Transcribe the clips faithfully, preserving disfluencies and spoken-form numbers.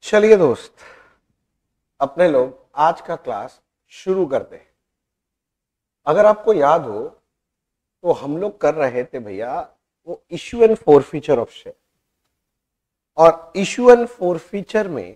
चलिए दोस्त, अपने लोग आज का क्लास शुरू करते हैं। अगर आपको याद हो तो हम लोग कर रहे थे भैया वो issue and forfeiture of share, और इश्यू एंड फोरफीचर में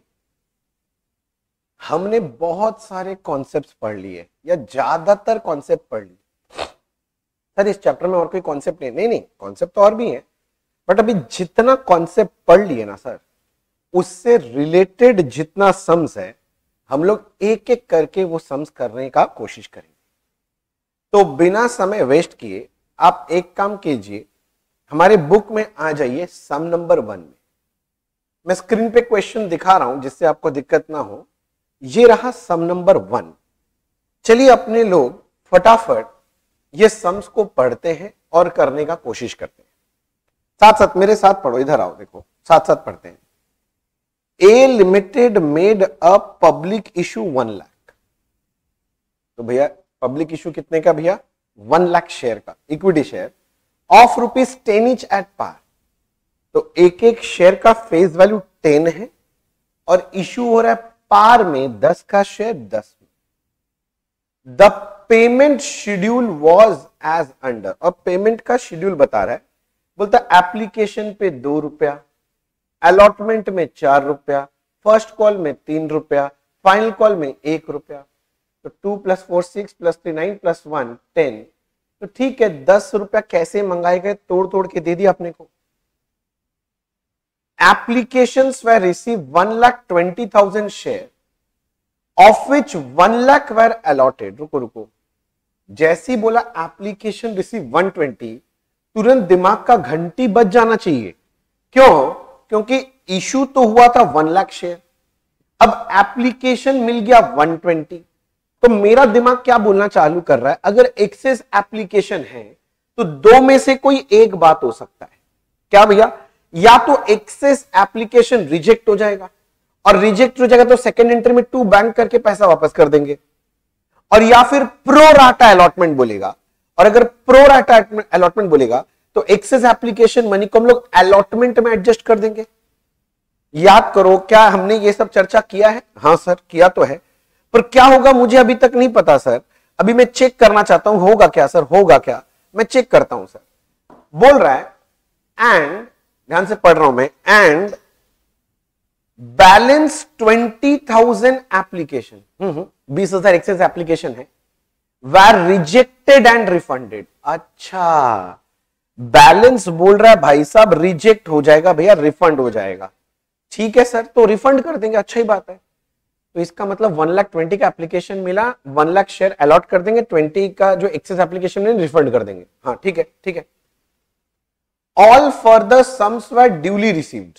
हमने बहुत सारे कॉन्सेप्ट्स पढ़ लिए या ज्यादातर कॉन्सेप्ट पढ़ लिए। सर इस चैप्टर में और कोई कॉन्सेप्ट नहीं नहीं नहीं कॉन्सेप्ट तो और भी है, बट अभी जितना कॉन्सेप्ट पढ़ लिए ना सर, उससे रिलेटेड जितना सम्स है हम लोग एक एक करके वो सम्स करने का कोशिश करेंगे। तो बिना समय वेस्ट किए आप एक काम कीजिए, हमारे बुक में आ जाइए सम नंबर वन में। मैं स्क्रीन पे क्वेश्चन दिखा रहा हूं जिससे आपको दिक्कत ना हो। ये रहा सम नंबर वन। चलिए अपने लोग फटाफट ये सम्स को पढ़ते हैं और करने का कोशिश करते हैं। साथ साथ मेरे साथ पढ़ो, इधर आओ, देखो साथ साथ पढ़ते हैं। A limited made a public issue one lakh. तो भैया पब्लिक इशू कितने का भैया? वन लाख शेयर का, equity share of rupees ten each at par. तो एक एक शेयर का फेस वैल्यू टेन है और इशू हो रहा है पार में दस का शेयर दस में। The payment schedule was as under, और पेमेंट का शेड्यूल बता रहा है, बोलता एप्लीकेशन पे दो रुपया, अलॉटमेंट में चार रुपया, फर्स्ट कॉल में तीन रुपया, फाइनल कॉल में एक रुपया। तो two plus four six plus three nine plus one ten. तो ठीक है, दस रुपया कैसे मंगाए गए, तोड़ तोड़ के दे दिया अपने को। Applications were received one lakh twenty thousand share of which one lakh were allotted. रुको रुको, जैसी बोला एप्लीकेशन रिसीव वन ट्वेंटी, तुरंत दिमाग का घंटी बज जाना चाहिए। क्यों? क्योंकि इशू तो हुआ था वन लाख शेयर, अब एप्लीकेशन मिल गया वन ट्वेंटी। तो मेरा दिमाग क्या बोलना चालू कर रहा है, अगर एक्सेस एप्लीकेशन है तो दो में से कोई एक बात हो सकता है। क्या भैया? या तो एक्सेस एप्लीकेशन रिजेक्ट हो जाएगा, और रिजेक्ट हो जाएगा तो सेकेंड एंट्री में टू बैंक करके पैसा वापस कर देंगे, और या फिर प्रो राटा अलॉटमेंट बोलेगा। और अगर प्रो राटा अलॉटमेंट बोलेगा तो एक्सेस एप्लीकेशन मनी को हम लोग अलॉटमेंट में एडजस्ट कर देंगे। याद करो, क्या हमने ये सब चर्चा किया है? हाँ सर किया तो है, पर क्या होगा मुझे अभी तक नहीं पता सर। अभी मैं चेक करना चाहता हूं, होगा क्या सर, होगा क्या, मैं चेक करता हूं सर। बोल रहा है एंड, ध्यान से पढ़ रहा हूं मैं, and balance twenty thousand application, बीस हजार एक्सेस एप्लीकेशन है, were rejected and refunded। अच्छा, बैलेंस बोल रहा है भाई साहब रिजेक्ट हो जाएगा भैया, रिफंड हो जाएगा। ठीक है सर, तो रिफंड कर देंगे, अच्छा ही बात है। तो इसका मतलब वन लाख ट्वेंटी का एप्लीकेशन मिला, वन लाख शेयर अलॉट कर देंगे, ट्वेंटी का जो एक्सेस एप्लीकेशन है रिफंड कर देंगे। हाँ ठीक है ठीक है। All further sums were duly received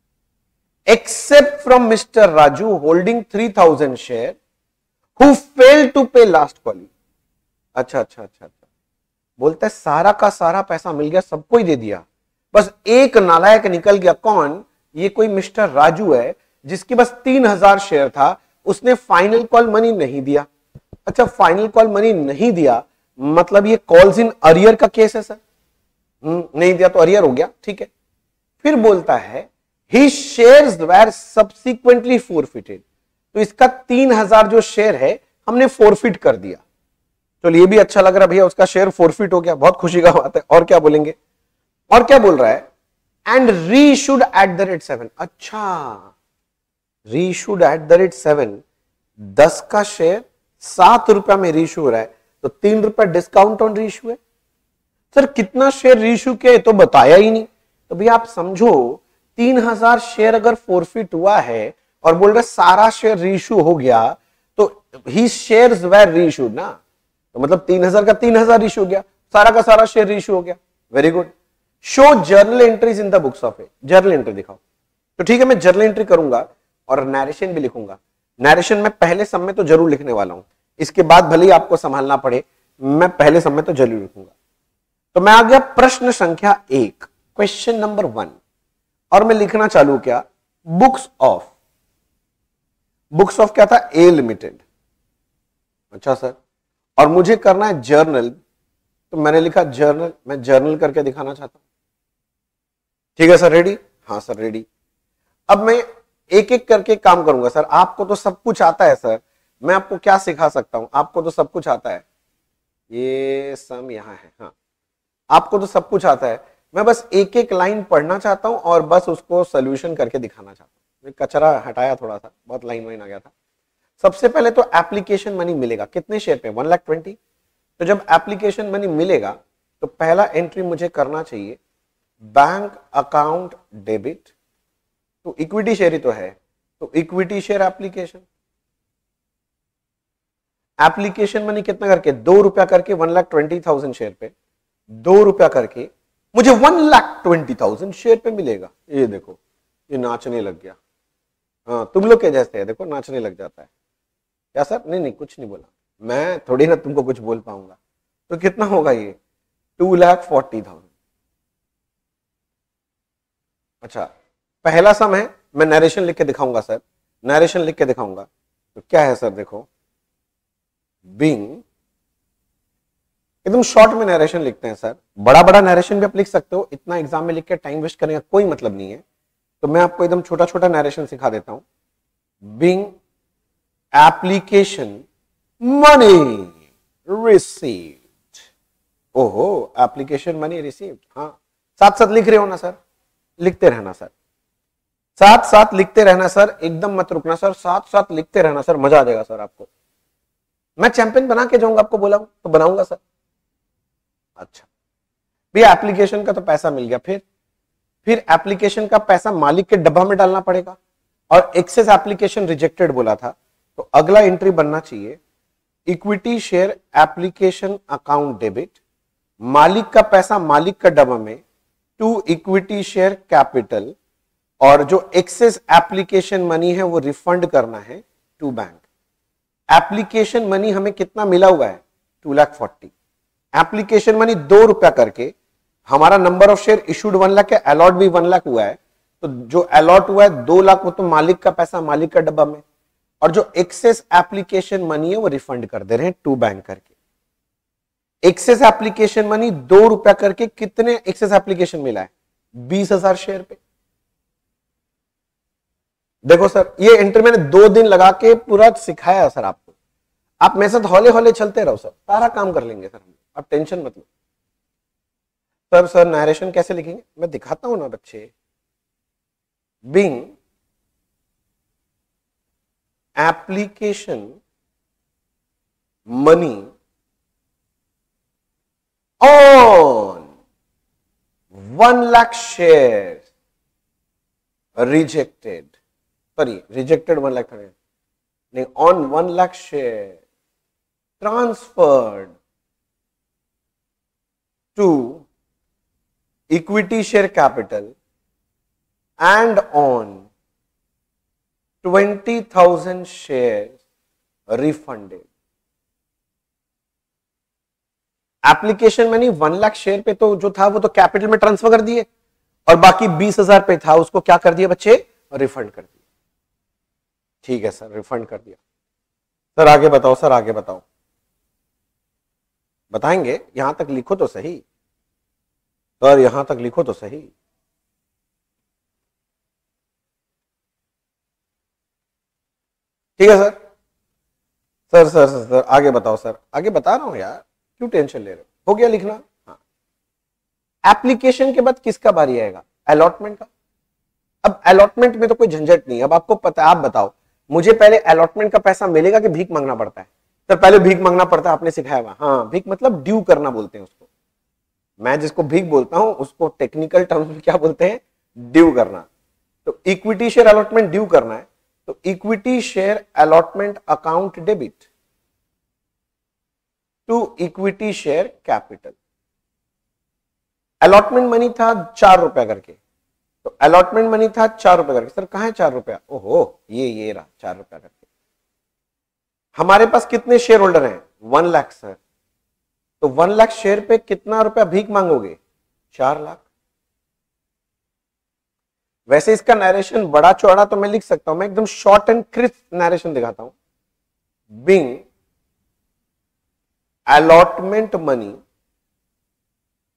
except from mister Raju holding three thousand share who failed to pay last call. अच्छा अच्छा अच्छा अच्छा, बोलता है सारा का सारा पैसा मिल गया, सबको ही दे दिया, बस एक नालायक निकल गया। कौन? ये कोई मिस्टर राजू है जिसके बस तीन हजार शेयर था, उसने फाइनल कॉल मनी नहीं दिया। अच्छा, फाइनल कॉल मनी नहीं दिया मतलब ये कॉल्स इन अरियर का केस है सर। हम्म, नहीं दिया तो अरियर हो गया, ठीक है। फिर बोलता है his shares were subsequently forfeited. तो इसका तीन हजार जो शेयर है हमने फोरफिट कर दिया। तो ये भी अच्छा लग रहा है भैया, उसका शेयर फोरफिट हो गया, बहुत खुशी का बात है। और क्या बोलेंगे? और क्या बोल रहा है? And reissued at the rate seven. अच्छा, reissued at the rate seven, दस का शेयर सात रुपया में रीइश्यू हो रहा है, तो तीन रुपया डिस्काउंट ऑन रीइश्यू है। सर कितना शेयर रीइश्यू किया तो बताया ही नहीं। तो भैया आप समझो, तीन हजार शेयर अगर फोरफिट हुआ है और बोल रहे सारा शेयर रीइश्यू हो गया, तो ही शेयर्स वर रीइश्यूड ना, तो मतलब तीन हजार का तीन हजार इशू हो गया, सारा का सारा शेयर इशू हो गया। Very good. Show journal entries in the books of A. Journal entry दिखाओ। तो ठीक है, मैं जर्नल एंट्री करूंगा और नैरेशन भी लिखूंगा। नैरेशन में पहले सब में तो जरूर लिखने वाला हूं, इसके बाद भले ही आपको संभालना पड़े, मैं पहले सब में तो जरूर लिखूंगा। तो मैं आ गया प्रश्न संख्या एक, क्वेश्चन नंबर वन, और मैं लिखना चालू किया बुक्स ऑफ। बुक्स ऑफ क्या था? ए लिमिटेड। अच्छा सर, और मुझे करना है जर्नल, तो मैंने लिखा जर्नल, मैं जर्नल करके दिखाना चाहता हूं। ठीक है सर, रेडी? हाँ सर रेडी। अब मैं एक एक करके काम करूंगा सर। आपको तो सब कुछ आता है सर, मैं आपको क्या सिखा सकता हूं, आपको तो सब कुछ आता है। ये सम यहां है, हाँ आपको तो सब कुछ आता है, मैं बस एक एक लाइन पढ़ना चाहता हूं और बस उसको सोल्यूशन करके दिखाना चाहता हूं। कचरा हटाया थोड़ा सा, बहुत लाइन वाइन आ गया था। सबसे पहले तो एप्लीकेशन मनी मिलेगा कितने शेयर पे, वन लाख ट्वेंटी। तो जब एप्लीकेशन मनी मिलेगा तो पहला एंट्री मुझे करना चाहिए बैंक अकाउंट डेबिट, तो इक्विटी शेयर ही तो है, तो equity share application. Application money कितना करके, दो रुपया करके one lakh twenty thousand share पे, दो रुपया करके मुझे one lakh twenty thousand share पे मिलेगा। ये देखो ये नाचने लग गया, हाँ तुम लोग के जैसे है, देखो नाचने लग जाता है। क्या सर, नहीं नहीं कुछ नहीं बोला, मैं थोड़ी ना तुमको कुछ बोल पाऊंगा। तो कितना होगा ये, टू लाख फोर्टी थाउजेंड। अच्छा पहला सम है, मैं नरेशन लिख के दिखाऊंगा सर, नरेशन लिख के दिखाऊंगा। तो क्या है सर, देखो बिंग, एकदम शॉर्ट में नरेशन लिखते हैं सर, बड़ा बड़ा नरेशन भी आप लिख सकते हो, इतना एग्जाम में लिख के टाइम वेस्ट करने का कोई मतलब नहीं है, तो मैं आपको एकदम छोटा छोटा नरेशन सिखा देता हूं। बिंग एप्लीकेशन मनी रिसीव्ड, ओहो एप्लीकेशन मनी रिसीव्ड, हाँ साथ साथ लिख रहे हो ना सर, लिखते रहना सर, साथ साथ लिखते रहना सर, एकदम मत रुकना सर, साथ साथ लिखते रहना सर, मजा आ जाएगा सर आपको। मैं चैंपियन बना के जाऊंगा, आपको बोला तो बनाऊंगा सर। अच्छा भैया एप्लीकेशन का तो पैसा मिल गया, फिर फिर एप्लीकेशन का पैसा मालिक के डब्बा में डालना पड़ेगा, और एक्सेस एप्लीकेशन रिजेक्टेड बोला था, तो अगला एंट्री बनना चाहिए equity share application account debit, मालिक का पैसा मालिक का डब्बा में, टू इक्विटी शेयर कैपिटल, और जो एक्सेस एप्लीकेशन मनी है वो रिफंड करना है टू बैंक। एप्लीकेशन मनी हमें कितना मिला हुआ है, two lakh forty. Application money दो रुपया करके, हमारा number of share issued one lakh है, अलॉट भी वन लाख हुआ है, तो जो अलॉट हुआ है दो लाख वो तो मालिक का पैसा मालिक का डब्बा में, और जो एक्सेस एप्लीकेशन मनी है वो रिफंड कर दे रहे हैं टू बैंक करके। एक्सेस एप्लीकेशन मनी दो रुपया करके कितने एक्सेस एप्लीकेशन मिला है, बीस हजार शेयर पे। देखो सर ये एंट्री मैंने दो दिन लगा के पूरा सिखाया सर आपको, आप मेरे साथ हौले हौले चलते रहो सर, सारा काम कर लेंगे सर हम, आप टेंशन मत लो। सर सर नरेशन कैसे लिखेंगे, मैं दिखाता हूं ना बच्चे। Being application money on one lakh share rejected, sorry rejected one lakh नहीं, on one lakh share transferred to equity share capital and on twenty thousand shares refunded। Application money one lakh share पे तो जो था वो तो कैपिटल में ट्रांसफर कर दिए, और बाकी बीस हजार पे था उसको क्या कर दिया बच्चे, रिफंड कर दिया। ठीक है सर रिफंड कर दिया। सर आगे बताओ, सर आगे बताओ, बताएंगे, यहां तक लिखो तो सही सर, यहां तक लिखो तो सही। ठीक है sir, sir sir sir sir आगे बताओ सर, आगे बता रहा हूं यार, क्यों टेंशन ले रहे हो, हो गया लिखना। हाँ एप्लीकेशन के बाद किसका बारी आएगा, अलॉटमेंट का। अब अलॉटमेंट में तो कोई झंझट नहीं, अब आपको पता, आप बताओ मुझे पहले अलॉटमेंट का पैसा मिलेगा कि भीख मांगना पड़ता है। सर पहले भीख मांगना पड़ता है, आपने सिखाया हुआ। हाँ भीख मतलब ड्यू करना बोलते हैं उसको, मैं जिसको भीख बोलता हूं उसको टेक्निकल टर्म्स में क्या बोलते हैं, ड्यू करना। तो इक्विटी शेयर अलॉटमेंट ड्यू करना है, तो equity share allotment account debit to equity share capital. Allotment money था चार रुपया करके, तो अलॉटमेंट मनी था चार रुपया करके। सर कहां है चार रुपया, ओहो ये ये रहा चार रुपया करके। हमारे पास कितने शेयर होल्डर हैं, वन लाख सर, तो वन लाख शेयर पे कितना रुपया भीख मांगोगे, चार लाख। वैसे इसका नरेशन बड़ा चौड़ा तो मैं लिख सकता हूं, मैं एकदम शॉर्ट एंड क्रिस्प नरेशन दिखाता हूं। Being allotment money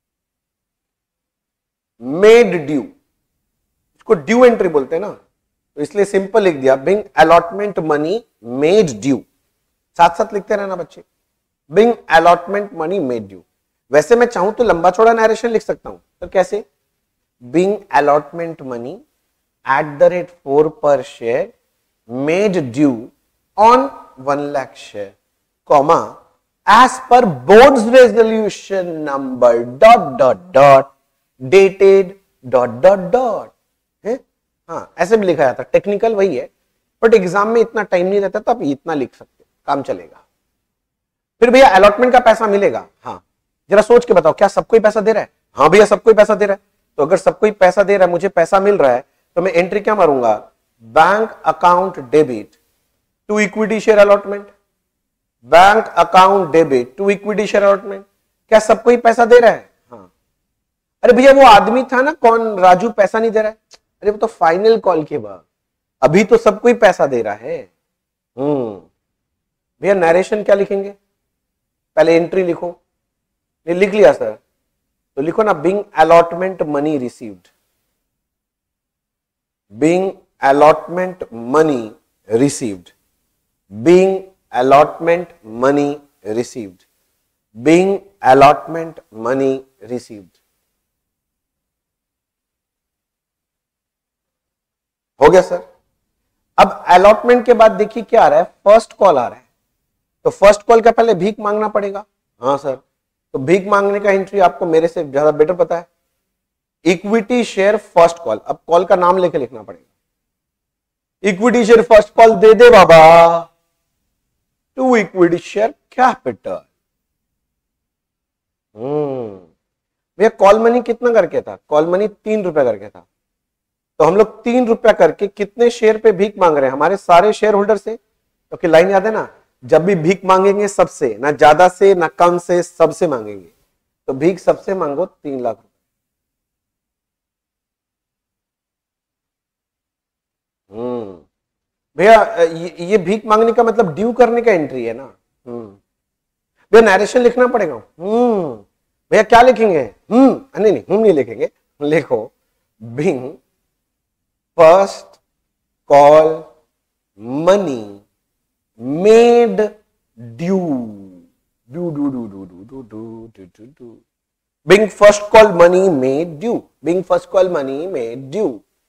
made due, इसको ड्यू एंट्री बोलते हैं ना, तो इसलिए सिंपल लिख दिया being allotment money made due, साथ साथ लिखते रहना बच्चे, being allotment money made due. वैसे मैं चाहूं तो लंबा चौड़ा नरेशन लिख सकता हूं, तो कैसे, being allotment money at the rate four पर share made due on one lakh share, comma as per board's resolution number dot dot dot dated dot dot dot है। हाँ, ऐसे भी लिखा जाता, टेक्निकल वही है, बट एग्जाम में इतना टाइम नहीं रहता, तो आप इतना लिख सकते, काम चलेगा। फिर भैया अलॉटमेंट का पैसा मिलेगा, हाँ जरा सोच के बताओ, क्या सबको ही पैसा दे रहा है? हाँ भैया सबको ही पैसा दे रहा है। तो अगर सबको ही पैसा दे रहा है, मुझे पैसा मिल रहा है, तो मैं एंट्री क्या मारूंगा, bank account debit to equity share allotment, bank account debit to equity share allotment. क्या सबको ही पैसा दे रहा है? हाँ। अरे भैया वो आदमी था ना, कौन, राजू, पैसा नहीं दे रहा है। अरे वो तो फाइनल कॉल के बाद, अभी तो सबको ही पैसा दे रहा है। हम्म भैया नरेशन क्या लिखेंगे, पहले एंट्री लिखो, नहीं लिख लिया सर, तो लिखो ना being allotment money received, being allotment money received, being allotment money received, being allotment money received। हो गया सर। अब allotment के बाद देखिए क्या आ रहा है, फर्स्ट कॉल आ रहा है, तो फर्स्ट कॉल का पहले भीख मांगना पड़ेगा। हाँ सर, तो भीख मांगने का एंट्री आपको मेरे से ज्यादा बेटर पता है, इक्विटी शेयर फर्स्ट कॉल। अब कॉल का नाम लेके लिखना पड़ेगा, इक्विटी शेयर फर्स्ट कॉल दे दे बाबा टू इक्विटी शेयर कैपिटल। हम्म भैया कॉल मनी कितना करके था, कॉल मनी तीन रुपया करके था, तो हम लोग तीन रुपया करके कितने शेयर पे भीख मांग रहे हैं, हमारे सारे शेयर होल्डर से। तो कि लाइन याद है ना, जब भी भीख मांगेंगे सबसे, ना ज्यादा से ना कम से, सबसे मांगेंगे, तो भीख सबसे मांगो तीन लाख रुपए। हम्म भैया ये, ये भीख मांगने का मतलब ड्यू करने का एंट्री है ना। हम्म भैया नरेशन लिखना पड़ेगा। हम्म भैया क्या लिखेंगे, हम्म नहीं नहीं हम्म नहीं लिखेंगे, लिखो being first call money made due, due डू डू डू डू डू डू डू डू डू being first call money made due, being first call money made due.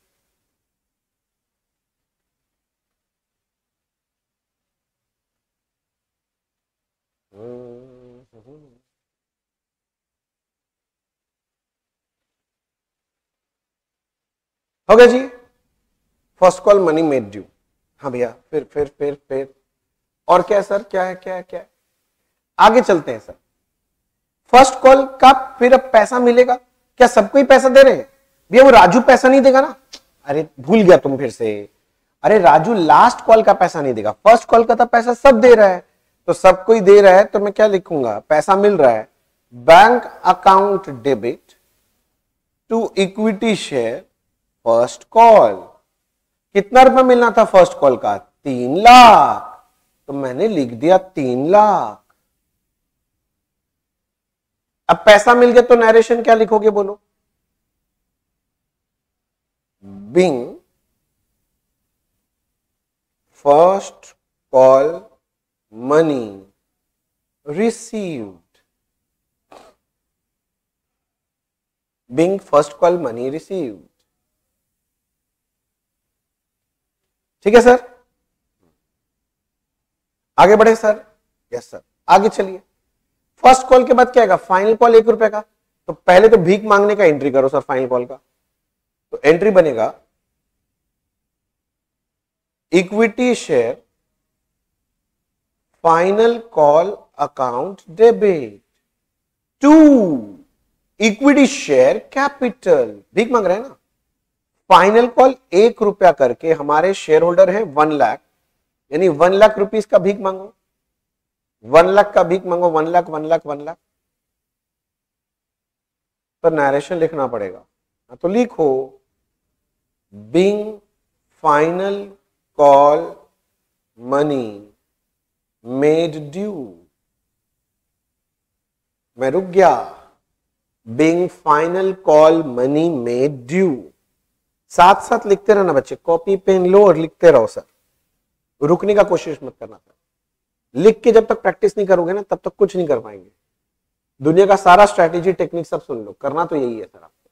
हो गया जी, first call money made due. हाँ भैया फिर फिर फिर फिर और क्या है सर, क्या है क्या है क्या है, आगे चलते हैं सर। फर्स्ट कॉल का फिर अब पैसा मिलेगा, क्या सबको ही पैसा दे रहे हैं? भैया वो राजू पैसा नहीं देगा ना, अरे भूल गया तुम फिर से, अरे राजू लास्ट कॉल का पैसा नहीं देगा, फर्स्ट कॉल का तो पैसा सब दे रहा है, तो सबको ही दे रहा है, तो मैं क्या लिखूंगा, पैसा मिल रहा है, bank account debit to equity share first call. कितना रुपया मिलना था फर्स्ट कॉल का, तीन लाख, तो मैंने लिख दिया तीन लाख। अब पैसा मिल गया तो नरेशन क्या लिखोगे बोलो, being first call money received, being first call money received. ठीक है सर, आगे बढ़े सर। यस सर, आगे चलिए। फर्स्ट कॉल के बाद क्या आएगा, फाइनल कॉल एक रुपए का, तो पहले तो भीख मांगने का एंट्री करो सर फाइनल कॉल का, तो एंट्री बनेगा equity share final call account debit to equity share capital. भीख मांग रहे हैं ना, फाइनल कॉल एक रुपया करके, हमारे शेयर होल्डर है वन लाख, यानी वन लाख रुपीस का भीख मांगो, वन लाख का भीख मांगो, one lakh one lakh one lakh, तो नरेशन लिखना पड़ेगा, तो लिखो being final call money made due. मैं रुक गया, being final call money made due, साथ साथ लिखते रहना बच्चे, कॉपी पेन लो और लिखते रहो सर, रुकने का कोशिश मत करना सर। लिख के जब तक प्रैक्टिस नहीं करोगे ना तब तक कुछ नहीं कर पाएंगे। दुनिया का सारा स्ट्रैटेजी टेक्निक सब सुन लो, करना तो यही है सर आपको।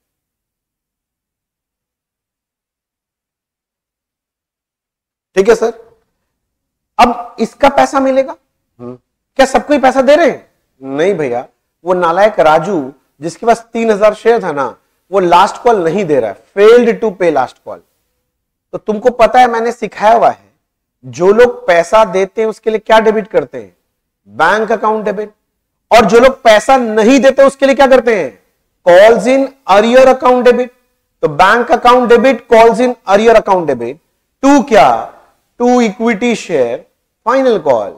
ठीक है सर। अब इसका पैसा मिलेगा, क्या सबको ही पैसा दे रहे हैं? नहीं भैया, वो नालायक राजू जिसके पास तीन हजार शेयर था ना, वो लास्ट कॉल नहीं दे रहा है, failed to pay last call. तो तुमको पता है, मैंने सिखाया हुआ है, जो लोग पैसा देते हैं उसके लिए क्या डेबिट करते हैं? Bank account debit. और जो लोग पैसा नहीं देते उसके लिए क्या करते हैं? Calls in arrear account debit. तो bank account debit, calls in arrear account debit to क्या? To equity share final call.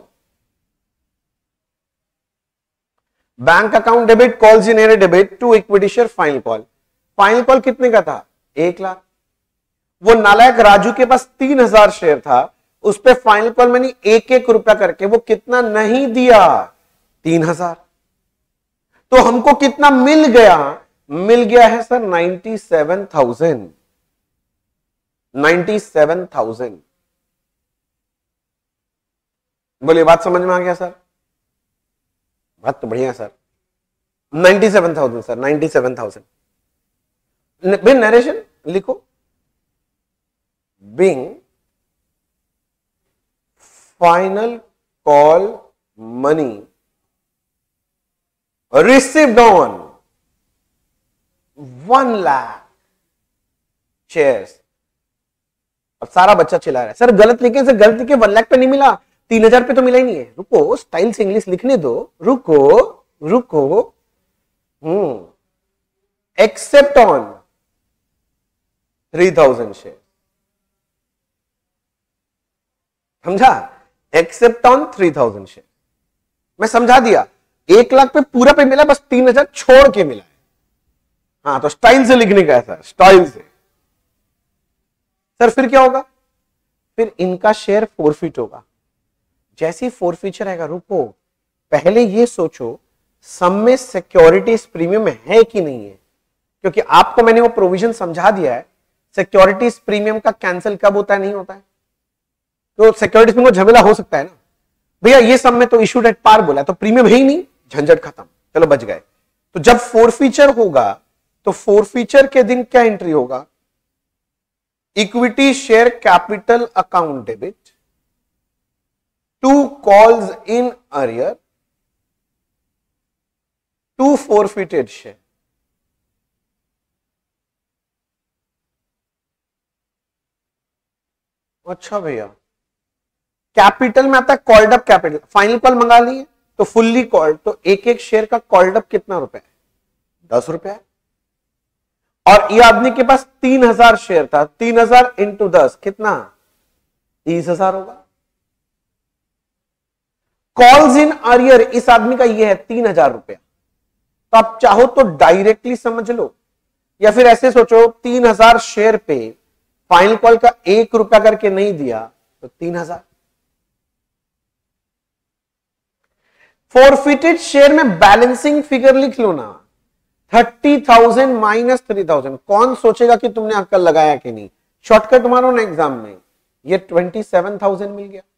Bank account debit, calls in arrear debit to equity share final call. Final call कितने का था? एक लाख। वो नालायक राजू के पास तीन हजार शेयर था, उस पे फाइनल कॉल मैंने एक एक रुपया करके वो कितना नहीं दिया? तीन हजार। तो हमको कितना मिल गया? मिल गया है sir ninety seven thousand. Ninety seven thousand. बोलिए, बात समझ में आ गया सर? बात तो बढ़िया sir. Ninety seven thousand sir, ninety seven thousand. बिन नरेशन लिखो, being final call money received on one lakh shares. अब सारा बच्चा चिल्ला रहा है, सर गलत लिखे, सर गलत लिखे, वन लाख पे नहीं मिला, तीन हजार पे तो मिला ही नहीं है। रुको, स्टाइल से इंग्लिश लिखने दो, रुको रुको। हम्म except on three thousand share, समझा? Except on three thousand share. मैं समझा दिया, एक लाख पे पूरा पे मिला, बस तीन हजार छोड़ के मिला है। हाँ, तो स्टाइल से लिखने का है सर, स्टाइल से। सर फिर क्या होगा? फिर इनका शेयर फोरफिट होगा। जैसी फोरफीचर आएगा, रुको पहले ये सोचो सम में सिक्योरिटीज प्रीमियम है कि नहीं है, क्योंकि आपको मैंने वो प्रोविजन समझा दिया है। सिक्योरिटीज प्रीमियम का कैंसिल कब होता है? नहीं होता है। तो सिक्योरिटीज में झमेला हो सकता है ना भैया, ये सब में तो इशूड एट पार बोला, तो प्रीमियम है ही नहीं, झंझट खत्म, चलो बच गए। तो जब फोरफीचर होगा तो फोरफीचर के दिन क्या एंट्री होगा? Equity share capital account debit to calls in arrear to forfeited share. अच्छा भैया, कैपिटल में आता है called up capital. Final call मंगा लिए तो फुल्ली कॉल्ड, तो एक एक शेयर का कॉल्ड अप कितना रुपए है? दस रुपए है। और ये आदमी के पास तीन हजार शेयर था, तीन हजार इंटू दस कितना? तीस हजार होगा। कॉल्स इन अरियर इस आदमी का ये है तीन हजार रुपया। तो आप चाहो तो डायरेक्टली समझ लो, या फिर ऐसे सोचो तीन हजार शेयर पे फाइनल कॉल का एक रुपया करके नहीं दिया तो तीन हजार। फोरफिटेड शेयर में बैलेंसिंग फिगर लिख लो ना, thirty thousand minus three thousand. कौन सोचेगा कि तुमने अक्कल लगाया कि नहीं? शॉर्टकट मारो ना एग्जाम में, ये ट्वेंटी सेवन थाउजेंड मिल गया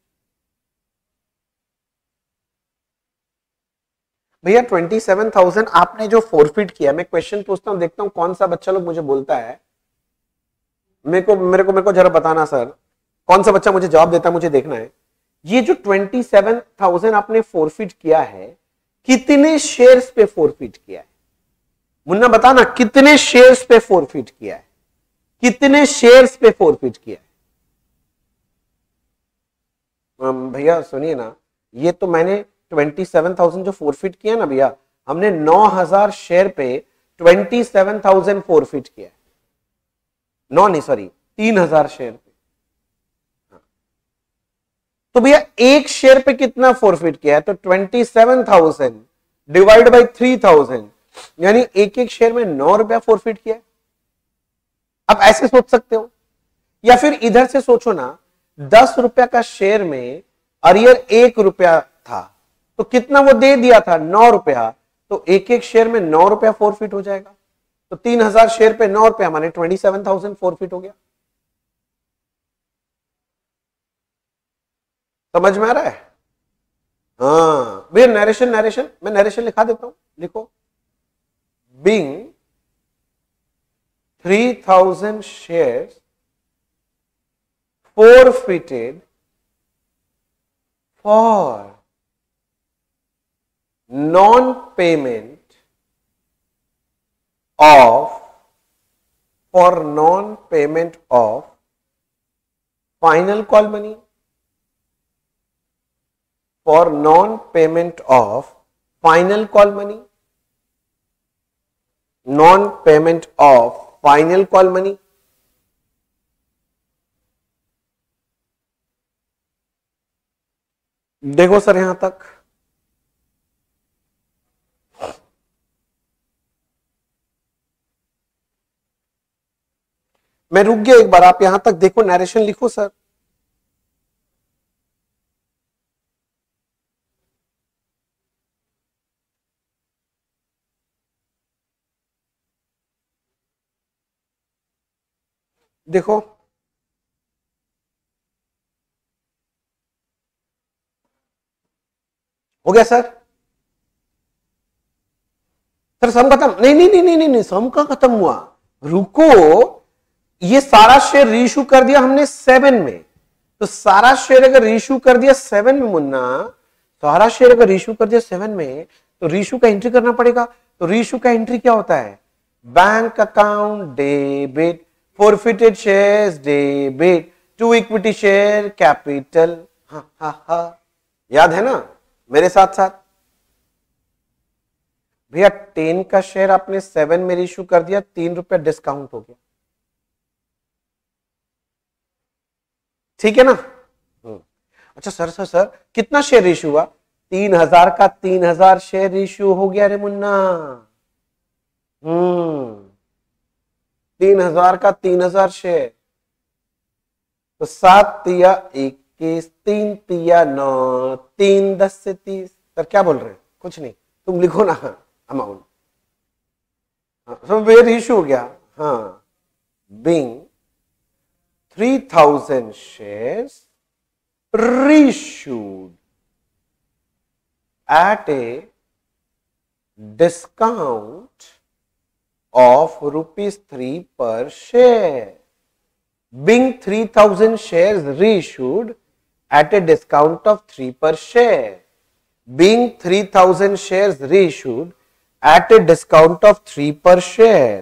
भैया। ट्वेंटी सेवन थाउजेंड आपने जो फोरफिट किया, मैं क्वेश्चन पूछता हूं, देखता हूं कौन सा बच्चा लोग मुझे बोलता है। मेरे को मेरे को मेरे को जरा बताना सर, कौन सा बच्चा मुझे जवाब देता है, मुझे देखना है। ये जो ट्वेंटी सेवन थाउजेंड आपने फोरफिट किया है, कितने शेयर्स पे फोरफिट किया है? मुन्ना बताना, कितने शेयर्स पे फोरफिट किया है? कितने शेयर्स पे फोरफिट किया है? भैया सुनिए ना, ये तो मैंने ट्वेंटी सेवन थाउजेंड जो फोरफिट किया ना भैया, हमने नौ हजार शेयर पे ट्वेंटी सेवन थाउजेंड फोरफिट किया है। नौ नहीं सॉरी तीन हजार शेयर पे। तो भैया एक शेयर पे कितना फोरफिट किया है? तो twenty seven thousand divide by three thousand, यानी एक एक शेयर में नौ रुपया फोरफिट किया है। अब ऐसे सोच सकते हो, या फिर इधर से सोचो ना, दस रुपया का शेयर में अरियर एक रुपया था, तो कितना वो दे दिया था? नौ रुपया। तो एक एक शेयर में नौ रुपया फोरफिट हो जाएगा। तो तीन हजार शेयर पे नौ रुपया माने ट्वेंटी सेवन थाउजेंड फोरफिट हो गया। समझ में आ रहा है? हाँ भैया नरेशन नरेशन मैं नरेशन लिखा देता हूं, लिखो being three thousand shares forfeited for non-payment of for non-payment of final call money for non-payment of final call money non-payment of final call money देखो सर यहां तक मैं रुक गया एक बार, आप यहां तक देखो, नरेशन लिखो सर। देखो हो गया सर? सर सम खत्म? नहीं नहीं नहीं नहीं नहीं सम का खत्म हुआ, रुको। ये सारा शेयर रीइश्यू कर दिया हमने सेवन में, तो सारा शेयर अगर रीइश्यू कर दिया सेवन में मुन्ना, सारा शेयर अगर रीइश्यू कर दिया सेवन में तो रीइश्यू का एंट्री करना पड़ेगा। तो रीइश्यू का एंट्री क्या होता है? Bank account debit, forfeited shares debit, to equity share capital. हाँ हाँ हाँ याद है ना मेरे साथ साथ? भैया टेन का शेयर आपने सेवन में इश्यू कर दिया, तीन रुपया डिस्काउंट हो गया, ठीक है ना? अच्छा सर सर सर कितना शेयर इश्यू हुआ? तीन हजार का तीन हजार शेयर इश्यू हो गया रे मुन्ना। हम्म तीन हजार का तीन हजार शेयर, तो सात तिया इक्कीस, तीन तिया नौ, तीन दस से तीस। सर क्या बोल रहे हैं? कुछ नहीं, तुम लिखो ना अमाउंट। हाँ वेर इश्यू हो गया। हाँ being three thousand shares reissued at a discount of rupees three per share. Being three thousand shares reissued at a discount of three per share. Being three thousand shares reissued at a discount of three per share.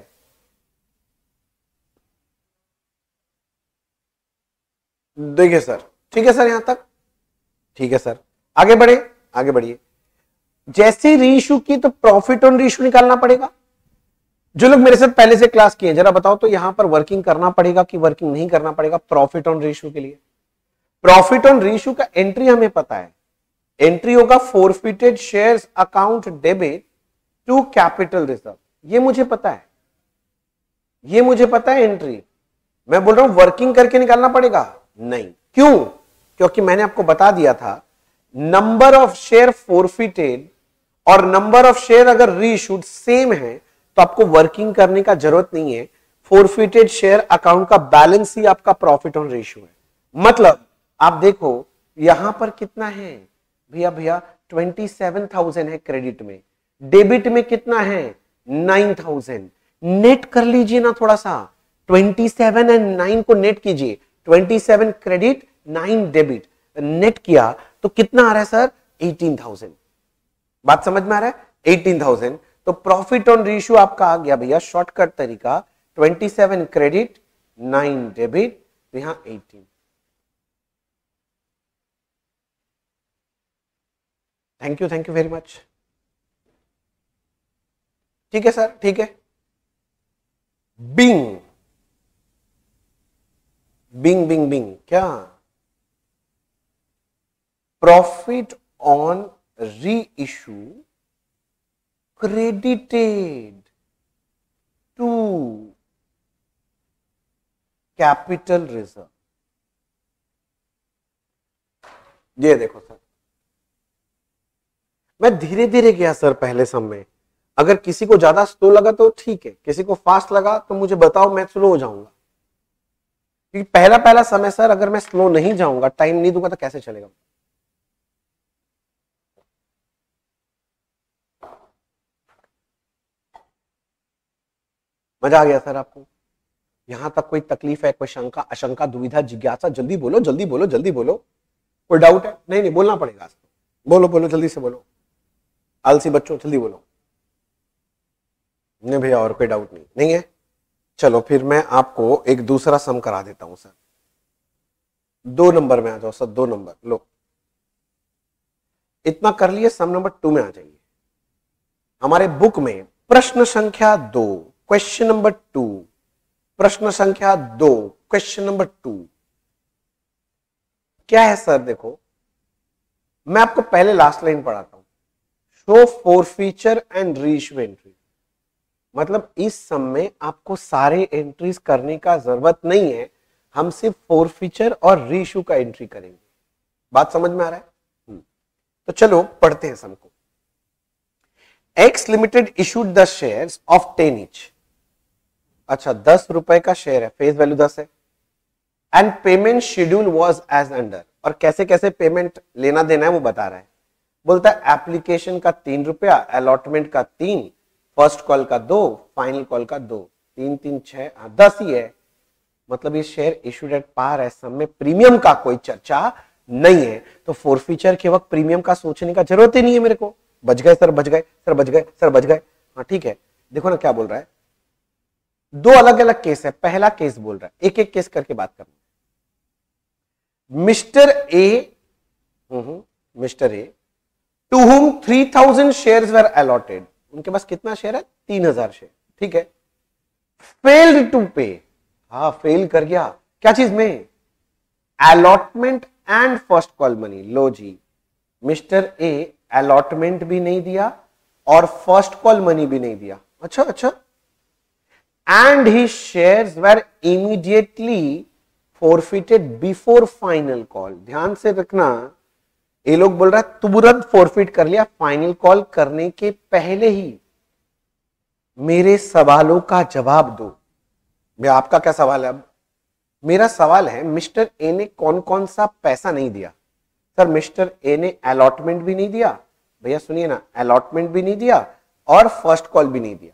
देखिए sir, ठीक है sir यहां तक? ठीक है sir, आगे बढ़े, आगे बढ़िए। जैसे रीइश्यू की तो प्रॉफिट ऑन रीइश्यू निकालना पड़ेगा। जो लोग मेरे साथ पहले से क्लास किए जरा बताओ तो यहां पर वर्किंग करना पड़ेगा कि वर्किंग नहीं करना पड़ेगा प्रॉफिट ऑन रीइश्यू के लिए? प्रॉफिट ऑन रीइश्यू का एंट्री हमें पता है, एंट्री होगा forfeited shares account debit to capital reserve. ये मुझे पता है, ये मुझे पता है एंट्री। मैं बोल रहा हूं वर्किंग करके निकालना पड़ेगा? नहीं। क्यों? क्योंकि मैंने आपको बता दिया था नंबर ऑफ शेयर फॉरफिटेड और नंबर ऑफ शेयर अगर रीइश्यूड सेम है तो आपको वर्किंग करने का जरूरत नहीं है। फॉरफिटेड शेयर अकाउंट का बैलेंस ही आपका प्रॉफिट ऑन रेशियो है। मतलब आप देखो यहां पर कितना है भैया, भैया ट्वेंटी सेवन थाउजेंड है क्रेडिट में, डेबिट में कितना है नाइन थाउजेंड। नेट कर लीजिए ना थोड़ा सा, ट्वेंटी सेवन एंड नाइन को नेट कीजिए, twenty seven credit nine debit, net किया तो कितना आ रहा है सर एटीन थाउजेंड। बात समझ में आ रहा है? Eighteen thousand. तो प्रॉफिट ऑन रेशियो आपका आ गया भैया शॉर्टकट तरीका, twenty seven credit nine debit, तो यहां eighteen. Thank you, thank you very much. ठीक है सर, ठीक है। बिंग बिंग बिंग बिंग क्या? Profit on reissue credited to capital reserve. ये देखो सर, मैं धीरे धीरे गया सर पहले सब में, अगर किसी को ज्यादा स्लो लगा तो ठीक है, किसी को फास्ट लगा तो मुझे बताओ, मैं स्लो हो जाऊंगा। क्योंकि पहला पहला समय सर अगर मैं स्लो नहीं जाऊंगा, टाइम नहीं दूंगा तो कैसे चलेगा। मजा आ गया सर आपको? यहां तक कोई तकलीफ है, कोई शंका, आशंका, दुविधा, जिज्ञासा? जल्दी बोलो, जल्दी बोलो, जल्दी बोलो। कोई डाउट है? नहीं नहीं बोलना पड़ेगा, बोलो बोलो जल्दी से बोलो, आलसी बच्चों जल्दी बोलो। नहीं भैया और कोई डाउट नहीं नहीं है? चलो फिर मैं आपको एक दूसरा सम करा देता हूं सर। दो नंबर में आ जाओ सर, दो नंबर लो। इतना कर लिए, सम नंबर टू में आ जाइए। हमारे बुक में प्रश्न संख्या दो, क्वेश्चन नंबर टू, प्रश्न संख्या दो, क्वेश्चन नंबर टू क्या है सर? देखो मैं आपको पहले लास्ट लाइन पढ़ाता हूं। Show forfeiture and reissue entry. मतलब इस सम में आपको सारे एंट्रीज करने का जरूरत नहीं है, हम सिर्फ फोरफीचर और रीइश्यू का एंट्री करेंगे। बात समझ में आ रहा है? तो चलो पढ़ते हैं सम को। X limited issued the shares of ten each. अच्छा दस रुपए का शेयर है, फेस वैल्यू दस है, and payment schedule was as under. और कैसे कैसे पेमेंट लेना देना है वो बता रहा है। बोलता है एप्लीकेशन का तीन रुपया, अलॉटमेंट का तीन, फर्स्ट कॉल का दो, फाइनल कॉल का दो, तीन तीन छह, हाँ दस ही है। मतलब ये शेयर इशूड एट पार है, सब में प्रीमियम का कोई चर्चा नहीं है। तो फोरफीचर के वक्त प्रीमियम का सोचने का जरूरत ही नहीं है मेरे को। बच गए सर, बच गए सर, बच गए सर, बच गए। हाँ ठीक है, देखो ना क्या बोल रहा है। दो अलग अलग केस है। पहला केस बोल रहा है, एक एक केस करके बात करना। Mister A, mister A to whom three thousand shares were allotted. उनके पास कितना शेयर है? तीन हजार शेयर, ठीक है। फेल्ड टू पे, हाँ फेल कर गया। क्या चीज में? Allotment and first call money. लो जी, मिस्टर ए अलॉटमेंट भी नहीं दिया और फर्स्ट कॉल मनी भी नहीं दिया। अच्छा अच्छा। And he shares were immediately forfeited before final call. ध्यान से रखना, ये लोग बोल रहा है तुरंत फोरफिट कर लिया, फाइनल कॉल करने के पहले ही। मेरे सवालों का जवाब दो। भैया आपका क्या सवाल है? अब मेरा सवाल है मिस्टर ए ने कौन कौन सा पैसा नहीं दिया? सर मिस्टर ए ने अलॉटमेंट भी नहीं दिया, भैया सुनिए ना, अलॉटमेंट भी नहीं दिया और फर्स्ट कॉल भी नहीं दिया।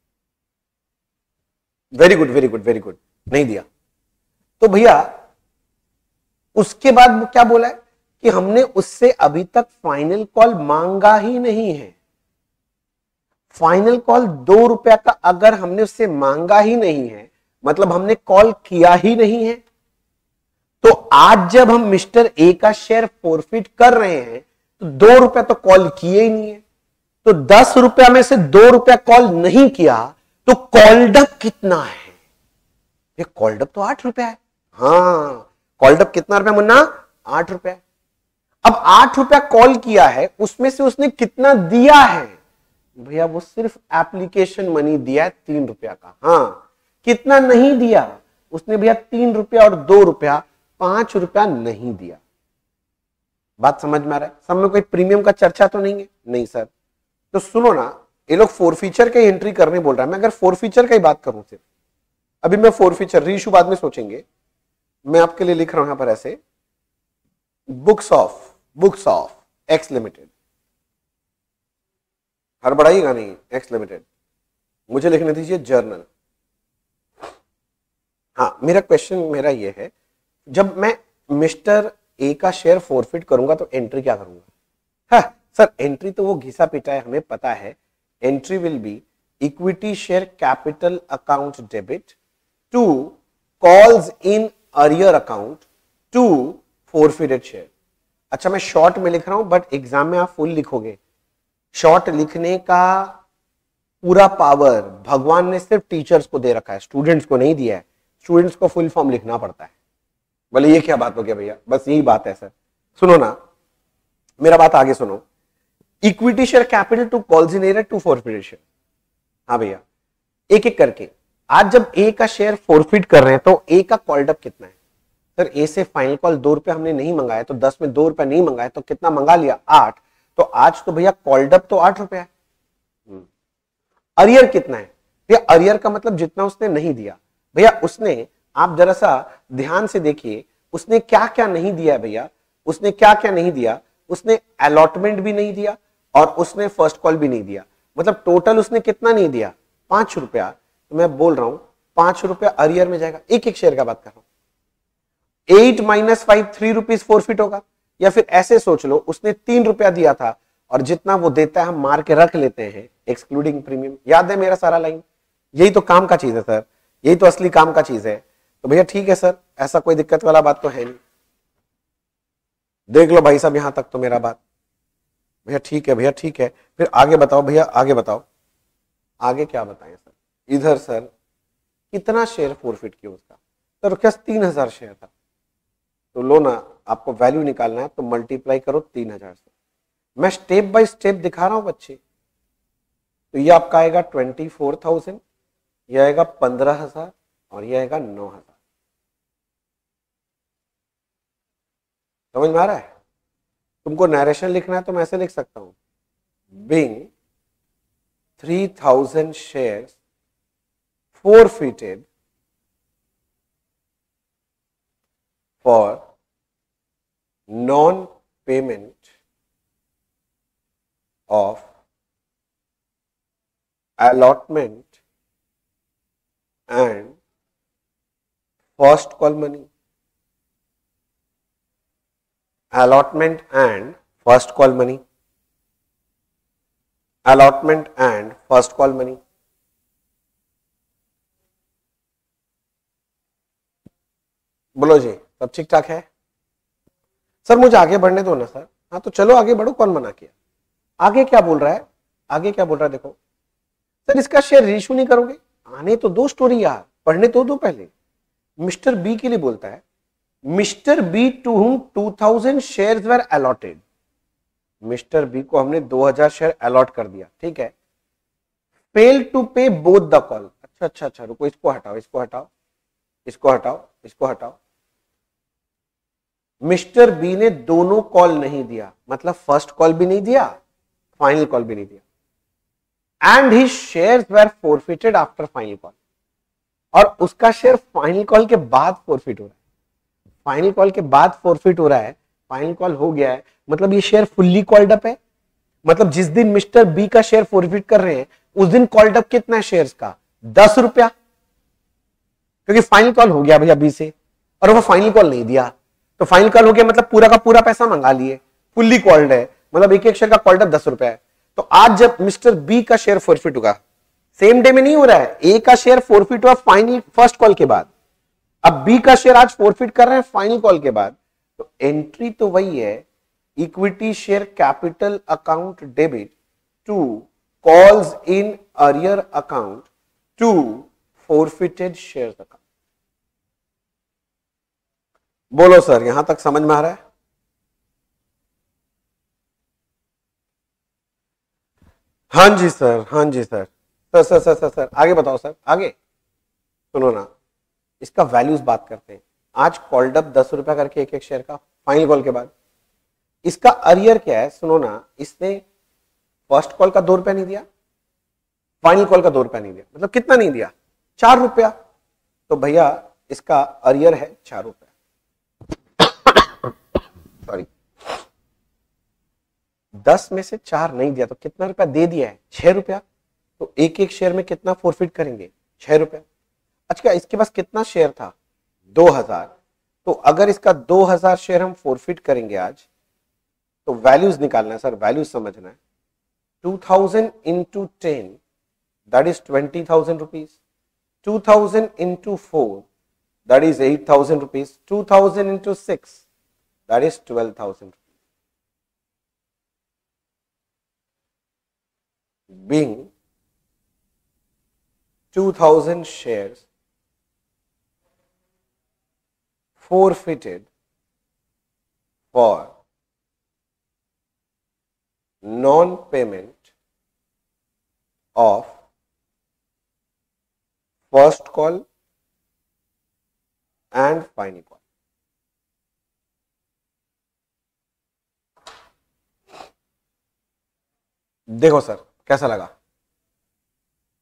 Very good very good very good, नहीं दिया। तो भैया उसके बाद क्या बोला है कि हमने उससे अभी तक फाइनल कॉल मांगा ही नहीं है। फाइनल कॉल दो रुपया का अगर हमने उससे मांगा ही नहीं है, मतलब हमने कॉल किया ही नहीं है। तो आज जब हम मिस्टर ए का शेयर फोरफिट कर रहे हैं तो दो रुपया तो कॉल किए ही नहीं है। तो दस रुपया में से दो रुपया कॉल नहीं किया तो कॉल्डअप कितना है? ये कॉल्डअप तो आठ रुपया है। हाँ कॉल्डअप कितना रुपया मुन्ना? आठ रुपया। अब आठ रुपया कॉल किया है, उसमें से उसने कितना दिया है? भैया वो सिर्फ एप्लीकेशन मनी दिया है तीन रुपया का। हाँ कितना नहीं दिया उसने? भैया तीन रुपया और दो रुपया, पांच रुपया नहीं दिया। बात समझ में आ रहा है? सब में कोई प्रीमियम का चर्चा तो नहीं है? नहीं सर। तो सुनो ना, ये लोग फोरफीचर की एंट्री करने बोल रहा है। मैं अगर फोरफीचर की बात करूं सिर्फ, अभी मैं फोरफीचर, रीइश्यू बाद में सोचेंगे। मैं आपके लिए लिख रहा हूं यहां पर ऐसे, books of books of X limited. हड़बड़ाइएगा नहीं, एक्स लिमिटेड। मुझे लिखने दीजिए जर्नल। हाँ मेरा क्वेश्चन मेरा ये है, जब मैं मिस्टर ए का शेयर फोरफिट करूंगा तो एंट्री क्या करूंगा? हाँ सर एंट्री तो वो घिसा पिटा है, हमें पता है। Entry will be equity share capital account debit to calls in arrear account to forfeited share. अच्छा मैं शॉर्ट में लिख रहा हूं, बट एग्जाम में आप फुल लिखोगे। शॉर्ट लिखने का पूरा पावर भगवान ने सिर्फ टीचर्स को दे रखा है, स्टूडेंट्स को नहीं दिया है। स्टूडेंट्स को फुल फॉर्म लिखना पड़ता है। बोले ये क्या बात हो गया भैया? बस यही बात है सर। सुनो ना, मेरा बात आगे सुनो। Equity share capital to calls in arrear to forfeited share. हाँ भैया एक एक करके। आज जब ए का शेयर फोरफिट कर रहे हैं तो ए का कॉल्डअप कितना है? सर ए से फाइनल कॉल दो रुपया हमने नहीं मंगाया, तो दस में दो रुपया नहीं मंगाया तो कितना मंगा लिया? आठ। तो आज तो भैया कॉल्डअप तो आठ रुपया है। अरियर कितना है भैया? अरियर का मतलब जितना उसने नहीं दिया भैया। उसने, आप जरा सा ध्यान से देखिए, उसने क्या क्या नहीं दिया भैया। उसने क्या क्या नहीं दिया? उसने अलॉटमेंट भी नहीं दिया और उसने फर्स्ट कॉल भी नहीं दिया। मतलब टोटल उसने कितना नहीं दिया? पांच रुपया। तो मैं बोल रहा हूं पांच रुपया अरियर में जाएगा। एक एक शेयर का बात कर रहा हूं। Eight minus five, three rupees forfeit होगा। या फिर ऐसे सोच लो, उसने तीन रुपया दिया था और जितना वो देता है हम मार के रख लेते हैं एक्सक्लूडिंग प्रीमियम। याद है मेरा सारा लाइन? यही तो काम का चीज है सर, यही तो असली काम का चीज है। तो भैया ठीक है सर, ऐसा कोई दिक्कत वाला बात तो है नहीं। देख लो भाई साहब, यहां तक तो मेरा बात। भैया ठीक है, भैया ठीक है, फिर आगे बताओ भैया, आगे बताओ। आगे क्या बताएं सर? इधर सर कितना शेयर फोरफिट किया उसका? सर क्या तीन हजार शेयर था। तो लो ना, आपको वैल्यू निकालना है तो मल्टीप्लाई करो तीन हजार से। मैं स्टेप बाय स्टेप दिखा रहा हूं बच्चे। तो ये आपका आएगा ट्वेंटी फोर थाउजेंड, ये आएगा पंद्रह हजार और ये आएगा नौ हजार। समझ में आ रहा है? तुमको नरेशन लिखना है तो मैं ऐसे लिख सकता हूं, being three thousand share forfeited for non-payment of allotment and first call money. Allotment and first call money. Allotment and first call money. बोलो जी, सब ठीक ठाक है? सर मुझे आगे बढ़ने दो ना सर। हाँ तो चलो आगे बढ़ो, कौन मना किया? आगे क्या बोल रहा है? आगे क्या बोल रहा है देखो। सर इसका शेयर रीइश्यू नहीं करोगे? आने तो दो स्टोरी यार, पढ़ने तो दो पहले। मिस्टर बी के लिए बोलता है, mister B to whom two thousand shares were allotted. Mister B को हमने दो हजार शेयर अलॉट कर दिया, ठीक है। Fail to pay both the call. अच्छा अच्छा अच्छा, रुको, इसको हटाओ, इसको हटाओ, इसको हटाओ, इसको हटाओ। मिस्टर बी ने दोनों कॉल नहीं दिया, मतलब फर्स्ट कॉल भी नहीं दिया, फाइनल कॉल भी नहीं दिया। And he shares were forfeited after final call. और उसका शेयर फाइनल कॉल के बाद फोरफिट हो रहा है। फाइनल कॉल के बाद फोरफिट हो रहा है, फाइनल कॉल हो गया है, मतलब ये शेयर फुल्ली कॉल्ड अप है। मतलब जिस दिन मिस्टर बी का शेयर फोरफिट कर रहे हैं उस दिन कॉल्ड अप कितना है शेयर्स का? दस रुपया, क्योंकि फाइनल कॉल हो गया भैया बी से और वो फाइनल कॉल नहीं दिया। तो फाइनल कॉल हो गया मतलब पूरा का पूरा पैसा मंगा लिए, फुल्ली कॉल्ड है, मतलब एक एक शेयर का कॉल्ड अप दस रुपया है। तो आज जब मिस्टर बी का शेयर फोरफिट होगा, सेम डे में नहीं हो रहा है, ए का शेयर फोरफिट हुआ फाइनल फर्स्ट कॉल के बाद, अब बी का शेयर आज फोरफिट कर रहे हैं फाइनल कॉल के बाद। तो एंट्री तो वही है, equity share capital account debit to calls in arrear account to forfeited share account. बोलो सर, यहां तक समझ में आ रहा है? हाँ जी सर, हाँ जी sir. Sir sir sir sir sir आगे बताओ सर, आगे सुनो ना, इसका वैल्यूज बात करते हैं। आज कॉल्ड अप दस रुपया करके एक एक शेयर का फाइनल कॉल के बाद। इसका अरियर क्या है सुनो ना, इसने फर्स्ट कॉल का दो रुपया नहीं दिया, फाइनल कॉल का दो रुपया नहीं दिया, मतलब कितना नहीं दिया? चार रुपया। तो भैया इसका अरियर है चार रुपया। सॉरी, दस में से चार नहीं दिया तो कितना रुपया दे दिया है? छह रुपया। तो एक एक शेयर में कितना फोरफिट करेंगे? छह रुपया। अच्छा इसके पास कितना शेयर था? दो हजार। तो अगर इसका दो हजार शेयर हम फोरफिट करेंगे आज, तो वैल्यूज निकालना है सर, वैल्यूज समझना है। Two thousand into ten that is twenty thousand rupees, two thousand into four that is eight thousand rupees, two thousand into six that is twelve thousand. Being two thousand shares forfeited for non-payment of first call and final call. देखो sir कैसा लगा?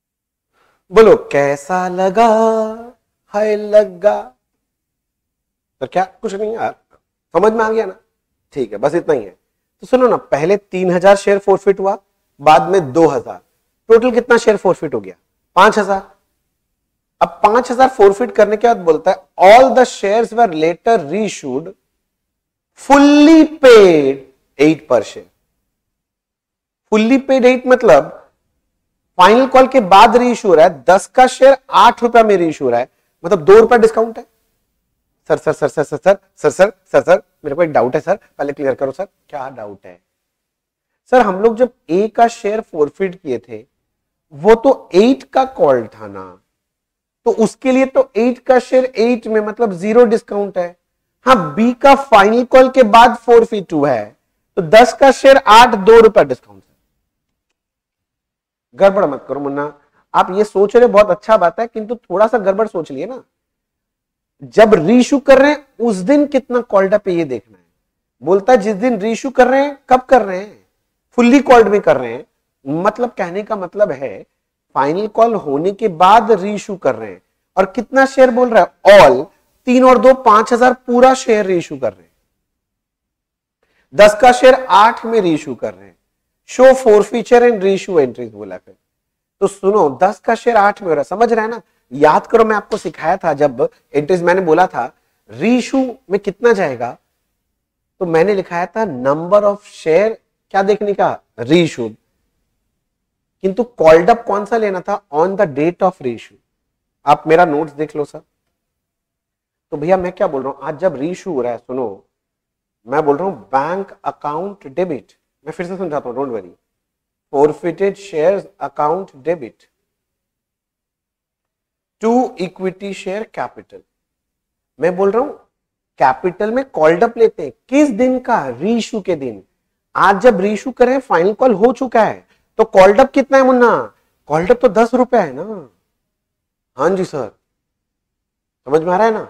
बोलो कैसा लगा, हाय लगा। तो क्या कुछ नहीं यार, समझ में आ गया ना? ठीक है, बस इतना ही है। तो सुनो ना, पहले तीन हजार शेयर फोरफिट हुआ, बाद में दो हजार, टोटल कितना शेयर फोरफिट हो गया? पांच हजार। अब पांच हजार फोरफिट करने के बाद बोलता है all the shares were later reissued fully paid at par share. Fully paid at मतलब फाइनल कॉल के बाद रीइश्यू हो रहा है, दस का शेयर आठ रुपया में रीइश्यू हो रहा है, मतलब दो रुपया डिस्काउंट है। Sir sir sir sir sir sir sir sir sir sir मेरे को एक डाउट है सर, पहले क्लियर करो सर। क्या डाउट है सर? हम लोग जब ए का शेयर फोरफिट किए थे वो तो एट का कॉल था ना, तो उसके लिए तो एट का शेयर एट में मतलब जीरो डिस्काउंट है। हाँ, बी का फाइनल कॉल के बाद फोरफिट हुआ है तो दस का शेयर आठ, दो रुपया डिस्काउंट। गड़बड़ मत करो मुन्ना, आप ये सोच रहे बहुत अच्छा बात है, किंतु थोड़ा सा गड़बड़ सोच लिए ना। जब रीइश्यू कर रहे हैं उस दिन कितना कॉल्ड अप है ये देखना है। बोलता है जिस दिन रीइश्यू कर रहे हैं, कब कर रहे हैं? फुल्ली कॉल्ड में कर रहे हैं, मतलब कहने का मतलब है फाइनल कॉल होने के बाद रीइश्यू कर रहे हैं। और कितना शेयर बोल रहा है? ऑल, तीन और दो पांच हजार पूरा शेयर रीइश्यू कर रहे हैं। दस का शेयर आठ में रीइश्यू कर रहे हैं। Show forfeiture and reissue entries बोला फिर। तो सुनो, दस का शेयर आठ में हो रहा है, समझ रहे हैं ना? याद करो, मैं आपको सिखाया था जब एंट्रीज मैंने बोला था रीइश्यू में कितना जाएगा, तो मैंने लिखाया था नंबर ऑफ शेयर क्या देखने का? रीइश्यूड। किंतु कॉल्ड अप कौन सा लेना था? On the date of reissue. आप मेरा नोट्स देख लो सर। तो भैया मैं क्या बोल रहा हूं, आज जब रीइश्यू हो रहा है, सुनो मैं बोल रहा हूं बैंक अकाउंट डेबिट। मैं फिर से समझाता हूं, don't worry. Forfeited shares account debit to equity share capital. मैं बोल रहा हूं कैपिटल में कॉल्ड अप लेते हैं किस दिन का? रीइश्यू के दिन। आज जब रीइश्यू करें, फाइनल कॉल हो चुका है, तो कॉल्ड अप कितना है मुन्ना? कॉल्ड अप तो दस रुपया है ना। हाँ जी सर, समझ में आ रहा है ना?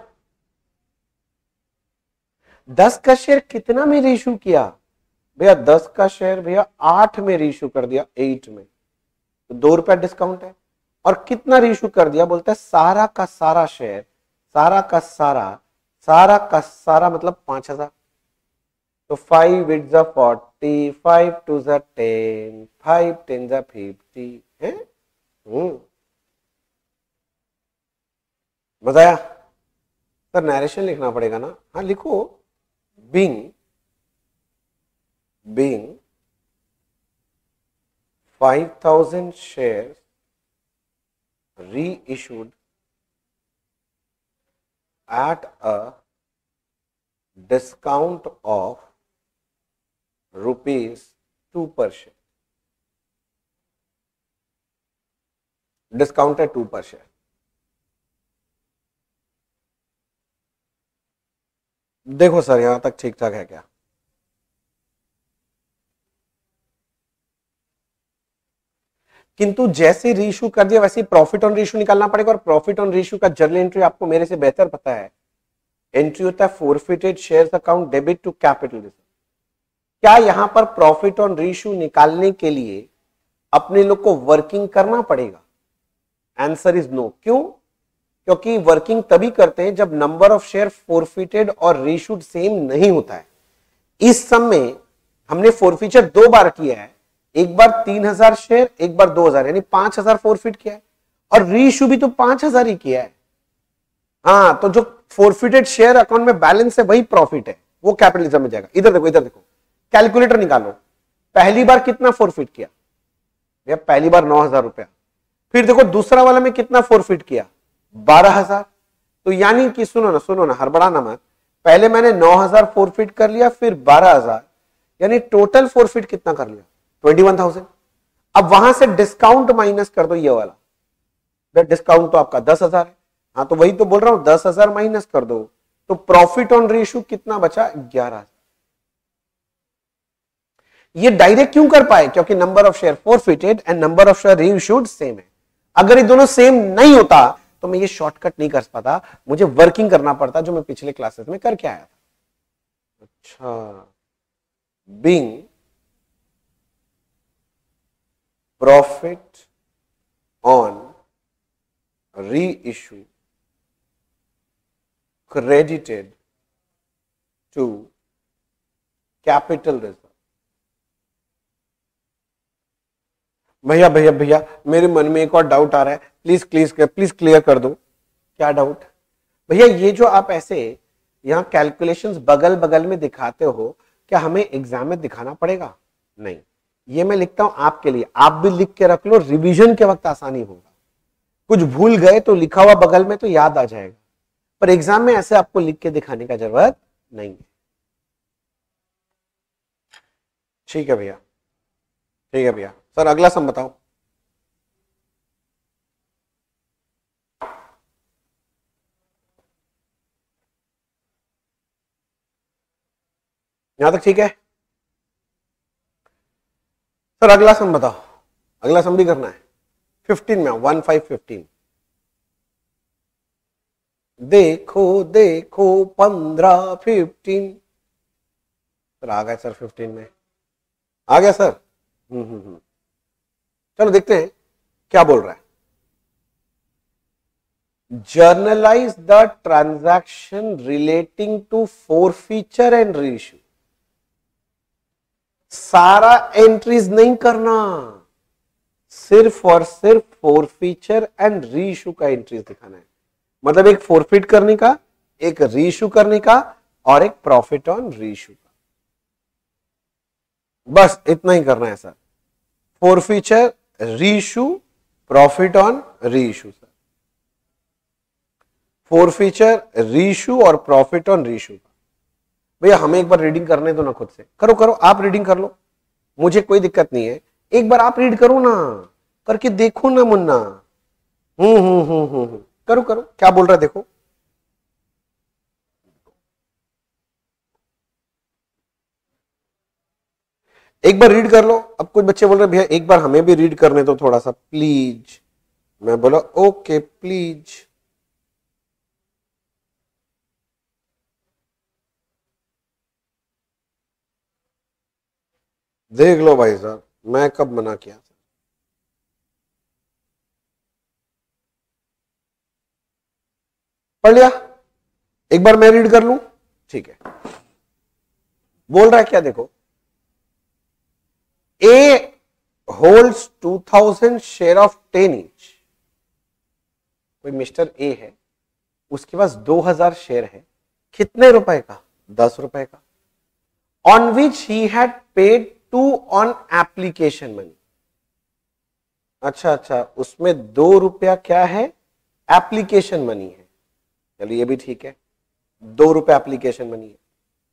दस का शेयर कितना में रीइश्यू किया भैया? दस का शेयर भैया आठ में रीइश्यू कर दिया, एट में, तो दो रुपया डिस्काउंट है। और कितना रीइश्यू कर दिया? बोलता है सारा का सारा शेयर, सारा का सारा, सारा का सारा मतलब पांच हजार। तो फाइव इट जा फोर्टी, फाइव टू जा टेन, फाइव टेन जा फिफ्टी है। हम्म मजा आया सर? नरेशन लिखना पड़ेगा ना? हाँ लिखो। Being being five thousand share reissued at a discount of rupees two per share. Discount है टू पर शेयर। देखो सर यहां तक ठीक ठाक है क्या? किंतु जैसे रीइश्यू कर दिया वैसे प्रॉफिट ऑन रीइश्यू निकालना पड़ेगा। और प्रॉफिट ऑन रीइश्यू का जर्नल एंट्री आपको मेरे से बेहतर पता है। एंट्री होता है forfeited shares account debit to capital reserve. क्या यहां पर प्रॉफिट ऑन रीइश्यू निकालने के लिए अपने लोग को वर्किंग करना पड़ेगा? Answer is no. क्यों? क्योंकि वर्किंग तभी करते हैं जब नंबर ऑफ शेयर फोरफिटेड और रीइश्यूड सेम नहीं होता है। इस समय हमने फोरफीचर दो बार किया है, एक बार तीन हजार शेयर, एक बार दो हजार, यानी पांच हजार फोरफिट किया है। और रीइश्यू भी तो पांच हजार ही किया है। हाँ, तो जो फोरफिटेड शेयर अकाउंट में बैलेंस है वही प्रॉफिट है, वो कैपिटलिज्म में जाएगा। इधर देखो, इधर देखो, कैलकुलेटर निकालो। पहली बार कितना फोरफिट किया भैया? पहली बार नौ हजार रुपया। फिर देखो दूसरा वाला में कितना फोरफिट किया? बारह हजार। तो यानी कि सुनो ना, सुनो ना, हड़बड़ाना मत। पहले मैंने नौ हजार फोरफिट कर लिया, फिर बारह हजार, यानी टोटल फोरफिट कितना कर लिया? Twenty one thousand. अब वहां से डिस्काउंट माइनस कर दो ये वाला। डिस्काउंट तो आपका दस हजार है। हाँ, तो वही तो बोल रहा हूं, दस हजार माइनस कर दो तो प्रॉफिट ऑन रीइश्यू कितना बचा? ग्यारह हजार। ये डायरेक्ट क्यों कर पाए? क्योंकि number of share forfeited and number of share reissued same है। अगर ये दोनों सेम नहीं होता तो मैं ये शॉर्टकट नहीं कर पाता, मुझे वर्किंग करना पड़ता, जो मैं पिछले क्लासेस में करके आया था। अच्छा, being profit on reissue credited to capital reserve। भैया भैया भैया मेरे मन में एक और डाउट आ रहा है, प्लीज प्लीज प्लीज क्लियर कर दो। क्या डाउट? भैया ये जो आप ऐसे यहां कैलकुलेशंस बगल बगल में दिखाते हो, क्या हमें एग्जाम में दिखाना पड़ेगा? नहीं, ये मैं लिखता हूं आपके लिए, आप भी लिख के रख लो, रिवीजन के वक्त आसानी होगा। कुछ भूल गए तो लिखा हुआ बगल में तो याद आ जाएगा, पर एग्जाम में ऐसे आपको लिख के दिखाने का जरूरत नहीं है। ठीक है भैया, ठीक है भैया। सर अगला सम बताओ। यहां तक ठीक है? सर अगला सम बताओ। अगला सम भी करना है, फिफ्टीन में वन फाइव फिफ्टीन। देखो देखो पंद्रह फिफ्टीन। सर आ गए सर, फिफ्टीन में आ गया सर। हम्म हम्म हम्म चलो देखते हैं क्या बोल रहा है। Journalise the transaction relating to forfeiture and reissue. सारा एंट्रीज नहीं करना, सिर्फ और सिर्फ फोरफीचर एंड रीइश्यू का एंट्रीज दिखाना है। मतलब एक फोरफिट करने का, एक रीइश्यू करने का और एक प्रॉफिट ऑन रीइश्यू का, बस इतना ही करना है sir. Forfeiture, reissue, profit on reissue sir. Forfeiture, reissue और प्रॉफिट ऑन रीइश्यू का। भैया हमें एक बार रीडिंग करने दो ना, खुद से करो करो, आप रीडिंग कर लो, मुझे कोई दिक्कत नहीं है। एक बार आप रीड करो ना, करके देखो ना मुन्ना। हम्म हम्म हम्म हम्म करो करो, क्या बोल रहा है देखो। एक बार रीड कर लो। अब कुछ बच्चे बोल रहे भैया एक बार हमें भी रीड करने दो थोड़ा सा प्लीज। मैं बोला ओके प्लीज। देख लो भाई साहब, मैं कब मना किया? पढ़ लिया? एक बार मैं रीड कर लूं? ठीक है। बोल रहा है क्या देखो, A holds two thousand share of ten each. कोई मिस्टर ए है, उसके पास दो हजार शेयर है। कितने रुपए का? दस रुपए का। On which he had paid two on application money. अच्छा अच्छा, उसमें दो रुपया क्या है? एप्लीकेशन मनी है। चलिए ये भी ठीक है, दो रुपया एप्लीकेशन मनी है।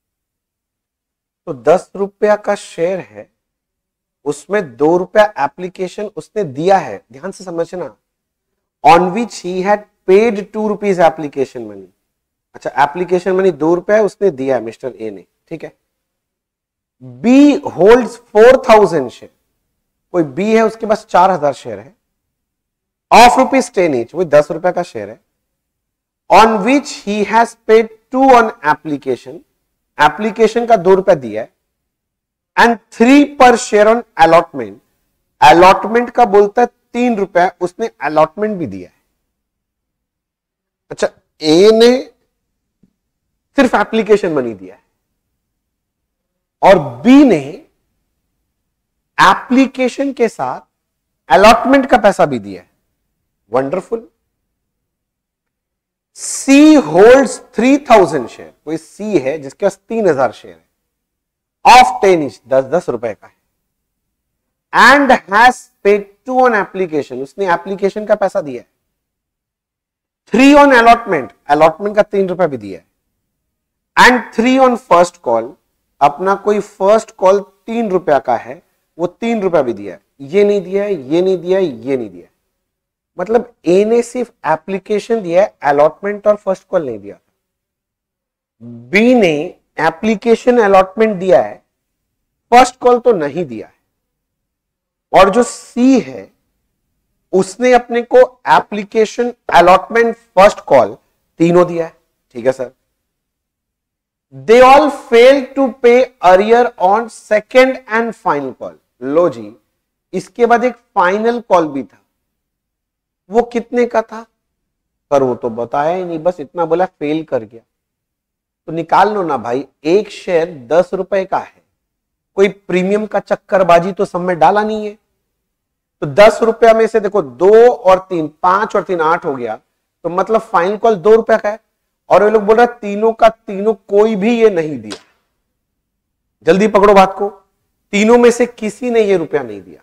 तो दस रुपया का शेयर है, उसमें दो रुपया एप्लीकेशन उसने दिया है। ध्यान से समझना, on which he had paid two rupees application money. अच्छा, एप्लीकेशन मनी दो रुपया उसने दिया है मिस्टर ए ने, ठीक है। B holds four thousand share. कोई बी है, उसके पास चार हजार शेयर है, ऑफ रुपीज टेन ईच, वो दस रुपया का शेयर है। On which he has paid two on application, application का दो रुपया दिया है, एंड थ्री पर शेयर ऑन अलॉटमेंट। अलॉटमेंट का बोलता है तीन रुपया, उसने अलॉटमेंट भी दिया है। अच्छा, ए ने सिर्फ एप्लीकेशन मनी दिया है और बी ने एप्लीकेशन के साथ अलॉटमेंट का पैसा भी दिया है। Wonderful. C holds three thousand share. कोई सी है जिसके पास तीन हजार शेयर है, ऑफ टेन इंच, दस दस रुपए का है, and has paid two on application. उसने एप्लीकेशन का पैसा दिया है, थ्री ऑन अलॉटमेंट, अलॉटमेंट का तीन रुपया भी दिया है, and three on first call. अपना कोई फर्स्ट कॉल तीन रुपया का है, वो तीन रुपया भी दिया है। ये नहीं दिया है, ये नहीं दिया है, ये नहीं दिया है। मतलब ए ने सिर्फ एप्लीकेशन दिया है, अलॉटमेंट और फर्स्ट कॉल नहीं दिया। बी ने एप्लीकेशन अलॉटमेंट दिया है, फर्स्ट कॉल तो नहीं दिया है। और जो सी है उसने अपने को एप्लीकेशन, अलॉटमेंट, फर्स्ट कॉल तीनों दिया है। ठीक है sir. They all fail to pay arrear on second and final call. लो जी, इसके बाद एक फाइनल कॉल भी था। वो कितने का था? पर वो तो बताया ही नहीं, बस इतना बोला फेल कर गया। तो निकाल लो ना भाई, एक शेयर दस रुपए का है, कोई प्रीमियम का चक्करबाजी तो सब में डाला नहीं है। तो दस रुपया में से देखो दो और तीन, पांच और तीन आठ हो गया, तो मतलब फाइनल कॉल दो रुपया का है। और ये लोग बोल रहे हैं तीनों का तीनों कोई भी ये नहीं दिया। जल्दी पकड़ो बात को, तीनों में से किसी ने ये रुपया नहीं दिया।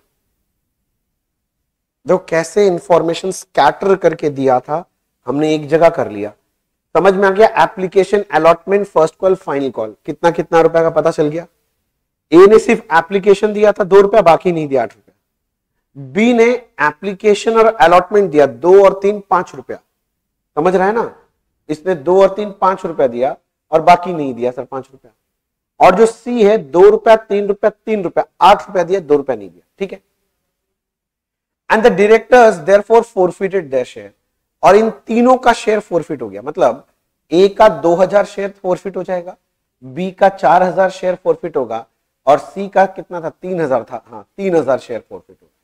देखो कैसे इंफॉर्मेशन स्कैटर करके दिया था, हमने एक जगह कर लिया, समझ में आ गया। Application, allotment, first call, final call, कितना कितना रुपया का पता चल गया। ए ने सिर्फ एप्लीकेशन दिया था दो रुपया, बाकी नहीं दिया आठ रुपया। बी ने एप्लीकेशन और अलॉटमेंट दिया दो और तीन पांच रुपया, समझ रहा है ना। इसने दो और तीन पांच रुपया दिया और बाकी नहीं दिया सर पांच रुपया। और जो सी है दो रुपया, तीन रुपया, तीन रुपया, आठ रुपया दिया, दो रुपया नहीं दिया, ठीक है। And the directors therefore forfeited their share, और इन तीनों का शेयर फॉरफिट हो गया। मतलब ए का दो हजार शेयर फॉरफिट हो जाएगा, बी का चार हजार शेयर फॉरफिट होगा, और सी का कितना था, तीन हजार था, हाँ तीन हजार शेयर फॉरफिट होगा।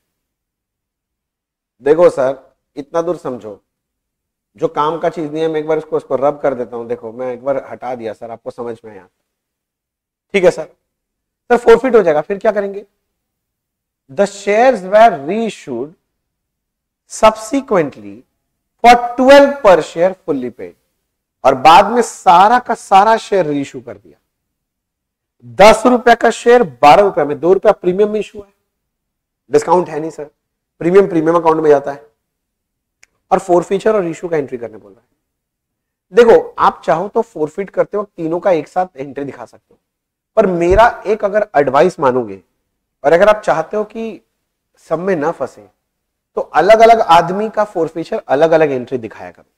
देखो सर इतना दूर समझो, जो काम का चीज नहीं है मैं एक बार इसको इसको रब कर देता हूं। देखो मैं एक बार हटा दिया सर, आपको समझ में आया, ठीक है सर। सर फॉरफिट हो जाएगा, फिर क्या करेंगे। The shares were reissued subsequently for twelve per share fully paid, और बाद में सारा का सारा शेयर रीइश्यू कर दिया। दस रुपए का शेयर बारह रुपए में, दो रुपया प्रीमियम में इशू है, डिस्काउंट है नहीं सर, प्रीमियम प्रीमियम अकाउंट में जाता है। और फोरफीचर और इशू का एंट्री करने बोल रहा है। देखो आप चाहो तो फोरफिट करते हो तीनों का एक साथ एंट्री दिखा सकते हो, पर मेरा एक अगर एडवाइस मानोगे, और अगर आप चाहते हो कि सब में ना फंसे, तो अलग अलग आदमी का फोरफीचर अलग अलग एंट्री दिखाया करो,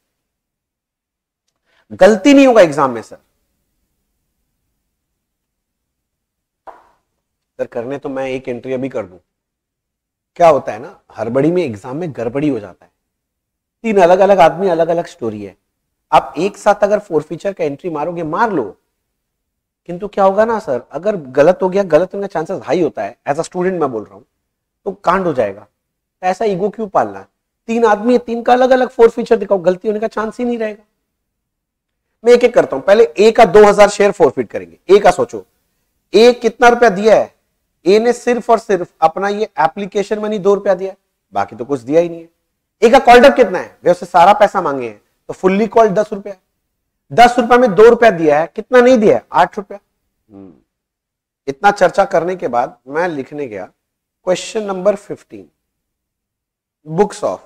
गलती नहीं होगा एग्जाम में। सर सर करने तो मैं एक एंट्री अभी कर दूं, क्या होता है ना, हड़बड़ी में एग्जाम में गड़बड़ी हो जाता है। तीन अलग अलग आदमी, अलग अलग स्टोरी है। आप एक साथ अगर फोरफीचर का एंट्री मारोगे मार लो, किंतु क्या होगा ना सर, अगर गलत हो गया, गलत होने का चांसेस हाई होता है, एज अ स्टूडेंट मैं बोल रहा हूं, तो कांड हो जाएगा। तो ऐसा ईगो क्यों पालना है। तीन आदमी है, तीन का अलग अलग फोरफीचर दिखाओ, गलती होने का चांस ही नहीं रहेगा। मैं एक एक करता हूं, पहले ए का दो हजार शेयर फोरफिट करेंगे। ए का सोचो, ए कितना रुपया दिया है, ए ने सिर्फ और सिर्फ अपना ये एप्लीकेशन मनी दो रुपया दिया है, बाकी तो कुछ दिया ही नहीं है। ए का कॉल्डअप कितना है, वे उससे सारा पैसा मांगे हैं, तो फुल्ली कॉल्ड दस रुपया, दस रुपया में दो रुपया दिया है, कितना नहीं दिया है, आठ रुपया। इतना चर्चा करने के बाद मैं लिखने गया question number fifteen, books of,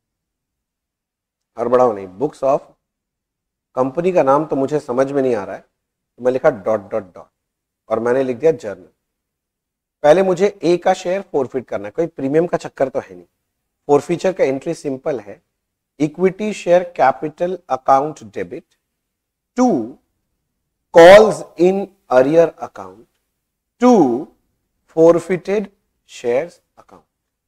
और बड़ा नहीं, बुक्स ऑफ, कंपनी का नाम तो मुझे समझ में नहीं आ रहा है, तो मैं लिखा डॉट डॉट डॉट, और मैंने लिख दिया जर्नल। पहले मुझे ए का शेयर फोरफिट करना है, कोई प्रीमियम का चक्कर तो है नहीं। फोरफीचर का एंट्री सिंपल है, equity share capital account debit to calls in arrear account to forfeited shares account,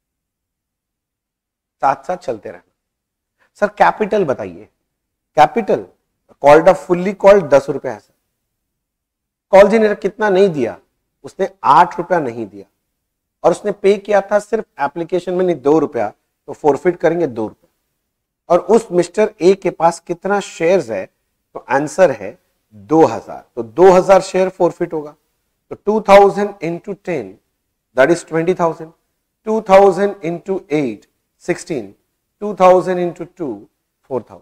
साथ साथ चलते रहना। सर कैपिटल बताइए, capital called up, fully called दस रुपया है सर, कॉल्स इन कितना नहीं दिया, उसने आठ रुपया नहीं दिया, और उसने पे किया था सिर्फ एप्लीकेशन में नहीं दो रुपया, तो फोरफिट करेंगे दो रुपया। और उस मिस्टर ए के पास कितना शेयर्स है, तो आंसर है दो हजार, तो दो हजार शेयर फोरफिट होगा। तो two thousand into ten that is twenty thousand, two thousand into eight sixteen, two thousand into two four thousand.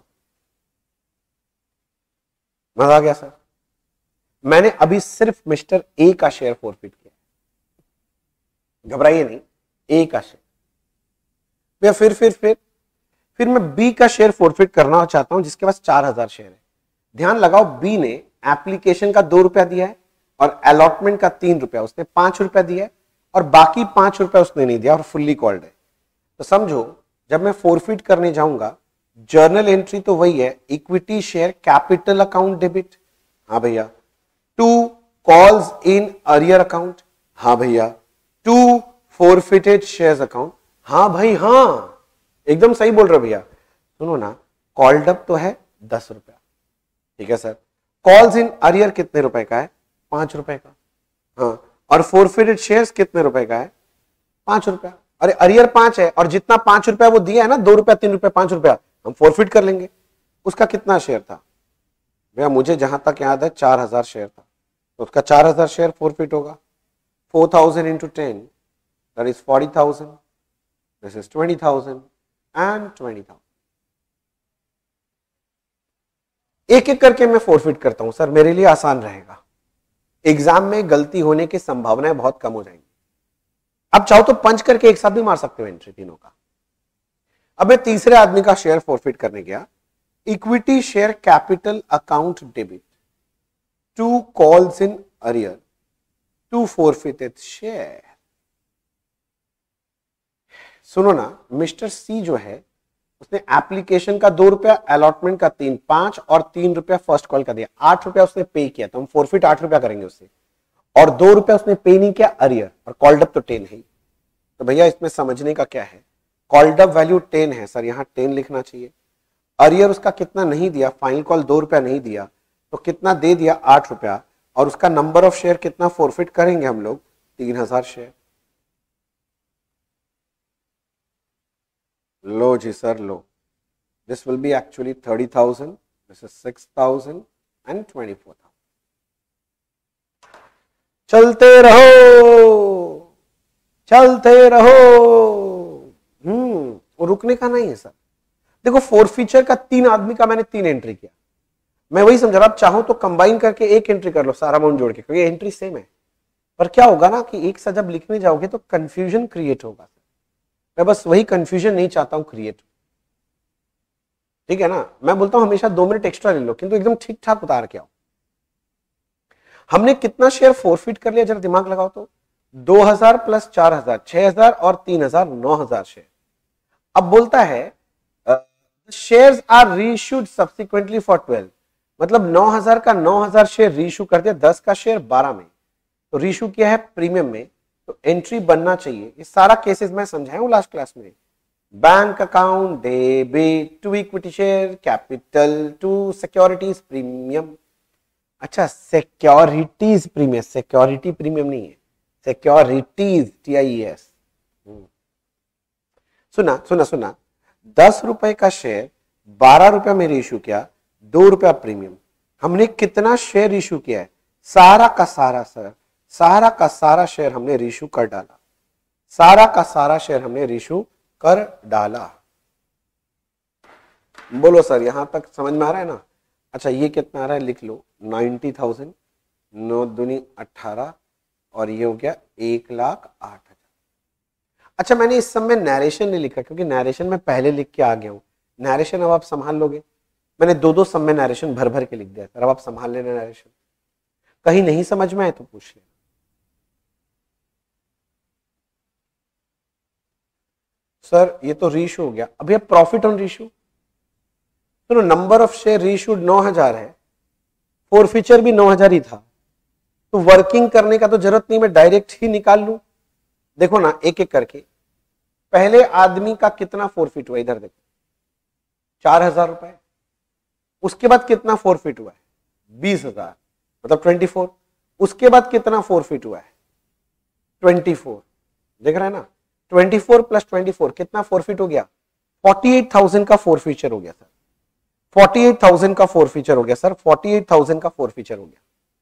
मजा आ गया सर। मैंने अभी सिर्फ मिस्टर ए का शेयर फोरफिट किया, घबराइए नहीं, ए का शेयर। भैया फिर फिर फिर फिर मैं बी का शेयर फोरफिट करना चाहता हूं, जिसके पास चार हजार शेयर है। ध्यान लगाओ, बी ने एप्लीकेशन का दो रुपया दिया है और अलॉटमेंट का तीन रुपया, उसने पांच रुपया दिया है, और बाकी पांच रुपया उसने नहीं दिया और फुल्ली कॉल्ड है। तो समझो जब मैं फोरफिट करने जाऊंगा, जर्नल एंट्री तो वही है, equity share capital account debit, हाँ भैया, to calls in arrear account, हाँ भैया, टू फोरफिटेड शेयर्स अकाउंट, हाँ भाई हाँ, एकदम सही बोल रहे भैया। सुनो ना, कॉल्ड अप तो है दस रुपया, ठीक है सर, कॉल्स इन अरियर कितने रुपए का है, पांच रुपए का, हाँ, और फोरफिटेड शेयर्स कितने रुपए का है, पांच रुपया। अरे अरियर पांच है, और जितना पांच रुपया वो दिया है ना, दो रुपया तीन रुपया पांच रुपया, हम फोरफिट कर लेंगे। उसका कितना शेयर था भैया, मुझे जहां तक याद है चार हजार शेयर था, तो उसका चार हजार शेयर फोरफिट होगा। Four thousand into ten that is forty thousand, this is twenty thousand and twenty thousand. एक एक करके मैं फोरफिट करता हूं सर, मेरे लिए आसान रहेगा, एग्जाम में गलती होने की संभावनाएं बहुत कम हो जाएंगी। अब चाहो तो पंच करके एक साथ भी मार सकते हो एंट्री तीनों का। अब मैं तीसरे आदमी का शेयर फोरफिट करने गया, equity share capital account debit, to calls in arrear, to forfeited share. सुनो ना, मिस्टर सी जो है उसने एप्लीकेशन का दो रुपया, अलॉटमेंट का तीन, पांच और तीन रुपया फर्स्ट कॉल का दिया, आठ रुपया उसने पे किया, तो हम फोरफिट आठ रुपया करेंगे उससे, और दो रुपया उसने पे नहीं किया अरियर, और कॉल्ड अप तो टेन है। तो भैया इसमें समझने का क्या है, कॉल्ड अप वैल्यू टेन है सर, यहां टेन लिखना चाहिए। अरियर उसका कितना नहीं दिया, फाइनल कॉल दो रुपया नहीं दिया, तो कितना दे दिया आठ रुपया, और उसका नंबर ऑफ शेयर कितना फोरफिट करेंगे हम लोग, तीन हजार शेयर। लो जी सर लो, this will be actually thirty thousand, this is six thousand and twenty four thousand. चलते रहो चलते रहो, हम्म वो रुकने का नहीं है सर। देखो फोरफीचर का तीन आदमी का मैंने तीन एंट्री किया, मैं वही समझ रहा, आप चाहो तो कंबाइन करके एक एंट्री कर लो सारा अमाउंट जोड़ के, क्योंकि एंट्री सेम है। पर क्या होगा ना कि एक साथ जब लिखने जाओगे तो कंफ्यूजन क्रिएट होगा, मैं बस वही कंफ्यूजन नहीं चाहता हूं क्रिएट, ठीक है ना। मैं बोलता हूं हमेशा दो मिनट एक्स्ट्रा ले लो, किंतु एकदम ठीक ठाक उतार के आओ। हमने कितना शेयर फोरफिट कर लिया, जरा दिमाग लगाओ तो, दो हजार प्लस चार हजार, छह हजार और तीन हजार, नौ हजार शेयर। अब बोलता है shares are reissued subsequently for twelve, मतलब नौ हजार का नौ हजार शेयर रीइश्यू कर दिया, दस का शेयर बारह में, तो रीइश्यू किया है प्रीमियम में, तो एंट्री बनना चाहिए। ये सारा केसेस मैं समझाया हूं लास्ट क्लास में, bank account debit to equity share capital to securities premium. अच्छा सिक्योरिटीज प्रीमियम, सिक्योरिटी प्रीमियम नहीं है, सिक्योरिटीज टी आई एस। सुना सुना सुना, दस रुपए का शेयर बारह रुपया में इश्यू किया, दो रुपया प्रीमियम। हमने कितना शेयर इश्यू किया है, सारा का सारा सर, सारा का सारा शेयर हमने रिश्यू कर डाला, सारा का सारा शेयर हमने रिश्यू कर डाला। बोलो सर यहां तक समझ में आ रहा है ना। अच्छा ये कितना आ रहा है लिख लो, नाइन्टी थाउजेंड, नौ दुनी अट्ठारह, और ये हो गया एक लाख आठ हजार। अच्छा मैंने इस समय नैरेशन नहीं लिखा, क्योंकि नैरेशन में पहले लिख के आ गया हूं, नैरेशन अब आप संभाल लोगे। मैंने दो दो समय नैरेशन भर भर के लिख दिया सर, अब आप संभाल लेना नैरेशन, कहीं नहीं समझ में आए तो पूछ लेना। सर ये तो रीशू हो गया, अभी अब प्रॉफिट ऑन रीशू, तो नंबर ऑफ शेयर रीशूड नौ हजार है, फोरफीचर भी नौ हजार ही था, तो वर्किंग करने का तो जरूरत नहीं, मैं डायरेक्ट ही निकाल लूं। देखो ना एक एक करके, पहले आदमी का कितना फोरफिट हुआ, इधर देखो चार हजार रुपए, उसके बाद कितना फोरफिट हुआ है, बीस हजार मतलब ट्वेंटी फोर, उसके बाद कितना फोरफिट हुआ है, ट्वेंटी फोर, देख रहे हैं ना, twenty four plus twenty four कितना फोरफिट हो गया, फोर्टी एट थाउजेंड का फोरफीचर हो गया सर, फोर्टी एट थाउजेंड का फोरफीचर हो गया सर, फोर्टी एट थाउजेंड का फोरफीचर हो गया,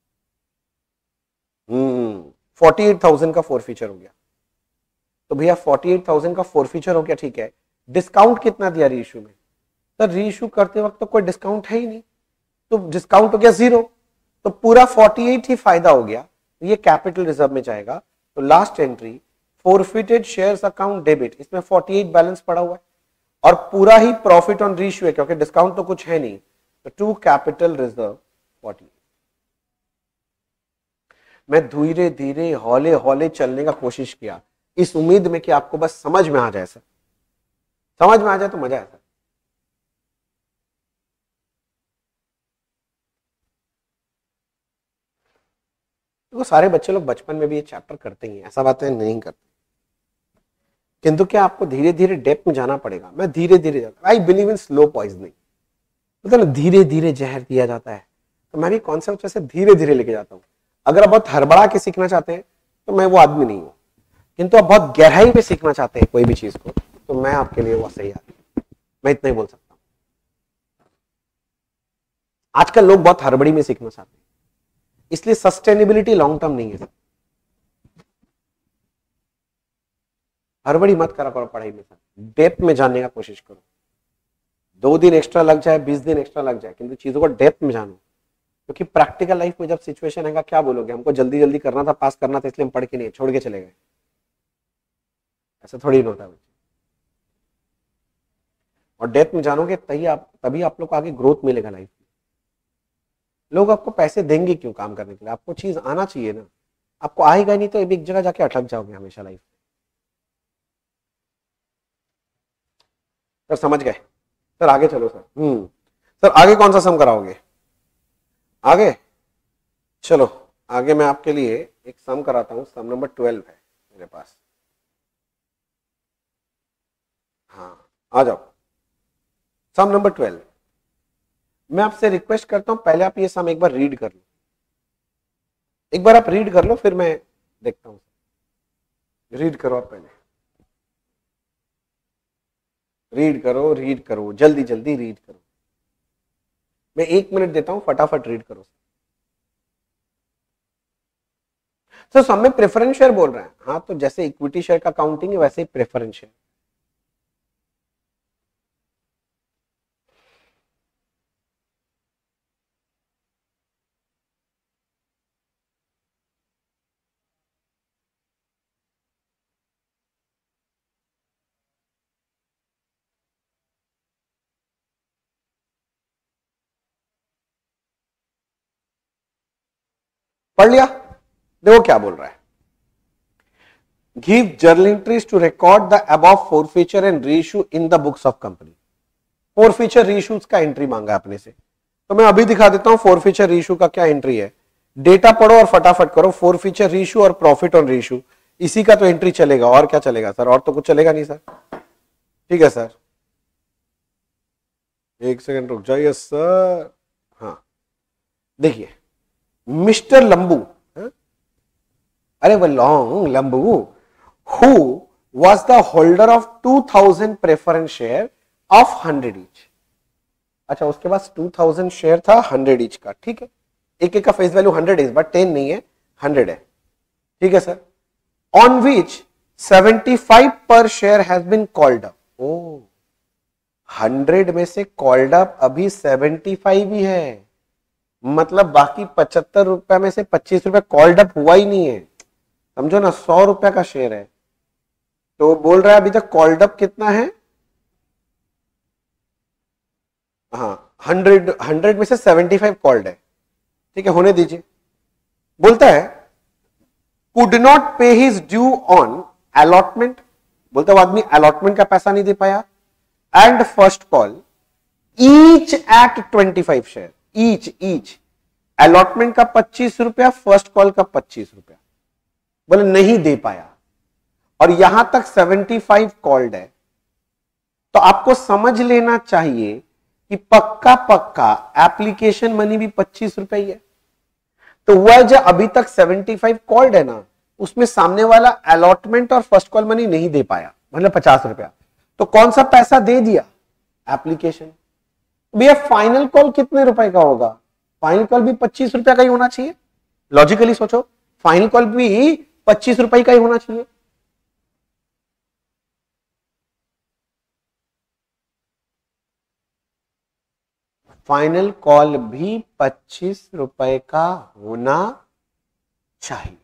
हम्म फोर्टी एट थाउजेंड का फोरफीचर हो गया। तो भैया फोर्टी एट थाउजेंड का फोरफीचर हो गया, ठीक है, डिस्काउंट कितना दिया रीइश्यू में, सर रीइश्यू करते वक्त तो कोई डिस्काउंट है ही नहीं, तो डिस्काउंट हो गया जीरो, तो पूरा फोर्टी एट ही फायदा हो गया, तो ये कैपिटल रिजर्व में जाएगा। तो last entry forfeited shares account debit, इसमें फोर्टी एट बैलेंस पड़ा हुआ है, और पूरा ही प्रॉफिट ऑन रीइश्यू है, क्योंकि डिस्काउंट तो कुछ है नहीं, तो to capital reserve forty eight. मैं धीरे धीरे हौले हौले चलने का कोशिश किया, इस उम्मीद में कि आपको बस समझ में आ जाए सर, समझ में आ जाए तो मजा है सर। तो सारे बच्चे लोग बचपन में भी ये चैप्टर करते ही हैं, ऐसा बात है नहीं करते, किंतु क्या आपको धीरे धीरे डेप्थ में जाना पड़ेगा। मैं धीरे धीरे, I believe in slow poisoning, मतलब धीरे धीरे जहर दिया जाता है, तो मैं भी कॉन्सेप्ट से धीरे धीरे लेके जाता हूँ। अगर आप बहुत हड़बड़ा के सीखना चाहते हैं तो मैं वो आदमी नहीं हूँ, किंतु आप बहुत गहराई में सीखना चाहते हैं कोई भी चीज को, तो मैं आपके लिए वो सही आदमी, मैं इतना ही बोल सकता हूँ। आजकल लोग बहुत हड़बड़ी में सीखना चाहते हैं, इसलिए सस्टेनेबिलिटी लॉन्ग टर्म नहीं है। हड़बड़ी मत करा करो पढ़ाई में, डेप्थ में जानने का कोशिश करो। दो दिन एक्स्ट्रा लग जाए, बीस दिन एक्स्ट्रा लग जाए, किंतु चीजों को डेप्थ में जानो, क्योंकि प्रैक्टिकल लाइफ में जब सिचुएशन आएगा क्या बोलोगे, हमको जल्दी जल्दी करना था, पास करना था, इसलिए हम पढ़ के नहीं छोड़ के चले गए। ऐसा थोड़ी होता है। और डेप्थ में जानोगे तभी आप तभी आप लोग को आगे ग्रोथ मिलेगा लाइफ में। लोग आपको पैसे देंगे क्यों काम करने के लिए, आपको चीज आना चाहिए ना। आपको आएगा नहीं तो एक जगह जाके अटक जाओगे हमेशा लाइफ में। सर समझ गए? सर आगे चलो सर। हम्म सर आगे कौन सा सम कराओगे? आगे चलो, आगे मैं आपके लिए एक सम कराता हूं। सम नंबर ट्वेल्व है मेरे पास। हाँ आ जाओ। Sum number twelve. मैं आपसे रिक्वेस्ट करता हूं पहले आप ये सम एक बार रीड कर लो। एक बार आप रीड कर लो, फिर मैं देखता हूं। रीड करो आप पहले, रीड करो, रीड करो, जल्दी जल्दी रीड करो। मैं एक मिनट देता हूं, फटाफट रीड करो। सर सब में प्रेफरेंस शेयर बोल रहे हैं। हाँ, तो जैसे इक्विटी शेयर का काउंटिंग है वैसे ही प्रेफरेंस शेयर। पढ़ लिया? देखो क्या बोल रहा है। Give journal entries to record the above forfeiture and reissue in the books of company. forfeiture reissues का एंट्री मांगा अपने से, तो मैं अभी दिखा देता हूं forfeiture reissue का क्या एंट्री है। डेटा पढ़ो और फटाफट करो। forfeiture reissue और प्रॉफिट ऑन reissue, इसी का तो एंट्री चलेगा। और क्या चलेगा सर? और तो कुछ चलेगा नहीं सर। ठीक है सर, एक सेकंड रुक जाइए सर। हाँ देखिए, मिस्टर लंबू, अरे वो long Lambu, who was the holder of two thousand preference share of one hundred each. अच्छा, उसके पास two thousand शेयर था one hundred each का। ठीक है, एक एक का फेस वैल्यू one hundred है, बट ten नहीं है, one hundred है। ठीक है sir. On which seventy-five per share has been called up. ओ one hundred में से called up अभी seventy-five ही है, मतलब बाकी पचहत्तर रुपए में से पच्चीस रुपए कॉल्ड अप हुआ ही नहीं है। समझो ना, सौ रुपए का शेयर है, तो बोल रहा है अभी तक कॉल्ड अप कितना है? हाँ, हंड्रेड हंड्रेड में से सेवेंटी फाइव कॉल्ड है। ठीक है, होने दीजिए। बोलता है could not pay his due on allotment, बोलता है वो आदमी अलॉटमेंट का पैसा नहीं दे पाया, and first call each at twenty five share, each each allotment का पच्चीस रुपया, फर्स्ट कॉल का पच्चीस रुपया, बोले नहीं दे पाया, और यहां तक पचहत्तर कॉल्ड है। तो आपको समझ लेना चाहिए कि पक्का पक्का एप्लीकेशन मनी भी पच्चीस रुपए ही है। तो वह जो अभी तक पचहत्तर कॉल्ड है ना, उसमें सामने वाला अलॉटमेंट और फर्स्ट कॉल मनी नहीं दे पाया, मतलब पचास रुपया। तो कौन सा पैसा दे दिया? एप्लीकेशन। भैया फाइनल कॉल कितने रुपए का होगा? फाइनल कॉल भी पच्चीस रुपया का ही होना चाहिए। लॉजिकली सोचो, फाइनल कॉल भी पच्चीस रुपए का ही होना चाहिए। फाइनल कॉल भी पच्चीस रुपए का होना चाहिए।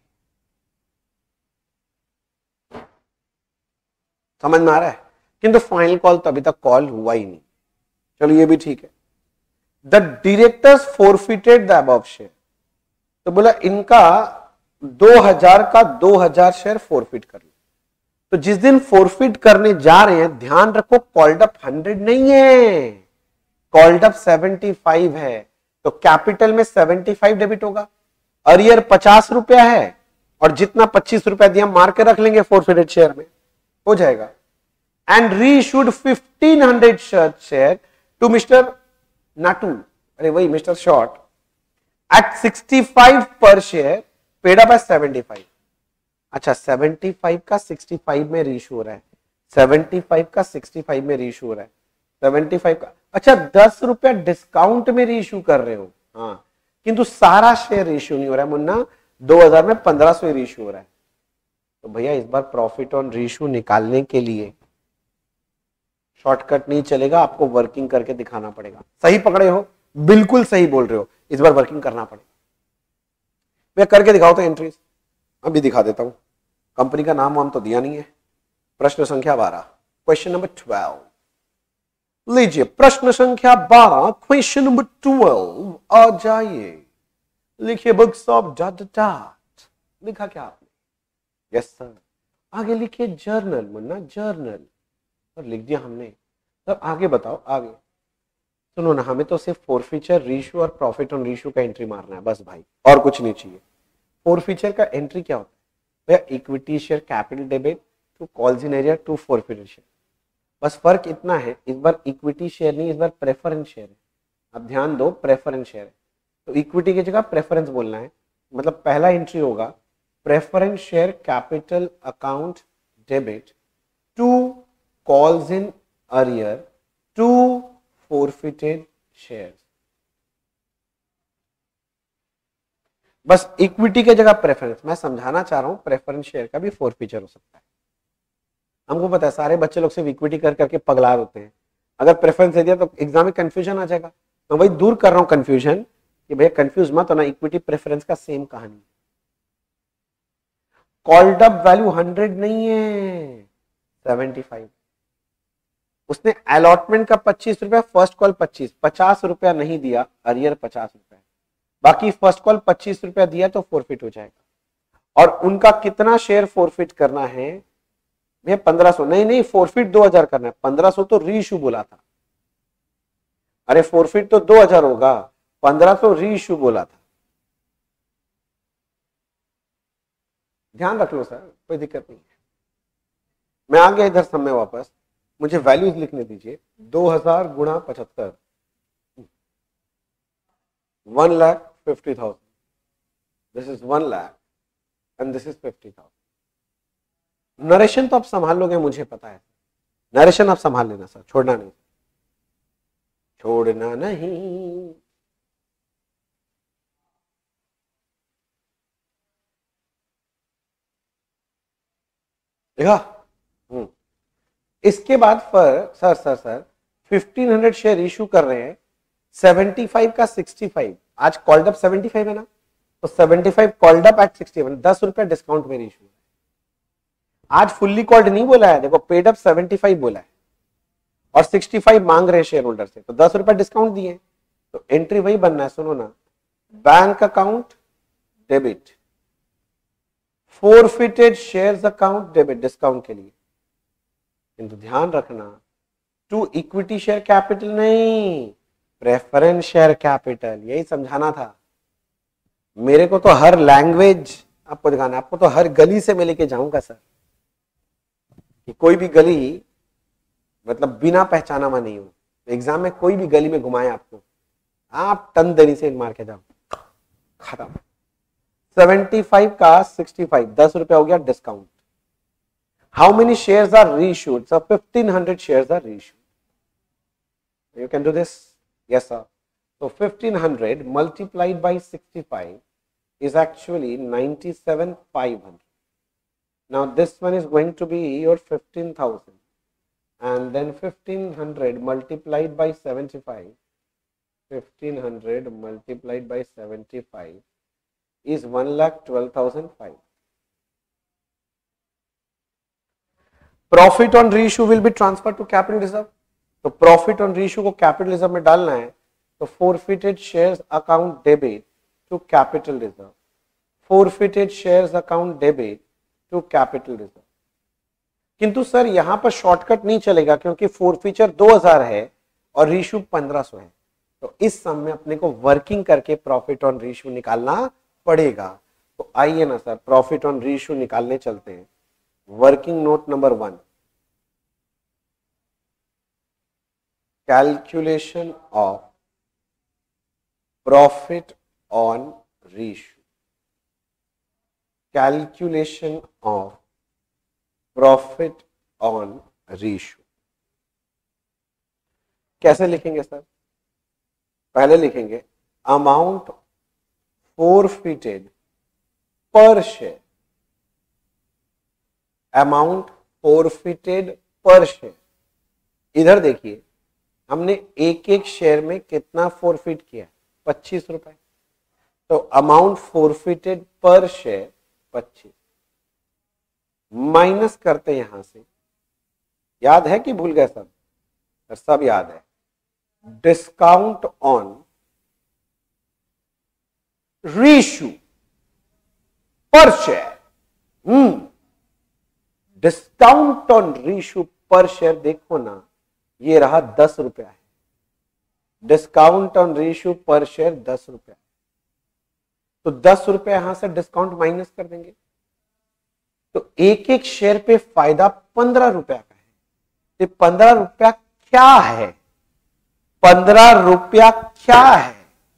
समझ में आ रहा है? किंतु फाइनल कॉल तो अभी तक कॉल हुआ ही नहीं। चलो ये भी ठीक है। The directors forfeited the above share, तो बोला इनका दो हज़ार का दो हज़ार शेयर फोरफिट कर लो। तो जिस दिन फोरफिट करने जा रहे हैं, ध्यान रखो कॉल्ड अप हंड्रेड नहीं है, कॉल्ड अप सेवेंटी फाइव है। तो कैपिटल में सेवेंटी फाइव डेबिट होगा, अरियर पचास रुपया है, और जितना पच्चीस रुपया दिया मार के रख लेंगे फोरफिटेड शेयर में, हो जाएगा। And reissued fifteen hundred share to mister Natu, अरे वही mister Short, at sixty five per share, paid up at seventy five. अच्छा, सेवेंटी फाइव का सिक्सटी फाइव में रीइश्यू हो रहा है, सेवेंटी फाइव का सिक्सटी फाइव में रीइश्यू हो रहा है। सेवेंटी फाइव का, अच्छा दस रुपया डिस्काउंट में रीइश्यू कर रहे हो, हाँ, किंतु सारा शेयर रीइश्यू नहीं हो रहा है मुन्ना, दो हज़ार में पंद्रह सौ रीइश्यू हो रहा है। तो भैया इस बार प्रॉफिट ऑन रीइश्यू निकालने के लिए शॉर्टकट नहीं चलेगा, आपको वर्किंग करके दिखाना पड़ेगा। सही पकड़े हो, बिल्कुल सही बोल रहे हो, इस बार वर्किंग करना पड़ेगा। मैं करके दिखाओ तो एंट्रीज, अभी दिखा देता हूं, कंपनी का नाम वाम तो दिया नहीं है। प्रश्न संख्या बारह, क्वेश्चन नंबर ट्वेल्व, लीजिए प्रश्न संख्या बारह, क्वेश्चन नंबर ट्वेल्व, आ जाइए, लिखिए बुक्स ऑफ डॉट डॉट, लिखा क्या आपने? Yes sir. आगे लिखिए जर्नल, मुन्ना जर्नल, और लिख दिया हमने। सर आगे बताओ, आगे सुनो ना, हमें तो सिर्फ फोर फीचर रीइश्यू और प्रॉफिट ऑन रीइश्यू का एंट्री मारना है बस भाई, और कुछ नहीं चाहिए। फोर फीचर का एंट्री क्या होता है भैया? Equity share capital debit to calls in arrear to forfeited share, बस फर्क इतना है, इस बार इक्विटी शेयर नहीं, इस बार प्रेफरेंस शेयर है। अब ध्यान दो, प्रेफरेंस शेयर है तो इक्विटी की जगह प्रेफरेंस बोलना है। मतलब पहला एंट्री होगा preference share capital account debit to calls in arrear to forfeited share, बस इक्विटी की जगह प्रेफरेंस। मैं समझाना चाह रहा हूं प्रेफरेंस शेयर का भी फोर फीचर हो सकता है। हमको पता है सारे बच्चे लोग सिर्फ इक्विटी कर करके पगला होते हैं, अगर प्रेफरेंस दे दिया तो एग्जाम में कंफ्यूजन आ जाएगा। मैं वही दूर कर रहा हूं कंफ्यूजन कि भैया कंफ्यूज मत होना, इक्विटी प्रेफरेंस का सेम कहानी। कॉल्ड अप वैल्यू हंड्रेड नहीं है, सेवेंटी फाइव। उसने अलॉटमेंट का पच्चीस रुपया, फर्स्ट कॉल पच्चीस, पचास रुपया नहीं दिया, अरियर पचास रुपया, बाकी फर्स्ट कॉल पच्चीस रुपया दिया तो फोरफिट हो जाएगा। और उनका कितना शेयर फोरफिट करना है भैया? पंद्रह सौ नहीं नहीं, फोरफिट दो हजार करना है, पंद्रह सौ तो रीइश्यू बोला था। अरे फोरफिट तो दो हजार होगा, पंद्रह सौ रीइश्यू बोला था। ध्यान रख लो सर, कोई दिक्कत नहीं है। मैं आ गया इधर समय वापस, मुझे वैल्यूज लिखने दीजिए। दो हजार गुणा पचहत्तर, one lakh fifty thousand, this is one lakh and this is fifty thousand. Narration तो आप संभाल लोगे, मुझे पता है, नरेशन आप संभाल लेना सर, छोड़ना नहीं, छोड़ना नहीं। देखा? हम्म इसके बाद पर sir sir sir fifteen hundred share issue कर रहे हैं, सेवेंटी फाइव का सिक्सटी फाइव, आज कॉल्ड अप सेवेंटी फाइव है ना, तो seventy five called up at sixty one, दस रुपया डिस्काउंट में इशू है। आज फुल्ली कॉल्ड नहीं बोला है, देखो पेड अप सेवेंटी फाइव बोला है और सिक्सटी फाइव मांग रहे हैं शेयर होल्डर से, तो दस रुपया डिस्काउंट दिए, तो एंट्री वही बनना है। सुनो ना, bank account debit, forfeited shares account debit discount के लिए, किंतु ध्यान रखना टू इक्विटी शेयर कैपिटल नहीं, प्रेफरेंस शेयर कैपिटल, यही समझाना था। मेरे को तो हर लैंग्वेज आपको दिखाना, आपको तो हर गली से मैं लेके जाऊंगा सर, कि कोई भी गली मतलब बिना पहचाना मैं नहीं हूं। एग्जाम में कोई भी गली में घुमाए आपको, आप टन दरी से मार के जाओ, खत्म। सेवेंटी फाइव का सिक्सटी फाइव, दस रुपया हो गया discount. How many shares are reissued? Sir fifteen hundred shares are reissued. You can do this? Yes sir. So fifteen hundred multiplied by sixty-five is actually ninety-seven thousand five hundred. Now this one is going to be your fifteen thousand, and then fifteen hundred multiplied by seventy-five, fifteen hundred multiplied by seventy-five is one lakh twelve thousand five. Profit on reissue will be transferred to capital reserve. तो profit on reissue को capital reserve में डालना है, तो forfeited shares account debit to capital reserve, forfeited shares account debit to capital reserve। किंतु sir यहां पर shortcut नहीं चलेगा, क्योंकि फोरफीचर दो हजार है और रीइश्यू पंद्रह सौ है, तो इस सम में अपने को वर्किंग करके प्रॉफिट ऑन रीइश्यू निकालना पड़ेगा। तो आइए ना सर प्रॉफिट ऑन रीइश्यू निकालने चलते हैं। Working note number one, calculation of profit on reissue, calculation of profit on reissue। कैसे लिखेंगे सर? पहले लिखेंगे amount forfeited per share, amount forfeited per share. इधर देखिए हमने एक एक शेयर में कितना फोरफिट किया, पच्चीस रुपए। तो अमाउंट फोरफिटेड पर शेयर पच्चीस, माइनस करते हैं यहां से। याद है कि भूल गए सब? सब याद है। Discount on reissue per share, hmm discount on reissue per share देखो ना, ये रहा दस रुपया है। Discount on reissue per share दस रुपया, तो दस रुपया यहां से डिस्काउंट माइनस कर देंगे, तो एक एक शेयर पे फायदा पंद्रह रुपया का है। तो पंद्रह रुपया क्या है? पंद्रह रुपया क्या है?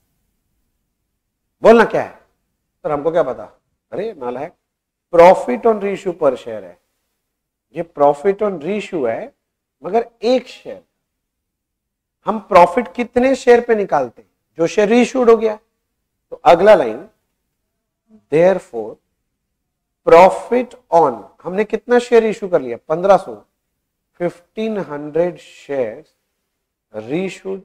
बोलना क्या है सर? हमको क्या पता? अरे नालायक, profit on reissue per share है। ये प्रॉफिट ऑन रीइश्यू है, मगर एक शेयर। हम प्रॉफिट कितने शेयर पे निकालते हैं? जो शेयर रीइश्यूड हो गया। तो अगला लाइन, देयरफॉर प्रॉफिट ऑन, हमने कितना शेयर इश्यू कर लिया? पंद्रह सौ, फिफ्टीन हंड्रेड शेयर रीइश्यूड।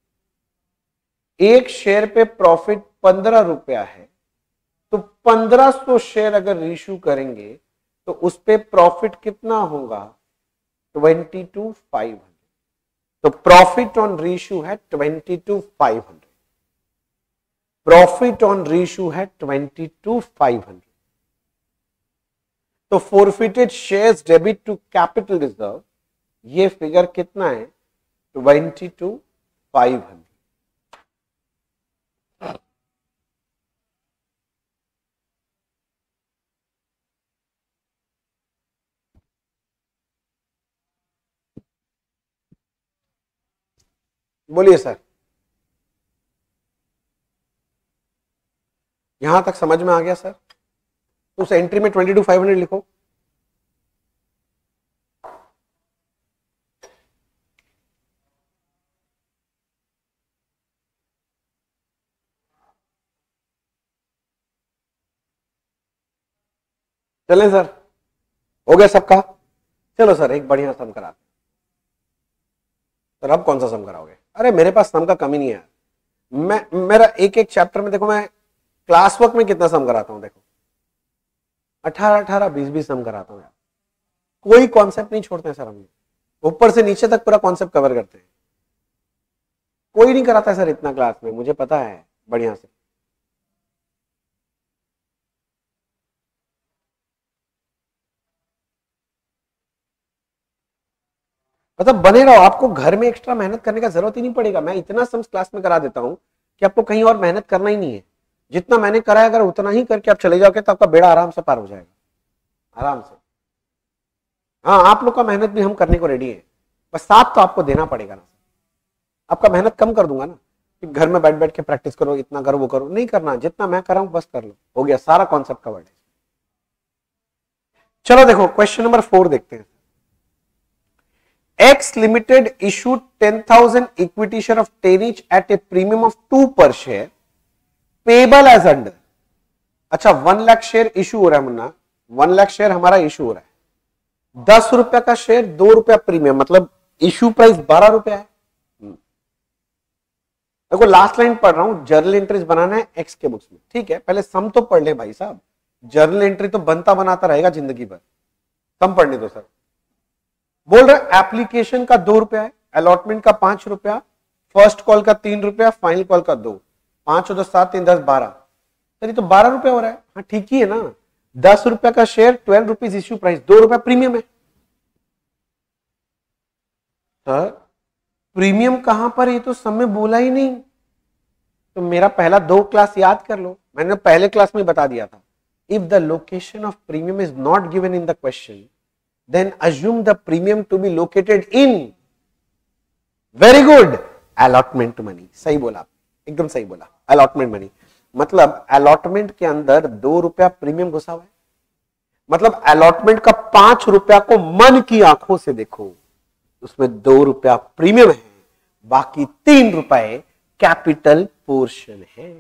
एक शेयर पे प्रॉफिट पंद्रह रुपया है, तो पंद्रह सौ शेयर अगर रीइश्यू करेंगे तो उस पे प्रॉफिट कितना होगा? Twenty two five hundred. तो प्रॉफिट ऑन रीइश्यू है twenty two five hundred. Profit on reissue है ट्वेंटी टू फाइव हंड्रेड। तो forfeited shares debit to capital reserve, ये फिगर कितना है? Twenty two five hundred. बोलिए सर, यहां तक समझ में आ गया सर? तो उस एंट्री में ट्वेंटी टू फाइव हंड्रेड लिखो। चलें सर, हो गया सबका? चलो सर एक बढ़िया सम कराते। सर अब कौन सा सम कराओगे? अरे मेरे पास सम का कमी नहीं है। मैं मेरा एक एक चैप्टर में देखो, मैं क्लास वर्क में कितना सम कराता हूं, देखो अठारह अठारह बीस बीस सम कराता हूं यार। कोई कॉन्सेप्ट नहीं छोड़ते हैं सर, हम ऊपर से नीचे तक पूरा कॉन्सेप्ट कवर करते हैं। कोई नहीं कराता है सर इतना क्लास में, मुझे पता है बढ़िया से। मतलब बने रहो, आपको घर में एक्स्ट्रा मेहनत करने का जरूरत ही नहीं पड़ेगा। मैं इतना सम्स क्लास में करा देता हूं कि आपको कहीं और मेहनत करना ही नहीं है। जितना मैंने कराया अगर उतना ही करके आप चले जाओगे तो आपका बेड़ा आराम से पार हो जाएगा, आराम से। हाँ, आप लोग का मेहनत भी हम करने को रेडी है, बस साथ तो आपको देना पड़ेगा ना। आपका मेहनत कम कर दूंगा ना कि घर में बैठ बैठ के प्रैक्टिस करो, इतना करो वो करो, नहीं करना। जितना मैं कर रहा हूं बस कर लो, हो गया, सारा कॉन्सेप्ट कवर्ड है। चलो देखो क्वेश्चन नंबर फोर देखते हैं। X Limited issued ten thousand equity share of ten each at a premium of two per share, payable as under। अच्छा, वन लाख शेयर इशू हो रहा है मुन्ना, वन लाख शेयर हमारा इशू हो रहा है। दस रुपया का शेयर, दो रुपया प्रीमियम, मतलब इशू प्राइस बारह रुपया है। देखो लास्ट लाइन पढ़ रहा हूं, जर्नल एंट्रीज बनाना है एक्स के बुक्स में, ठीक है। पहले सम तो पढ़ ले भाई साहब, जर्नल एंट्री तो बनता बनाता रहेगा जिंदगी भर, सम पढ़ने दो सर। बोल रहे एप्लीकेशन का दो रुपया है, अलॉटमेंट का पांच रुपया, फर्स्ट कॉल का तीन रुपया, फाइनल कॉल का दो, पांच और दस सात, तीन दस बारह, सर तो बारह रुपया हो रहा है। हाँ ठीक ही है ना, दस रुपया का share, twelve rupees issue price, दो रुपया प्रीमियम है। सर प्रीमियम कहां पर, ये तो सब में बोला ही नहीं। तो मेरा पहला दो क्लास याद कर लो, मैंने पहले क्लास में बता दिया था। If the location of premium is not given in the question, then assume the premium to be located in, very good, allotment money। सही बोला, एकदम सही बोला, allotment money। मतलब allotment के अंदर दो रुपया प्रीमियम घुसा हुआ है, मतलब allotment का पांच रुपया को मन की आंखों से देखो, उसमें दो रुपया प्रीमियम है, बाकी तीन रुपए कैपिटल पोर्शन है।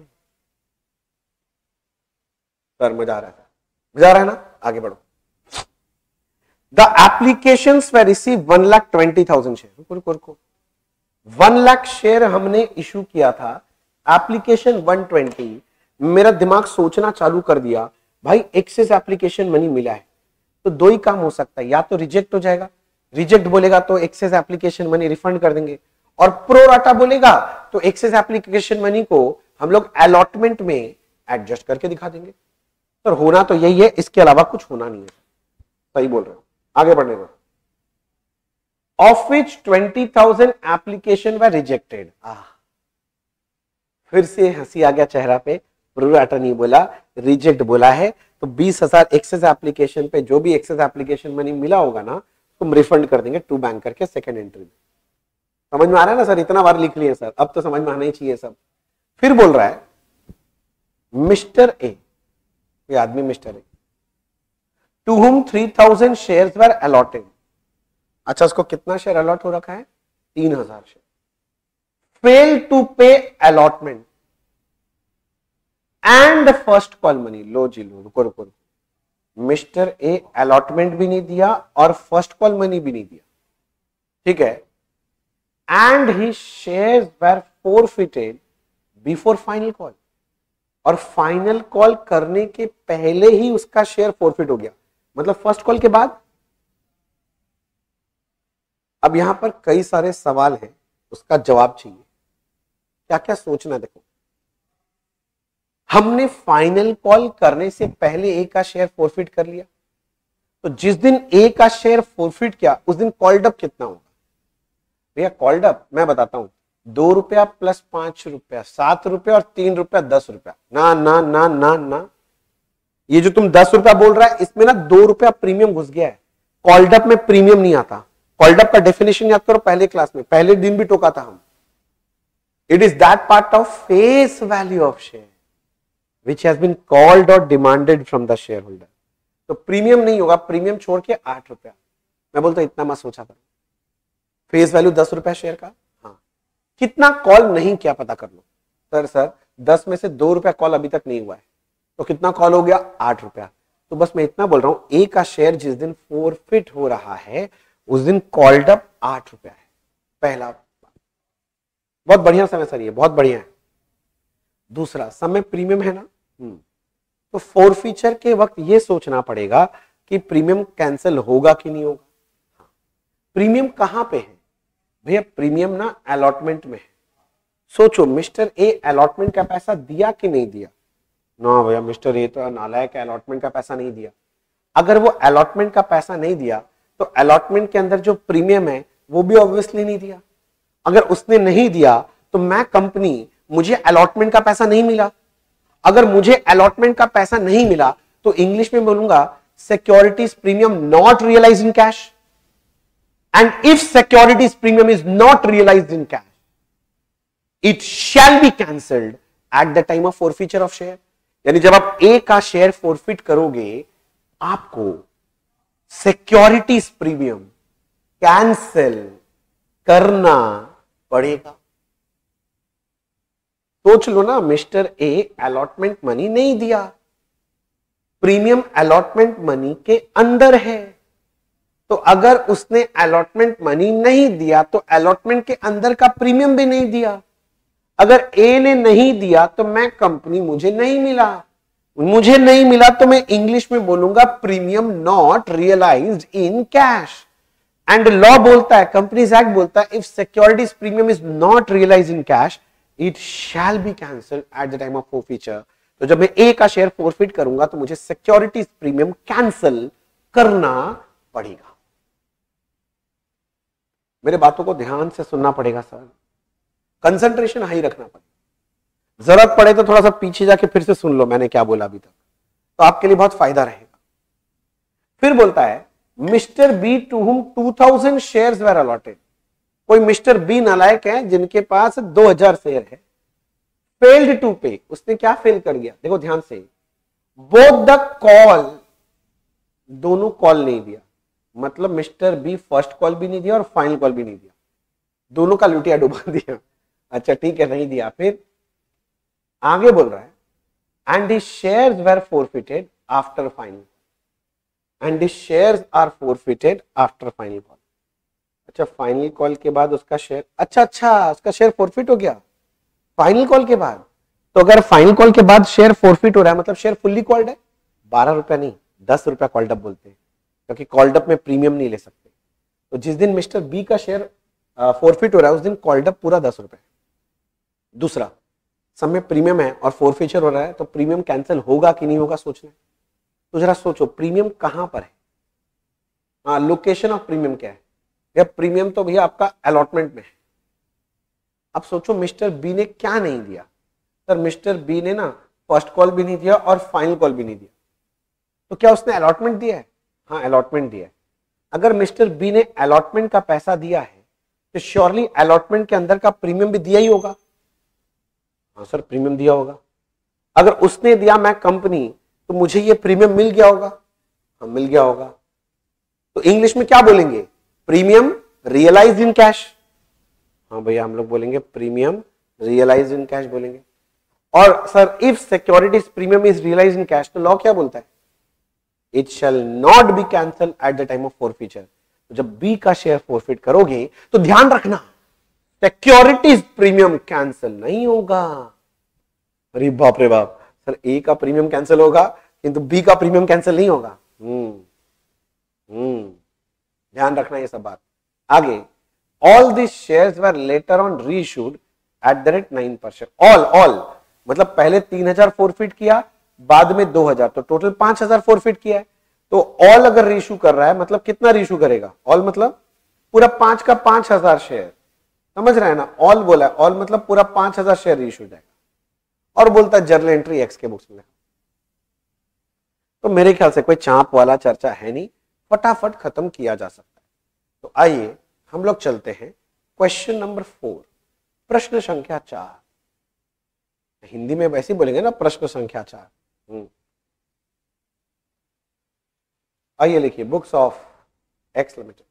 सर मजा आ रहा है, मजा आ रहा है ना? आगे बढ़ो। The applications they receive one lakh twenty thousand share. रुको रुको रुको, वन लाख शेयर हमने इशू किया था, एप्लीकेशन वन ट्वेंटी। मेरा दिमाग सोचना चालू कर दिया, भाई एक्सेस एप्लीकेशन मनी मिला है तो दो ही काम हो सकता है, या तो रिजेक्ट हो जाएगा, रिजेक्ट बोलेगा तो एक्सेस एप्लीकेशन मनी रिफंड कर देंगे, और प्रोराटा बोलेगा तो एक्सेस एप्लीकेशन मनी को हम लोग अलॉटमेंट में एडजस्ट करके दिखा देंगे। सर होना तो यही है, इसके अलावा कुछ होना नहीं है। सही बोल रहे हो, आगे बढ़ने दो। Of which twenty thousand application were rejected. फिर से हंसी आ गया चेहरा पे, प्रोराटा नहीं बोला, रिजेक्ट बोला है। तो बीस हजार एक्सेस एप्लीकेशन पे जो भी एक्सेस एप्लीकेशन मनी मिला होगा ना, तुम रिफंड कर देंगे टू बैंक करके सेकंड एंट्री में। समझ में आ रहा है ना सर? इतना बार लिख लिए सर, अब तो समझ में आना ही चाहिए सब। फिर बोल रहा है मिस्टर ए, ये आदमी mister A, to whom three thousand shares were allotted. अच्छा, उसको कितना शेयर अलॉट हो रखा है? तीन हजार share. Fail to pay allotment and first call money. लो जी लो, रुको रुको रुको, मिस्टर ए अलॉटमेंट भी नहीं दिया और फर्स्ट कॉल मनी भी नहीं दिया, ठीक है, and he shares were forfeited before final call, और फाइनल कॉल करने के पहले ही उसका शेयर फोरफिट हो गया, मतलब फर्स्ट कॉल के बाद। अब यहां पर कई सारे सवाल हैं, उसका जवाब चाहिए, क्या क्या सोचना। देखो, हमने फाइनल कॉल करने से पहले ए का शेयर फोरफिट कर लिया, तो जिस दिन ए का शेयर फोरफिट किया उस दिन कॉल्ड अप कितना होगा? भैया कॉल्ड अप मैं बताता हूं, दो रुपया प्लस पांच रुपया, सात रुपया और तीन रुपया दस रुपया। ना ना ना ना ना, ये जो तुम दस रुपया बोल रहा है इसमें ना दो रुपया प्रीमियम घुस गया है। कॉल्ड अप में प्रीमियम नहीं आता। कॉल्ड अप का डेफिनेशन याद करो, पहले क्लास में, पहले दिन भी टोका था हम। It is that part of face value of share which has been called or demanded from the shareholder। तो प्रीमियम नहीं होगा, प्रीमियम छोड़ के आठ रुपया। मैं बोलता इतना मत सोचा करो, फेस वैल्यू दस रुपया शेयर का, हाँ, कितना कॉल नहीं किया पता कर लो। सर सर दस में से दो रुपया कॉल अभी तक नहीं हुआ है, तो कितना कॉल हो गया? आठ रुपया। तो बस मैं इतना बोल रहा हूं, ए का शेयर जिस दिन फोरफिट हो रहा है उस दिन कॉल्ड अप आठ रुपया है। पहला, बहुत बढ़िया समय सर, ये बहुत बढ़िया है। दूसरा, समय प्रीमियम है ना, तो फोरफीचर के वक्त ये सोचना पड़ेगा कि प्रीमियम कैंसिल होगा कि नहीं होगा। प्रीमियम कहां पे है भैया? प्रीमियम ना अलॉटमेंट में है। सोचो, मिस्टर ए अलॉटमेंट का पैसा दिया कि नहीं दिया? ना भैया, मिस्टर ए तो नालायक है, अलॉटमेंट का पैसा नहीं दिया। अगर वो अलॉटमेंट का पैसा नहीं दिया तो अलॉटमेंट के अंदर जो प्रीमियम है वो भी ऑब्वियसली नहीं दिया। अगर उसने नहीं दिया तो मैं कंपनी, मुझे अलॉटमेंट का पैसा नहीं मिला। अगर मुझे अलॉटमेंट का पैसा नहीं मिला तो इंग्लिश में बोलूंगा securities premium not realised in cash, and if securities premium is not realised in cash it shall be cancelled at the time of forfeiture of share. यानी जब आप ए का शेयर फोरफिट करोगे, आपको सिक्योरिटीज प्रीमियम कैंसिल करना पड़ेगा। सोच लो ना, मिस्टर ए अलॉटमेंट मनी नहीं दिया, प्रीमियम अलॉटमेंट मनी के अंदर है, तो अगर उसने अलॉटमेंट मनी नहीं दिया तो अलॉटमेंट के अंदर का प्रीमियम भी नहीं दिया। अगर ए ने नहीं दिया तो मैं कंपनी, मुझे नहीं मिला, मुझे नहीं मिला तो मैं इंग्लिश में बोलूंगा premium not realised in cash. And law बोलता है, कंपनीज एक्ट बोलता है, if securities premium is not realised in cash it shall be cancelled at the time of forfeiture. तो जब मैं ए का शेयर फोरफिट करूंगा तो मुझे सिक्योरिटीज प्रीमियम कैंसिल करना पड़ेगा। मेरे बातों को ध्यान से सुनना पड़ेगा सर, कंसंट्रेशन हाई रखना पड़ेगा। जरूरत पड़े तो थोड़ा सा पीछे जाके फिर से सुन लो मैंने क्या बोला अभी तक, तो आपके लिए बहुत फायदा रहेगा। फिर बोलता है mister B to whom two thousand shares were allotted. कोई मिस्टर बी नालायक है जिनके पास दो हजार शेयर है, फेल्ड टू पे, उसने क्या फेल कर दिया? देखो ध्यान से, बोथ द कॉल, दोनों कॉल नहीं दिया, मतलब मिस्टर बी फर्स्ट कॉल भी नहीं दिया और फाइनल कॉल भी नहीं दिया, दोनों का लुटिया डुबा दिया। अच्छा ठीक है, नहीं दिया। फिर आगे बोल रहा है and his shares were forfeited after final, and his shares are forfeited after final call. अच्छा फाइनल कॉल के बाद उसका शेयर, अच्छा अच्छा उसका शेयर फोरफिट हो गया फाइनल कॉल के बाद। तो अगर फाइनल कॉल के बाद शेयर फोरफिट हो रहा है मतलब शेयर फुल्ली कॉल्ड है। बारह रुपया नहीं, दस रुपया कॉल्ड अप बोलते हैं, क्योंकि कॉल्ड अप में प्रीमियम नहीं ले सकते। तो जिस दिन मिस्टर बी का शेयर फोरफिट हो रहा है उस दिन कॉल्ड अप पूरा दस रुपए। दूसरा, सब में प्रीमियम है और फोरफिचर हो रहा है तो प्रीमियम कैंसिल होगा कि नहीं होगा सोचना है। तो जरा सोचो प्रीमियम कहां पर है। हाँ, लोकेशन ऑफ प्रीमियम क्या है। या प्रीमियम तो भैया आपका अलॉटमेंट में है। अब सोचो मिस्टर बी ने क्या नहीं दिया। सर मिस्टर बी ने ना फर्स्ट कॉल भी नहीं दिया और फाइनल कॉल भी नहीं दिया, तो क्या उसने अलॉटमेंट दिया है। हाँ अलॉटमेंट दिया है। अगर मिस्टर बी ने अलॉटमेंट का पैसा दिया है तो श्योरली अलॉटमेंट के अंदर का प्रीमियम भी दिया ही होगा। हाँ सर प्रीमियम दिया होगा। अगर उसने दिया मैं कंपनी तो मुझे ये प्रीमियम मिल गया होगा। हाँ मिल गया होगा। तो इंग्लिश में क्या बोलेंगे, प्रीमियम रियलाइज इन कैश। हाँ भैया हम लोग बोलेंगे प्रीमियम रियलाइज इन कैश बोलेंगे। और sir if securities premium is realise in cash तो लॉ क्या बोलता है, it shall not be cancel at the time of forfeiture. तो जब बी का शेयर फोरफिट करोगे तो ध्यान रखना सिक्योरिटीज प्रीमियम कैंसिल नहीं होगा। अरे बाप रे बाप, सर ए का प्रीमियम कैंसिल होगा किंतु बी का प्रीमियम कैंसिल नहीं होगा। हम्म हम्म ध्यान रखना ये सब बात। आगे, all this shares were later on reissued at the rate nine percent. All all मतलब पहले तीन हजार फोरफिट किया, बाद में दो हजार, तो टोटल पांच हजार फोरफिट किया है। तो ऑल अगर रीइश्यू कर रहा है मतलब कितना रीइश्यू करेगा, ऑल मतलब पूरा पांच का पांच हजार शेयर। समझ रहे हैं ना, ऑल बोला है, ऑल मतलब पूरा पांच हजार शेयर रीइश्यू जाएगा। और बोलता है जर्नल एंट्री एक्स के बुक्स में। तो मेरे ख्याल से कोई चांप वाला चर्चा है नहीं, फटाफट खत्म किया जा सकता है। तो आइए हम लोग चलते हैं क्वेश्चन नंबर फोर, प्रश्न संख्या चार। हिंदी में वैसे ही बोलेंगे ना, प्रश्न संख्या चार। आइए लिखिए, बुक्स ऑफ एक्स लिमिटेड।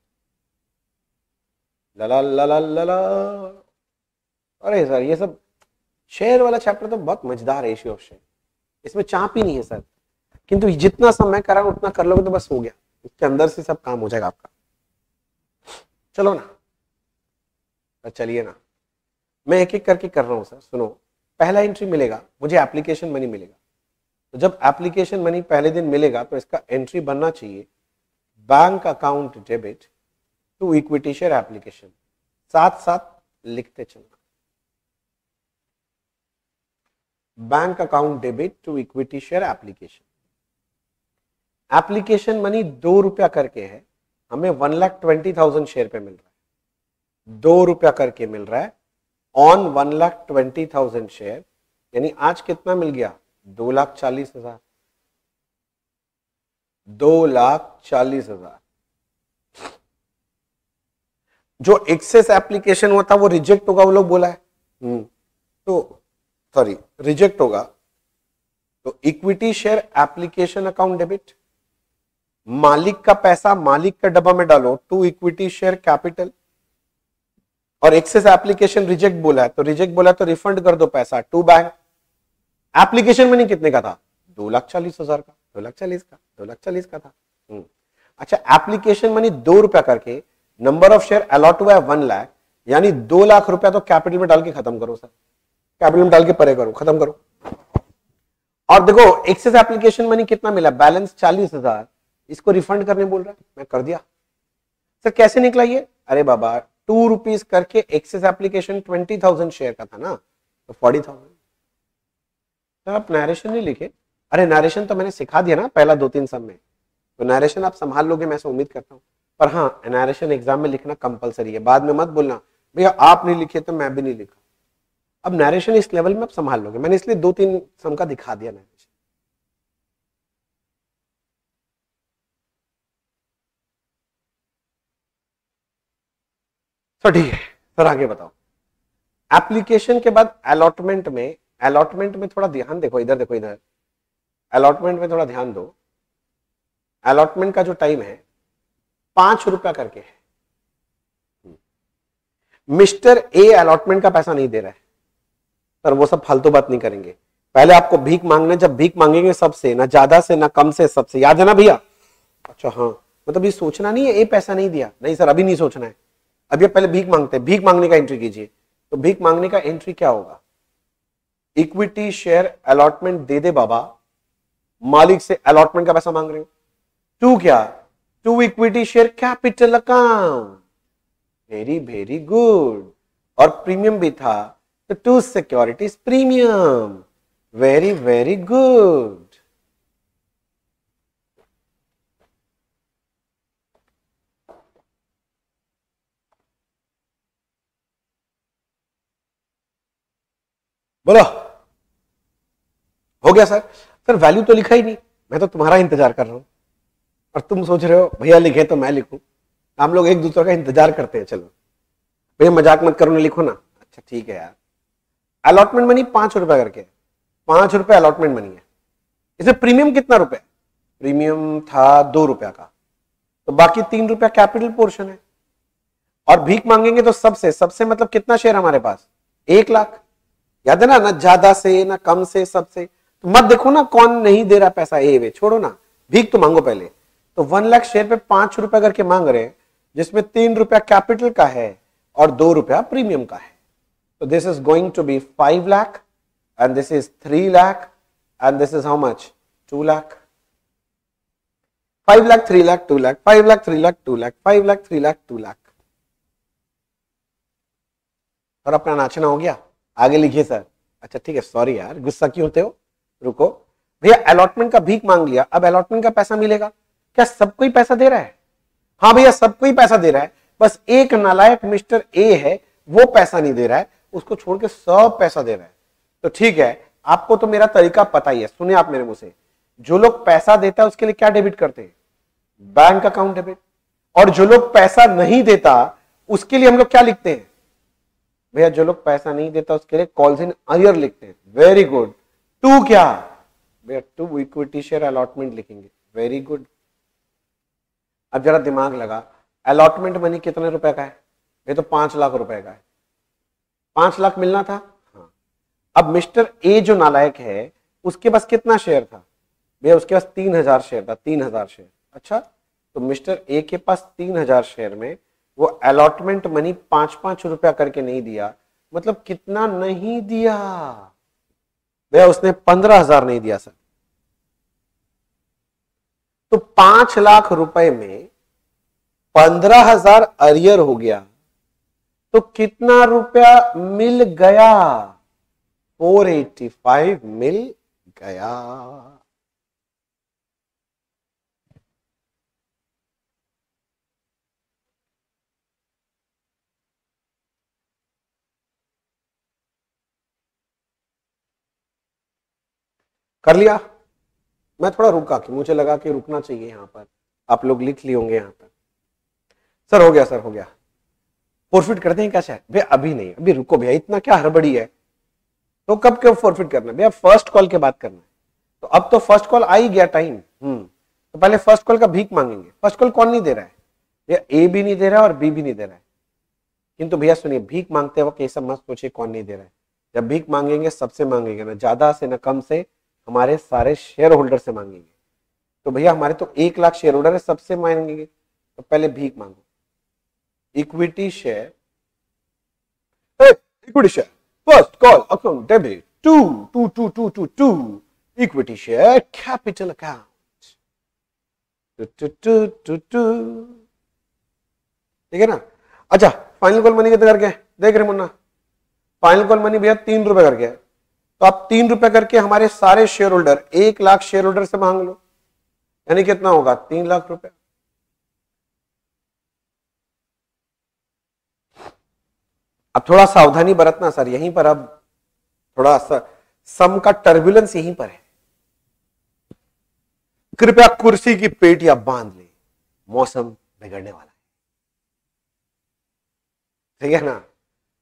लला लला लला। अरे सर ये सब शेयर वाला चैप्टर तो बहुत मजेदार है, इश्यू ऑफ शेयर। इसमें चाप ही नहीं है सर, किंतु जितना समय करा उतना कर लोगे तो बस हो गया, इसके अंदर से सब काम हो जाएगा आपका। चलो ना, तो चलिए ना, मैं एक एक करके कर रहा हूं सर। सुनो, पहला एंट्री मिलेगा मुझे एप्लीकेशन मनी मिलेगा। तो जब एप्लीकेशन मनी पहले दिन मिलेगा तो इसका एंट्री बनना चाहिए bank account debit to equity share application. साथ साथ लिखते चलना, bank account debit to equity share application. Application money दो रुपया करके है, हमें one lakh twenty thousand share पे मिल रहा है। दो रुपया करके मिल रहा है on one lakh twenty thousand share, यानी आज कितना मिल गया, दो लाख चालीस हजार। दो लाख चालीस हजार। जो एक्सेस एप्लीकेशन हुआ था वो रिजेक्ट होगा, वो लोग बोला है। हम्म तो सॉरी रिजेक्ट होगा। तो equity share application account debit, मालिक का पैसा मालिक का डब्बा में डालो टू इक्विटी शेयर कैपिटल। और एक्सेस एप्लीकेशन रिजेक्ट बोला है, तो रिजेक्ट बोला है तो रिफंड कर दो पैसा टू बैंक। एप्लीकेशन मनी कितने का था, दो लाख चालीस हजार का, दो लाख चालीस का, दो लाख चालीस का था। अच्छा, एप्लीकेशन मनी दो रुपया करके, नंबर ऑफ शेयर अलॉट हुआ है वन लाख, यानी दो लाख रुपया तो कैपिटल में डाल के खत्म करो सर, कैपिटल में डाल के परे करो, खत्म करो। और देखो एक्सेस एप्लीकेशन मनी कितना मिला, बैलेंस चालीस हजार, इसको रिफंड करने बोल रहा है, मैं कर दिया। सर कैसे निकला ये, अरे बाबा टू रुपीज करके excess application twenty thousand share का था ना, तो फोर्टी थाउजेंड। सर आप नरेशन नहीं लिखे, अरे नरेशन तो मैंने सिखा दिया ना पहला दो तीन सब में, तो नरेशन आप संभाल लोगे मैं से उम्मीद करता हूं। पर हाँ नरेशन एग्जाम में लिखना कंपलसरी है, बाद में मत बोलना भैया आप नहीं लिखे तो मैं भी नहीं लिखा। अब नरेशन इस लेवल में आप संभाल लोगे, मैंने इसलिए दो तीन सम का दिखा दिया नरेशन। तो ठीक है सर, आगे बताओ। एप्लीकेशन के बाद अलॉटमेंट में, अलॉटमेंट में थोड़ा ध्यान देखो, इधर देखो, इधर अलॉटमेंट में थोड़ा ध्यान दो। अलॉटमेंट का जो टाइम है पांच रुपया करके है। मिस्टर ए अलॉटमेंट का पैसा नहीं दे रहा है, सर वो सब फालतू बात नहीं करेंगे। पहले आपको भीख मांगने, जब भीख मांगेंगे सबसे, ना ज्यादा से ना कम से, सबसे, याद है ना भैया? अच्छा हाँ, मतलब ये सोचना नहीं है ए पैसा नहीं दिया, नहीं सर अभी नहीं सोचना है, अभी पहले भीख मांगते हैं, भीख मांगने का एंट्री कीजिए। तो भीख मांगने का एंट्री क्या होगा? इक्विटी शेयर अलॉटमेंट दे दे बाबा, मालिक से अलॉटमेंट का पैसा मांग रहे हो। टू क्या? To equity share capital account, very very good. और प्रीमियम भी था, तो to securities premium, very very good. बोलो, हो गया सर? सर वैल्यू तो लिखा ही नहीं, मैं तो तुम्हारा इंतजार कर रहा हूं और तुम सोच रहे हो भैया लिखे तो मैं लिखूं। हम लोग एक दूसरे का इंतजार करते हैं। चलो भैया मजाक मत करो ना, लिखो ना। अच्छा ठीक है यार। अलॉटमेंट मनी पांच रुपए करके, पांच रुपए अलॉटमेंट मनी है। इसमें प्रीमियम कितना रुपए? प्रीमियम था दो रुपया का, तो बाकी तीन रुपया कैपिटल पोर्शन है। और भीख मांगेंगे तो सबसे, सबसे मतलब कितना शेयर हमारे पास? एक लाख। याद है ना, ना ज्यादा से ना कम से, सबसे। तो मत देखो ना कौन नहीं दे रहा पैसा, ए वे छोड़ो ना, भीख तो मांगो पहले। तो वन लाख शेयर पे पांच रुपया करके मांग रहे हैं, जिसमें तीन रुपया कैपिटल का है और दो रुपया प्रीमियम का है। तो this is going to be five lakh and this is three lakh and this is how much? Two lakh. Five lakh, three lakh, two lakh, five lakh, three lakh, two lakh, five lakh, three lakh, two lakh. और अपना नाचना हो गया, आगे लिखिए सर। अच्छा ठीक है, सॉरी यार, गुस्सा क्यों होते हो? रुको भैया, अलॉटमेंट का भीख मांग लिया, अब अलॉटमेंट का पैसा मिलेगा क्या? सबको ही पैसा दे रहा है? हाँ भैया सबको ही पैसा दे रहा है, बस एक नालायक मिस्टर ए है, वो पैसा नहीं दे रहा है, उसको छोड़ के सब पैसा दे रहा है। तो ठीक है, आपको तो मेरा तरीका पता ही है, सुनिए आप मेरे मुंह से। जो लोग पैसा देता है उसके लिए क्या डेबिट करते हैं? Bank account debit. और जो लोग पैसा नहीं देता उसके लिए हम लोग क्या लिखते हैं? भैया जो लोग पैसा नहीं देता उसके लिए कॉल्स इन अरियर लिखते हैं। Very good. टू क्या? भैया टू इक्विटी शेयर अलॉटमेंट लिखेंगे। Very good. अब जरा दिमाग लगा, अलॉटमेंट मनी कितने रुपए का है? ये तो पांच लाख रुपए का है, पांच लाख मिलना था। हाँ। अब मिस्टर ए जो नालायक है उसके पास कितना शेयर था? भैया उसके पास तीन हजार शेयर था, तीन हजार शेयर। अच्छा, तो मिस्टर ए के पास तीन हजार शेयर में वो अलॉटमेंट मनी पांच पांच रुपया करके नहीं दिया, मतलब कितना नहीं दिया? भैया उसने पंद्रह हजार नहीं दिया सर। तो पांच लाख रुपए में पंद्रह हजार अरियर हो गया, तो कितना रुपया मिल गया? फोर एटी फाइव मिल गया। कर लिया? मैं थोड़ा रुका कि मुझे लगा कि रुकना चाहिए यहां पर, आप लोग लिख लिए होंगे यहां पर। सर हो गया, सर हो गया। फॉरफिट कर दें क्या सर? भैया अभी नहीं, अभी रुको भैया, इतना क्या हड़बड़ी है? तो कब कब फॉरफिट करना है भैया? फर्स्ट कॉल के बाद करना है। तो अब तो फर्स्ट कॉल आ ही गया टाइम। हम्म तो पहले फर्स्ट कॉल का भीख मांगेंगे। फर्स्ट कॉल कौन नहीं दे रहा है? भैया ए भी नहीं दे रहा है और बी भी नहीं दे रहा है। किंतु भैया सुनिए, भीख मांगते वक्त ऐसा मत सोचिए कौन नहीं दे रहा है। जब भीख मांगेंगे सबसे मांगेंगे, ना ज्यादा से ना कम से, हमारे सारे शेयर होल्डर से मांगेंगे। तो भैया हमारे तो एक लाख शेयर होल्डर है, सबसे मांगेंगे, तो पहले भीख मांगो। Equity share, equity share first call account debit to to to to to to equity share capital account to to to to to. ठीक है ना? अच्छा, फाइनल कॉल मनी कितना करके देख रहे मुन्ना? फाइनल कॉल मनी भैया तीन रुपए करके है, तो आप तीन रुपए करके हमारे सारे शेयर होल्डर, एक लाख शेयर होल्डर से मांग लो, यानी कितना होगा? तीन लाख रुपए। अब थोड़ा सावधानी बरतना सर यहीं पर, अब थोड़ा सा सम का टर्बुलेंस यहीं पर है। कृपया कुर्सी की पेटियां बांध ले, मौसम बिगड़ने वाला है। ठीक है ना?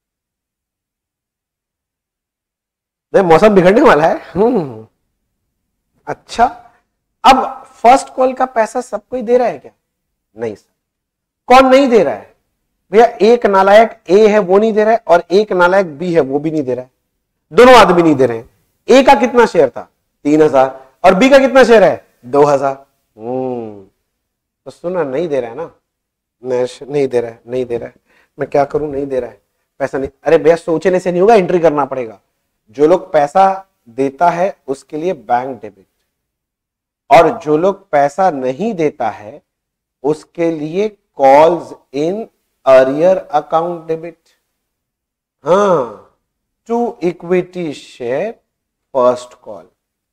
नहीं, मौसम बिगड़ने वाला है। हम्म अच्छा, अब फर्स्ट कॉल का पैसा सबको ही दे रहा है क्या? नहीं सर। कौन नहीं दे रहा है? भैया एक नालायक ए है वो नहीं दे रहा है और एक नालायक बी है वो भी नहीं दे रहा है, दोनों आदमी नहीं दे रहे हैं। ए का कितना शेयर था? तीन हजार, और बी का कितना शेयर है? दो हजार। हम्म तो सुना, नहीं दे रहा है ना, नहीं दे रहा है, नहीं दे रहा है, मैं क्या करूं, नहीं दे रहा है, पैसा नहीं। अरे भैया सोचने से नहीं होगा, एंट्री करना पड़ेगा। जो लोग पैसा देता है उसके लिए बैंक डेबिट, और जो लोग पैसा नहीं देता है उसके लिए calls in arrear account debit. हाँ, to equity share first call.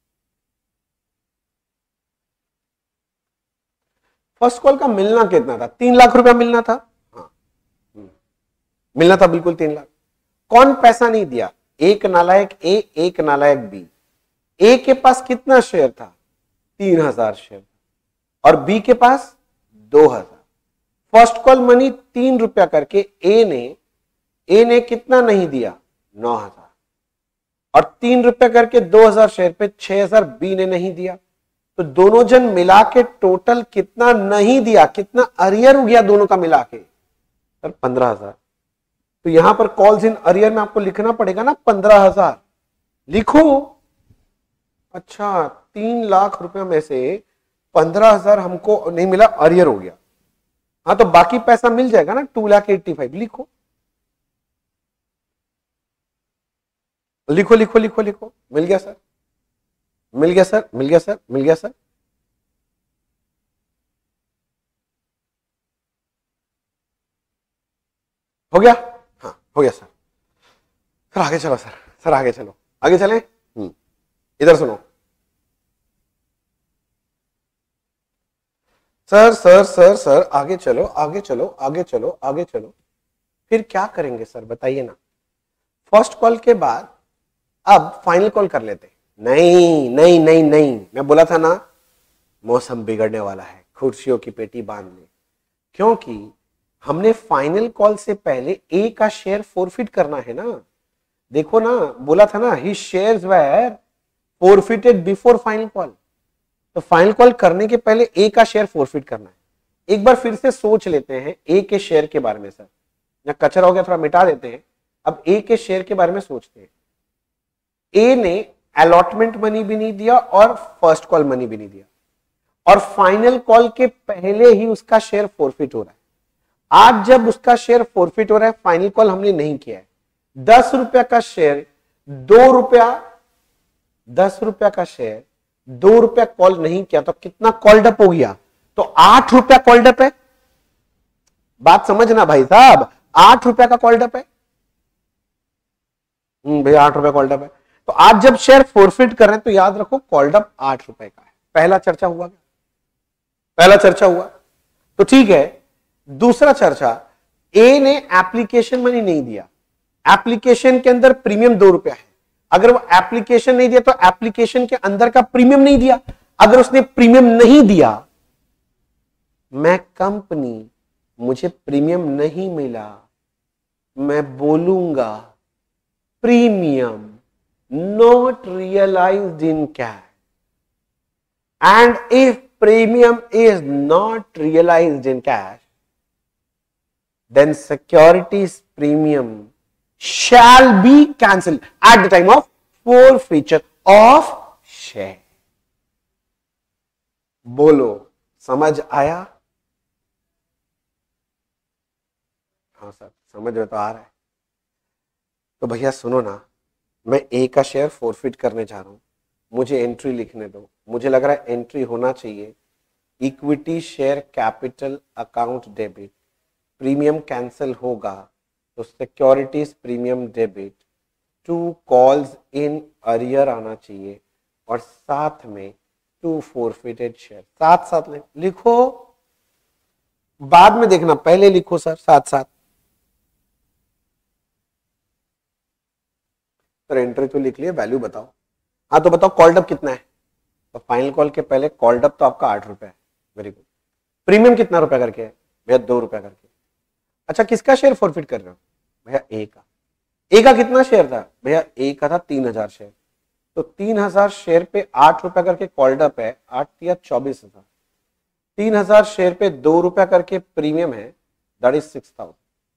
First call का मिलना कितना था? तीन लाख रुपया मिलना था। हाँ, मिलना था बिल्कुल तीन लाख। कौन पैसा नहीं दिया? एक नालायक ए, एक नालायक बी। ए के पास कितना शेयर था? तीन हजार शेयर, और बी के पास दो हजार। फर्स्ट कॉल मनी तीन रुपया करके ए ने ए ने कितना नहीं दिया? नौ हजार, और तीन रुपया करके दो हजार शेयर पे छह हजार बी ने नहीं दिया। तो दोनों जन मिला के टोटल कितना नहीं दिया, कितना अरियर हो गया दोनों का मिला के? सर पंद्रह हजार। तो यहां पर कॉल्स इन अरियर में आपको लिखना पड़ेगा ना पंद्रह हजार। लिखो। अच्छा, तीन लाख रुपए में से पंद्रह हजार हमको नहीं मिला, अरियर हो गया। हाँ, तो बाकी पैसा मिल जाएगा ना, टू लाख एट्टी फाइव। लिखो लिखो लिखो लिखो लिखो। मिल गया सर, मिल गया सर, मिल गया सर, मिल गया सर। हो गया? हाँ हो गया सर। सर आगे चलो सर, सर आगे चलो, आगे चले। हम्म इधर सुनो सर, सर सर सर आगे चलो, आगे चलो, आगे चलो, आगे चलो। फिर क्या करेंगे सर बताइए ना? फर्स्ट कॉल के बाद अब फाइनल कॉल कर लेते। नहीं नहीं नहीं नहीं, मैं बोला था ना, मौसम बिगड़ने वाला है, खुर्सियों की पेटी बांध ले। क्योंकि हमने फाइनल कॉल से पहले ए का शेयर फोरफिट करना है ना। देखो ना, बोला था ना, he shares were forfeited before final call. तो फाइनल कॉल करने के पहले ए का शेयर फोरफिट करना है। एक बार फिर से सोच लेते हैं ए के शेयर के बारे में। सर या कचरा हो गया, थोड़ा मिटा देते हैं। अब ए के शेयर के बारे में सोचते हैं। ए ने अलॉटमेंट मनी भी नहीं दिया और फर्स्ट कॉल मनी भी नहीं दिया, और फाइनल कॉल के पहले ही उसका शेयर फोरफिट हो रहा है। आज जब उसका शेयर फोरफिट हो रहा है, फाइनल कॉल हमने नहीं किया है, दस रुपया का शेयर दो रुपया दस रुपया का शेयर दो रुपया कॉल नहीं किया तो कितना कॉल्ड अप हो गया? तो आठ रुपया कॉल्ड अप है। बात समझना भाई साहब, आठ रुपया का कॉल्ड अप है। हम्म भैया आठ रुपया कॉल्ड अप है। तो आज जब शेयर फोरफिट कर रहे हैं तो याद रखो कॉल्ड अप आठ रुपए का है। पहला चर्चा हुआ क्या? पहला चर्चा हुआ तो ठीक है। दूसरा चर्चा, ए ने एप्लीकेशन मनी नहीं दिया। एप्लीकेशन के अंदर प्रीमियम दो रुपया है। अगर वो एप्लीकेशन नहीं दिया तो एप्लीकेशन के अंदर का प्रीमियम नहीं दिया। अगर उसने प्रीमियम नहीं दिया, मैं कंपनी, मुझे प्रीमियम नहीं मिला, मैं बोलूंगा premium not realized in cash, and if premium is not realized in cash, then securities premium shall be cancelled at the time of forfeiture of share. बोलो, समझ आया? हाँ सर, समझ में तो आ रहा है। तो भैया सुनो ना, मैं ए का शेयर फोरफिट करने जा रहा हूं, मुझे एंट्री लिखने दो। मुझे लग रहा है एंट्री होना चाहिए equity share capital account debit, premium cancel होगा तो securities premium debit, to calls in arrear आना चाहिए, और साथ में टू फोरफिटेड शेयर। साथ साथ लिखो, बाद में देखना, पहले लिखो सर साथ साथ। सर एंट्री तो लिख लिए, वैल्यू बताओ। हाँ तो बताओ कॉल्ड अप कितना है? तो फाइनल कॉल के पहले कॉल्ड अप तो आपका आठ रुपए है। Very good. प्रीमियम कितना रुपया करके है? भैया दो रुपया करके। अच्छा, किसका शेयर फॉरफिट कर रहे हो? भैया ए का। ए का कितना शेयर था? भैया ए का था तीन हजार शेयर। तो तीन हजार शेयर पे आठ रुपया करके कॉल्ड अप है, आठ या चौबीस हजार। तीन हजार शेयर पे दो रुपया करके प्रीमियम है, दैट इज सिक्स थाउजेंड।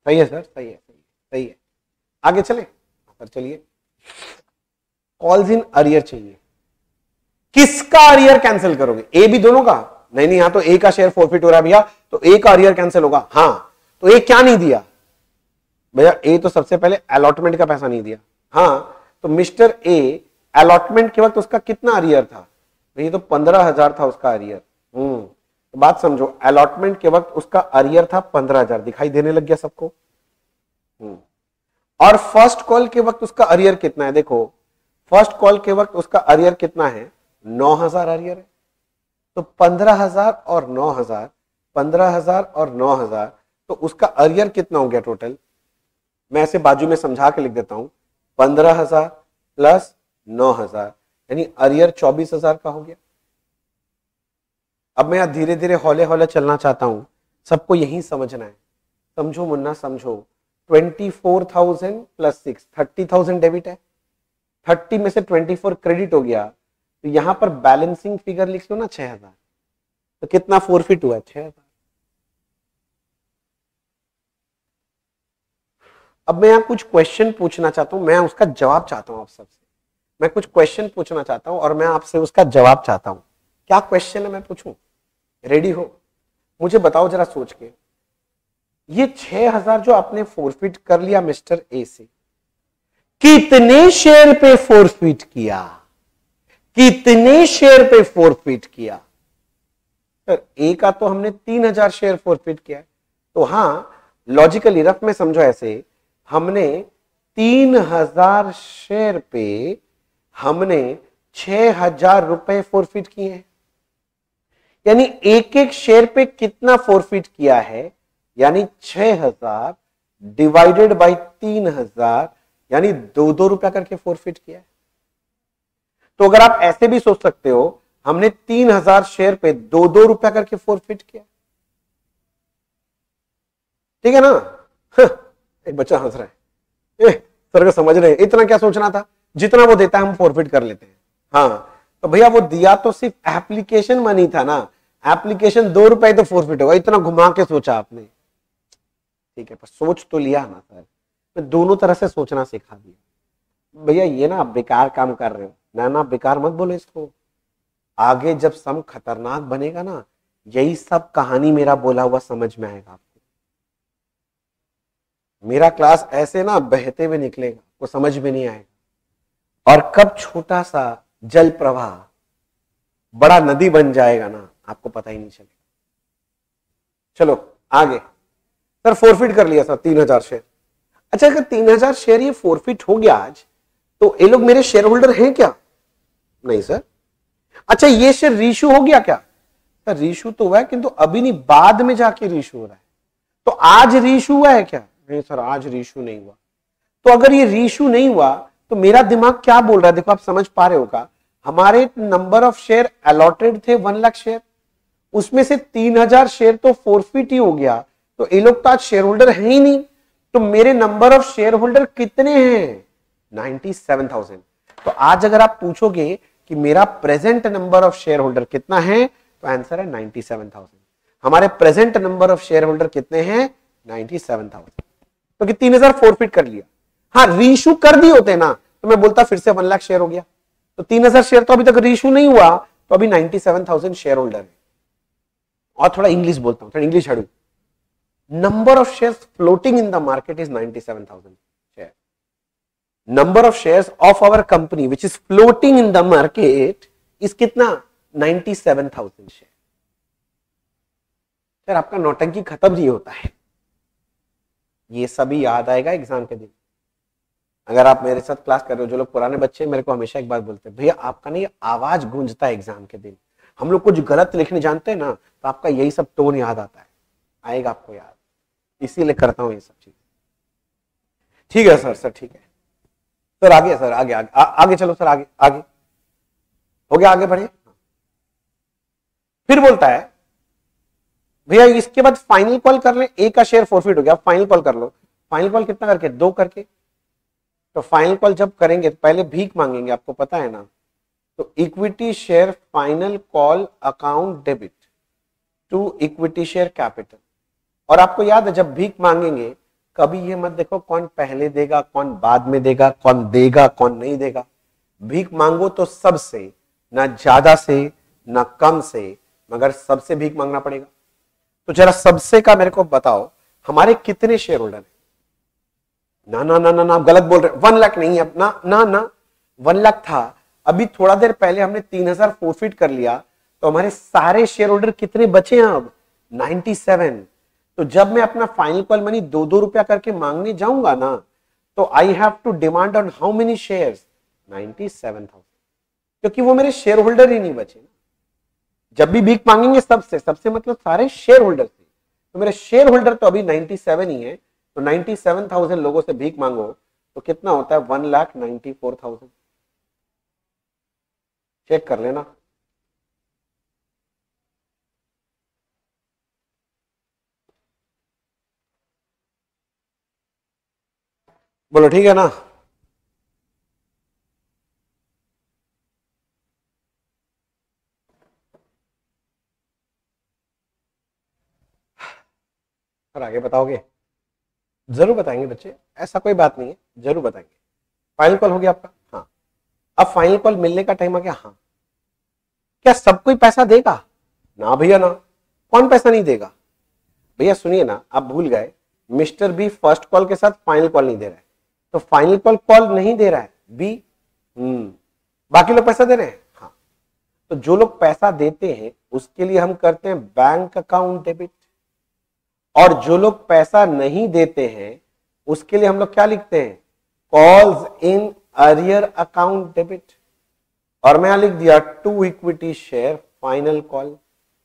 सही है सर, सही है, सही है, सही है। आगे चले सर, चलिए। कॉल्स इन अरियर चाहिए, किसका अरियर कैंसिल करोगे? ए बी दोनों का? नहीं नहीं, यहां तो ए का शेयर फोरफिट हो रहा है भैया, तो ए का अरियर कैंसिल होगा। हाँ, तो ए क्या नहीं दिया भैया? ए तो सबसे पहले अलॉटमेंट का पैसा नहीं दिया। हाँ, तो मिस्टर ए अलॉटमेंट के वक्त उसका कितना अरियर था? ये तो पंद्रह हजार था उसका अरियर। हम्म, तो बात समझो, अलॉटमेंट के वक्त उसका अरियर था पंद्रह हजार। दिखाई देने लग गया सबको? हम्म, और फर्स्ट कॉल के वक्त उसका अरियर कितना है? देखो, फर्स्ट कॉल के वक्त उसका अरियर कितना है? नौ हजार अरियर है। तो पंद्रह हजार और नौ हजार, पंद्रह हजार और नौ हजार, तो उसका अरियर कितना हो गया टोटल? मैं ऐसे बाजू में समझा के लिख देता हूं, पंद्रह हजार प्लस नौ हजार, यानी अरियर चौबीस हजार का हो गया। अब मैं यहां धीरे धीरे हौले हौले चलना चाहता हूं, सबको यही समझना है। समझो मुन्ना, समझो। Twenty four thousand plus six, thirty thousand debit है, थर्टी में से ट्वेंटी फोर क्रेडिट हो गया, तो यहां पर बैलेंसिंग फिगर लिख लो ना छह हजार। तो कितना फोरफिट हुआ? छह हजार। अब मैं यहां कुछ क्वेश्चन पूछना चाहता हूं, मैं उसका जवाब चाहता हूं आप सबसे। मैं कुछ क्वेश्चन पूछना चाहता हूं और मैं आपसे उसका जवाब चाहता हूं। क्या क्वेश्चन है मैं पूछूं? रेडी हो? मुझे बताओ जरा सोच के, ये छह हजार जो आपने फोरफिट कर लिया मिस्टर ए से, कितने शेयर पे फोरफिट किया? कितने शेयर पे फोरफिट किया? सर ए का तो हमने तीन हजार शेयर फोरफिट किया है, तो हाँ लॉजिकली रफ में समझो ऐसे, हमने तीन हजार शेयर पे हमने छह हजार रुपए फोरफिट किए हैं। यानी एक एक शेयर पे कितना फोरफिट किया है? यानी छह हजार डिवाइडेड बाई तीन हजार, यानी दो दो रुपया करके फोरफिट किया है। तो अगर आप ऐसे भी सोच सकते हो, हमने तीन हजार शेयर पे दो दो रुपया करके फोरफिट किया। ठीक है ना? एक बच्चा हंस रहा है, ए, सर को समझ रहे हैं, इतना क्या सोचना था, जितना वो देता है हम फोरफिट कर लेते हैं। हाँ, तो भैया वो दिया तो सिर्फ एप्लीकेशन मनी था ना, एप्लीकेशन दो रुपए तो फोरफिट होगा, इतना घुमा के सोचा आपने। ठीक है, पर सोच तो लिया ना सर, मैं दोनों तरह से सोचना सिखा दिया। भैया ये ना आप बेकार काम कर रहे हो, ना ना बेकार मत बोलो इसको। आगे जब सम खतरनाक बनेगा ना, यही सब कहानी मेरा बोला हुआ समझ में आएगा आपको। मेरा क्लास ऐसे ना बहते हुए निकलेगा, वो समझ में नहीं आएगा, और कब छोटा सा जल प्रवाह बड़ा नदी बन जाएगा ना, आपको पता ही नहीं चलेगा। चलो आगे। सर फोरफिट कर लिया सर तीन हजार शेयर। अच्छा, अगर तीन हजार शेयर ये फोरफिट हो गया आज, तो ये लोग मेरे शेयर होल्डर हैं क्या? नहीं सर। अच्छा, ये शेयर रीशू हो गया क्या? सर रीशू तो हुआ है, किंतु अभी नहीं, बाद में जाके रीशू हो रहा है। तो आज रीशू हुआ है क्या? नहीं सर, आज रीशू नहीं हुआ। तो अगर ये रीशू नहीं हुआ तो मेरा दिमाग क्या बोल रहा है? देखो आप समझ पा रहे हो का, हमारे नंबर ऑफ शेयर अलॉटेड थे वन लाख शेयर, उसमें से तीन हजार शेयर तो फोरफिट ही हो गया, तो ये लोग तो आज शेयर होल्डर है ही नहीं। तो मेरे नंबर ऑफ शेयर होल्डर कितने हैं? Ninety seven thousand. तो आज अगर आप पूछोगे कि मेरा present number of share holder कितना है, तो आंसर है नाइंटी सेवन थाउजेंड। हमारे present number of share holder कितने हैं? Ninety seven thousand. तो कि तीन हजार फोरफिट कर लिया। हाँ, रीशू कर दिए होते ना तो मैं बोलता फिर से वन लाख शेयर हो गया। तो तीन हजार शेयर तो अभी तक रीशू नहीं हुआ, तो अभी ninety seven thousand share holder है। और थोड़ा इंग्लिश बोलता हूं, थोड़ा इंग्लिश हड़ू। Number of shares floating in the market is ninety seven thousand share. Number of shares of our company which is floating in the market is कितना? Ninety seven thousand share. Sir आपका नौटंकी खत्म नहीं होता है, ये सभी याद आएगा एग्जाम के दिन। अगर आप मेरे साथ क्लास कर रहे हो, जो लोग पुराने बच्चे मेरे को हमेशा एक बात बोलते हैं, भैया आपका नहीं आवाज गूंजता है एग्जाम के दिन। हम लोग कुछ गलत लिखने जानते हैं ना, तो आपका यही सब टोन याद आता है, आएगा आपको याद, इसीलिए करता हूं ये सब चीज। ठीक है सर, सर ठीक है सर, आगे सर, आगे आगे आ, आगे चलो सर, आगे आगे हो गया, आगे बढ़े। फिर बोलता है भैया इसके बाद फाइनल कॉल कर ले, ए का शेयर फोरफिट हो गया, फाइनल कॉल कर लो। फाइनल कॉल कितना करके? दो करके। तो फाइनल कॉल जब करेंगे तो पहले भीख मांगेंगे, आपको पता है ना। तो equity share final call account debit to equity share capital. और आपको याद है जब भीख मांगेंगे कभी ये मत देखो कौन पहले देगा कौन बाद में देगा, कौन देगा कौन नहीं देगा। भीख मांगो तो सबसे, ना ज्यादा से ना कम से, मगर सबसे भीख मांगना पड़ेगा। तो जरा सबसे का मेरे को बताओ, हमारे कितने शेयर होल्डर हैं? ना ना ना ना ना गलत बोल रहे, वन लाख नहीं है ना ना ना वन लाख था, अभी थोड़ा देर पहले हमने तीन हजार फोरफिट कर लिया, तो हमारे सारे शेयर होल्डर कितने बचे हैं अब? Ninety seven. तो जब मैं अपना फाइनल कॉल मनी दो दो रुपया करके मांगने जाऊंगा ना, तो I have to demand on how many shares? Ninety seven thousand, क्योंकि वो मेरे शेयर होल्डर ही नहीं बचे ना। जब भी भीख मांगेंगे सबसे, सबसे मतलब सारे शेयर होल्डर से, तो मेरे शेयर होल्डर तो अभी नाइन्टी सेवन ही है, तो नाइन्टी सेवन थाउजेंड लोगों से भीख मांगो तो कितना होता है? One lakh ninety four thousand. Check कर लेना। बोलो ठीक है ना? और आगे बताओगे? जरूर बताएंगे बच्चे, ऐसा कोई बात नहीं है, जरूर बताएंगे। फाइनल कॉल हो गया आपका? हाँ। अब फाइनल कॉल मिलने का टाइम आ गया। हाँ। क्या सब कोई पैसा देगा? ना भैया ना। कौन पैसा नहीं देगा? भैया सुनिए ना, आप भूल गए, मिस्टर बी फर्स्ट कॉल के साथ फाइनल कॉल नहीं दे रहा है, तो फाइनल कॉल कॉल नहीं दे रहा है बी, हम्म बाकी लोग पैसा दे रहे हैं। हाँ। तो जो लोग पैसा देते हैं उसके लिए हम करते हैं बैंक अकाउंट डेबिट, और जो लोग पैसा नहीं देते हैं उसके लिए हम लोग क्या लिखते हैं? Calls in arrear account debit. और मैं यहां लिख दिया to equity share final call.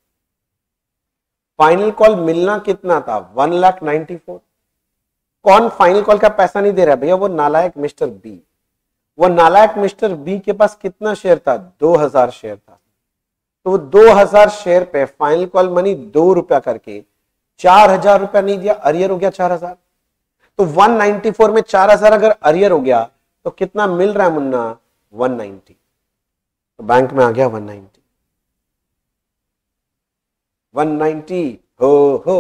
Final call मिलना कितना था? One lakh ninety four. कौन फाइनल कॉल का पैसा नहीं दे रहा भैया? वो नालायक मिस्टर बी। वो नालायक मिस्टर बी के पास कितना शेयर था? दो हजार शेयर था। तो वो दो हजार शेयर पे फाइनल कॉल मनी दो रुपया करके चार हजार रुपया नहीं दिया, अरियर हो गया चार हजार। तो वन नाइन्टी फोर में चार हजार अगर अरियर हो गया तो कितना मिल रहा है मुन्ना? One ninety. तो बैंक में आ गया वन नाइन्टी। वन नाइन्टी हो हो।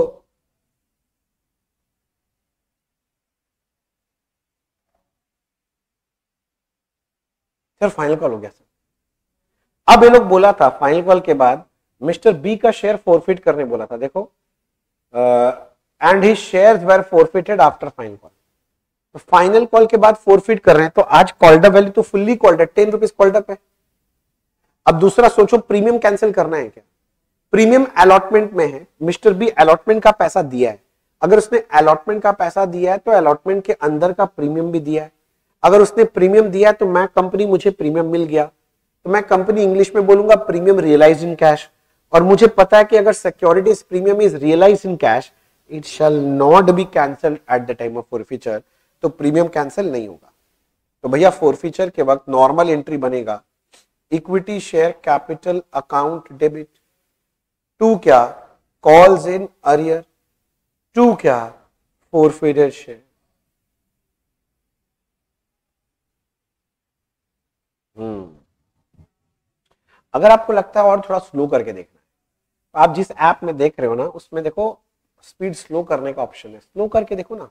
सर फाइनल कॉल हो गया सर। अब ये लोग बोला था फाइनल कॉल के बाद मिस्टर बी का शेयर फोरफिट करने बोला था, देखो, and his shares were forfeited after final call. तो फाइनल कॉल के बाद फोरफिट कर रहे हैं, तो आज कॉल्ड अप वैल्यू तो फुल्ली कॉल्ड है, टेन रुपीज कॉल्ड अप है। अब दूसरा सोचो, प्रीमियम कैंसिल करना है क्या? प्रीमियम अलॉटमेंट में है, मिस्टर बी अलॉटमेंट का पैसा दिया है, अगर उसने अलॉटमेंट का पैसा दिया है तो अलॉटमेंट के अंदर का प्रीमियम भी दिया है। अगर उसने प्रीमियम दिया है तो मैं कंपनी, मुझे प्रीमियम मिल गया, तो मैं कंपनी इंग्लिश में बोलूंगा प्रीमियम रियलाइज इन कैश। और मुझे पता है कि अगर securities premium is realise in cash, it shall not be cancelled at the time of forfeiture, तो प्रीमियम कैंसिल नहीं होगा। तो भैया फोरफिचर के वक्त नॉर्मल एंट्री बनेगा equity share capital account debit, to क्या? कॉल्स इन अरियर, टू क्या? Forfeited share. हम्म अगर आपको लगता है और थोड़ा स्लो करके देखना है, तो आप जिस ऐप में देख रहे हो ना उसमें देखो स्पीड स्लो करने का ऑप्शन है, स्लो करके देखो ना।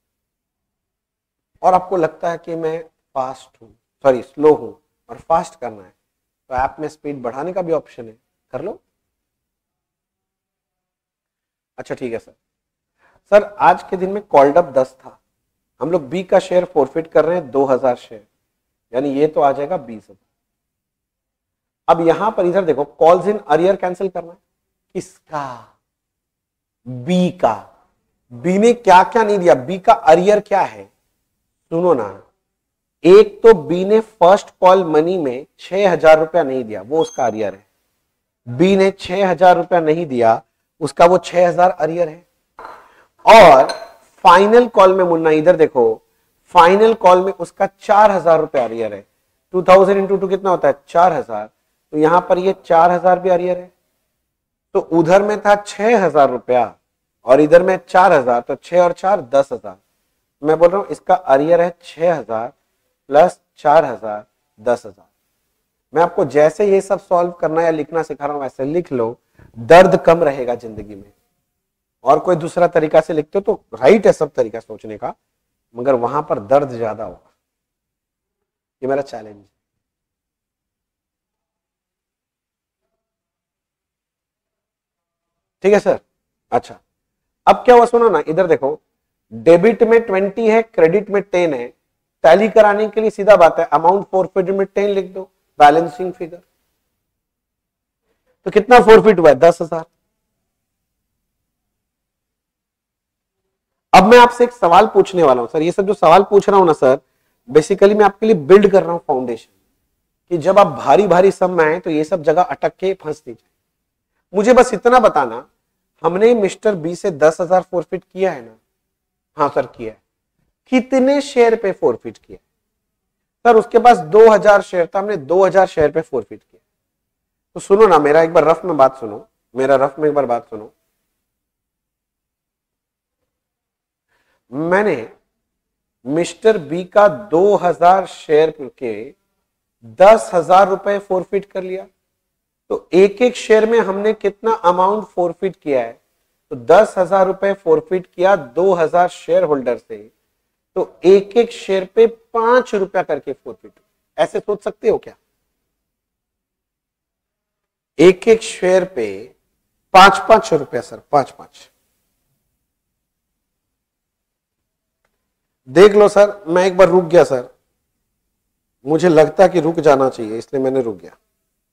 और आपको लगता है कि मैं फास्ट हूं, सॉरी स्लो हूं और फास्ट करना है, तो ऐप में स्पीड बढ़ाने का भी ऑप्शन है, कर लो। अच्छा ठीक है सर। सर आज के दिन में कॉल्ड अप दस था, हम लोग बी का शेयर फोरफिट कर रहे हैं दो हजार शेयर, यानी ये तो आ जाएगा बीस हजार। अब यहां पर इधर देखो, कॉल्स इन अरियर कैंसिल करना है, किसका? बी का। बी ने क्या क्या नहीं दिया? बी का अरियर क्या है? सुनो ना, एक तो बी ने फर्स्ट कॉल मनी में छह हजार रुपया नहीं दिया, वो उसका अरियर है। बी ने छह हजार रुपया नहीं दिया, उसका वो छह हजार अरियर है। और फाइनल कॉल में मुन्ना इधर देखो, फाइनल कॉल में उसका चार हजार रुपया अरियर है। टू थाउजेंड इंटू टू कितना होता है? चार हजार। तो यहां पर ये चार हजार भी अरियर है। तो उधर में था छह हजार रुपया और इधर में चार हजार, तो छह और चार दस हजार। मैं बोल रहा हूं इसका अरियर है छह हजार प्लस चार हजार, दस हजार। मैं आपको जैसे ये सब सॉल्व करना या लिखना सिखा रहा हूं वैसे लिख लो, दर्द कम रहेगा जिंदगी में। और कोई दूसरा तरीका से लिखते हो तो राइट है सब तरीका सोचने का, मगर वहां पर दर्द ज्यादा होगा। ये मेरा चैलेंज है। ठीक है सर। अच्छा, अब क्या हुआ सुनो ना, इधर देखो, डेबिट में ट्वेंटी है, क्रेडिट में टेन है। टैली कराने के लिए सीधा बात है, अमाउंट फोरफिट में टेन लिख दो, बैलेंसिंग फिगर। तो कितना फोरफिट हुआ है? दस हजार। अब मैं आपसे एक सवाल पूछने वाला हूं सर, ये सब जो सवाल पूछ रहा हूं ना सर, बेसिकली मैं आपके लिए बिल्ड कर रहा हूं फाउंडेशन, कि जब आप भारी भारी सम में आए तो ये सब जगह अटक के फंस दीजिए। मुझे बस इतना बताना, हमने मिस्टर बी से दस हजार फोरफिट किया है ना? हाँ सर किया है। कितने शेयर पे फोरफिट किया? सर उसके पास दो हजार शेयर था, हमने दो हजार शेयर पे फोरफिट किया। तो सुनो ना, मेरा एक बार रफ में बात सुनो, मेरा रफ में एक बार बात सुनो। मैंने मिस्टर बी का दो हजार शेयर के दस हजार रुपए फोरफिट कर लिया। तो एक एक शेयर में हमने कितना अमाउंट फोरफिट किया है? तो दस हजार रुपए फोरफिट किया दो हजार शेयर होल्डर से, तो एक एक शेयर पे पांच रुपया करके फोरफिट। ऐसे सोच सकते हो क्या? एक एक शेयर पे पांच पांच रुपया सर, पांच पांच। देख लो सर, मैं एक बार रुक गया सर, मुझे लगता कि रुक जाना चाहिए इसलिए मैंने रुक गया।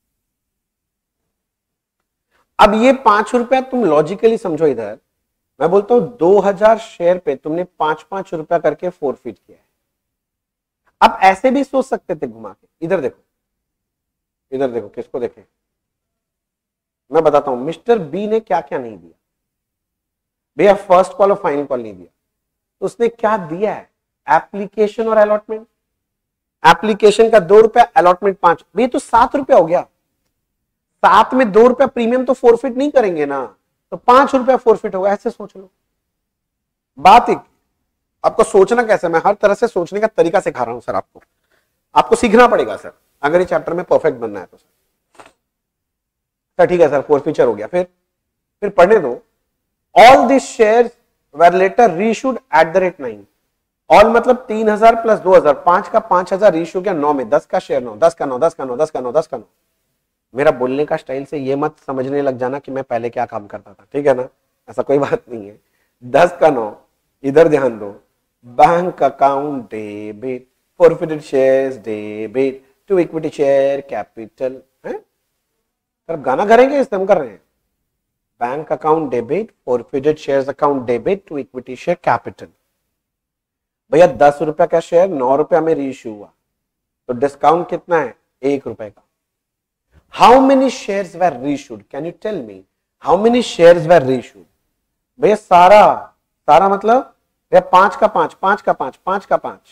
अब ये पांच रुपया तुम लॉजिकली समझो, इधर मैं बोलता हूं दो हजार शेयर पे तुमने पांच पांच रुपया करके फोरफिट किया है। अब ऐसे भी सोच सकते थे घुमा के, इधर देखो, इधर देखो, किसको देखे, मैं बताता हूं मिस्टर बी ने क्या क्या नहीं दिया। भैया फर्स्ट कॉल और फाइनल कॉल नहीं दिया, तो उसने क्या दिया है? एप्लीकेशन और अलॉटमेंट। एप्लीकेशन का दो रुपया, अलॉटमेंट पांच, भैया तो सात रुपया हो गया। सात में दो रुपया प्रीमियम तो फोरफिट नहीं करेंगे ना, तो पांच रुपया फोरफिट होगा। ऐसे सोच लो बात। एक आपको सोचना कैसे, मैं हर तरह से सोचने का तरीका सिखा रहा हूं सर आपको, आपको सीखना पड़ेगा सर अगर ये चैप्टर में परफेक्ट बनना है तो सर। सर ठीक है सर, फोरफिचर हो गया, फिर फिर पढ़ने दो। All this shares were later reissued at the rate nine. All मतलब तीन हजार प्लस दो हजार, पांच का पांच हजार रीइश्यू किया नौ में, दस का शेयर नौ, दस का नौ, दस का नौ, दस का नौ, दस का नौ। मेरा बोलने का स्टाइल से ये मत समझने लग जाना कि मैं पहले क्या काम करता था, ठीक है ना? ऐसा कोई बात नहीं है। दस का नौ, इधर ध्यान दो, bank account debit, forfeited shares debit to equity share capital है। सर गाना करेंगे इस हम कर रहे हैं। Bank account debit, forfeited shares account debit to equity share capital. भैया दस रुपया का शेयर नौ रुपया में रीइश्यू हुआ, तो डिस्काउंट कितना है? एक रुपए का। How many shares were reissued? Can you tell me? How many shares were reissued? भैया सारा सारा मतलब भैया पांच का पांच, पांच का पांच, पांच का पांच,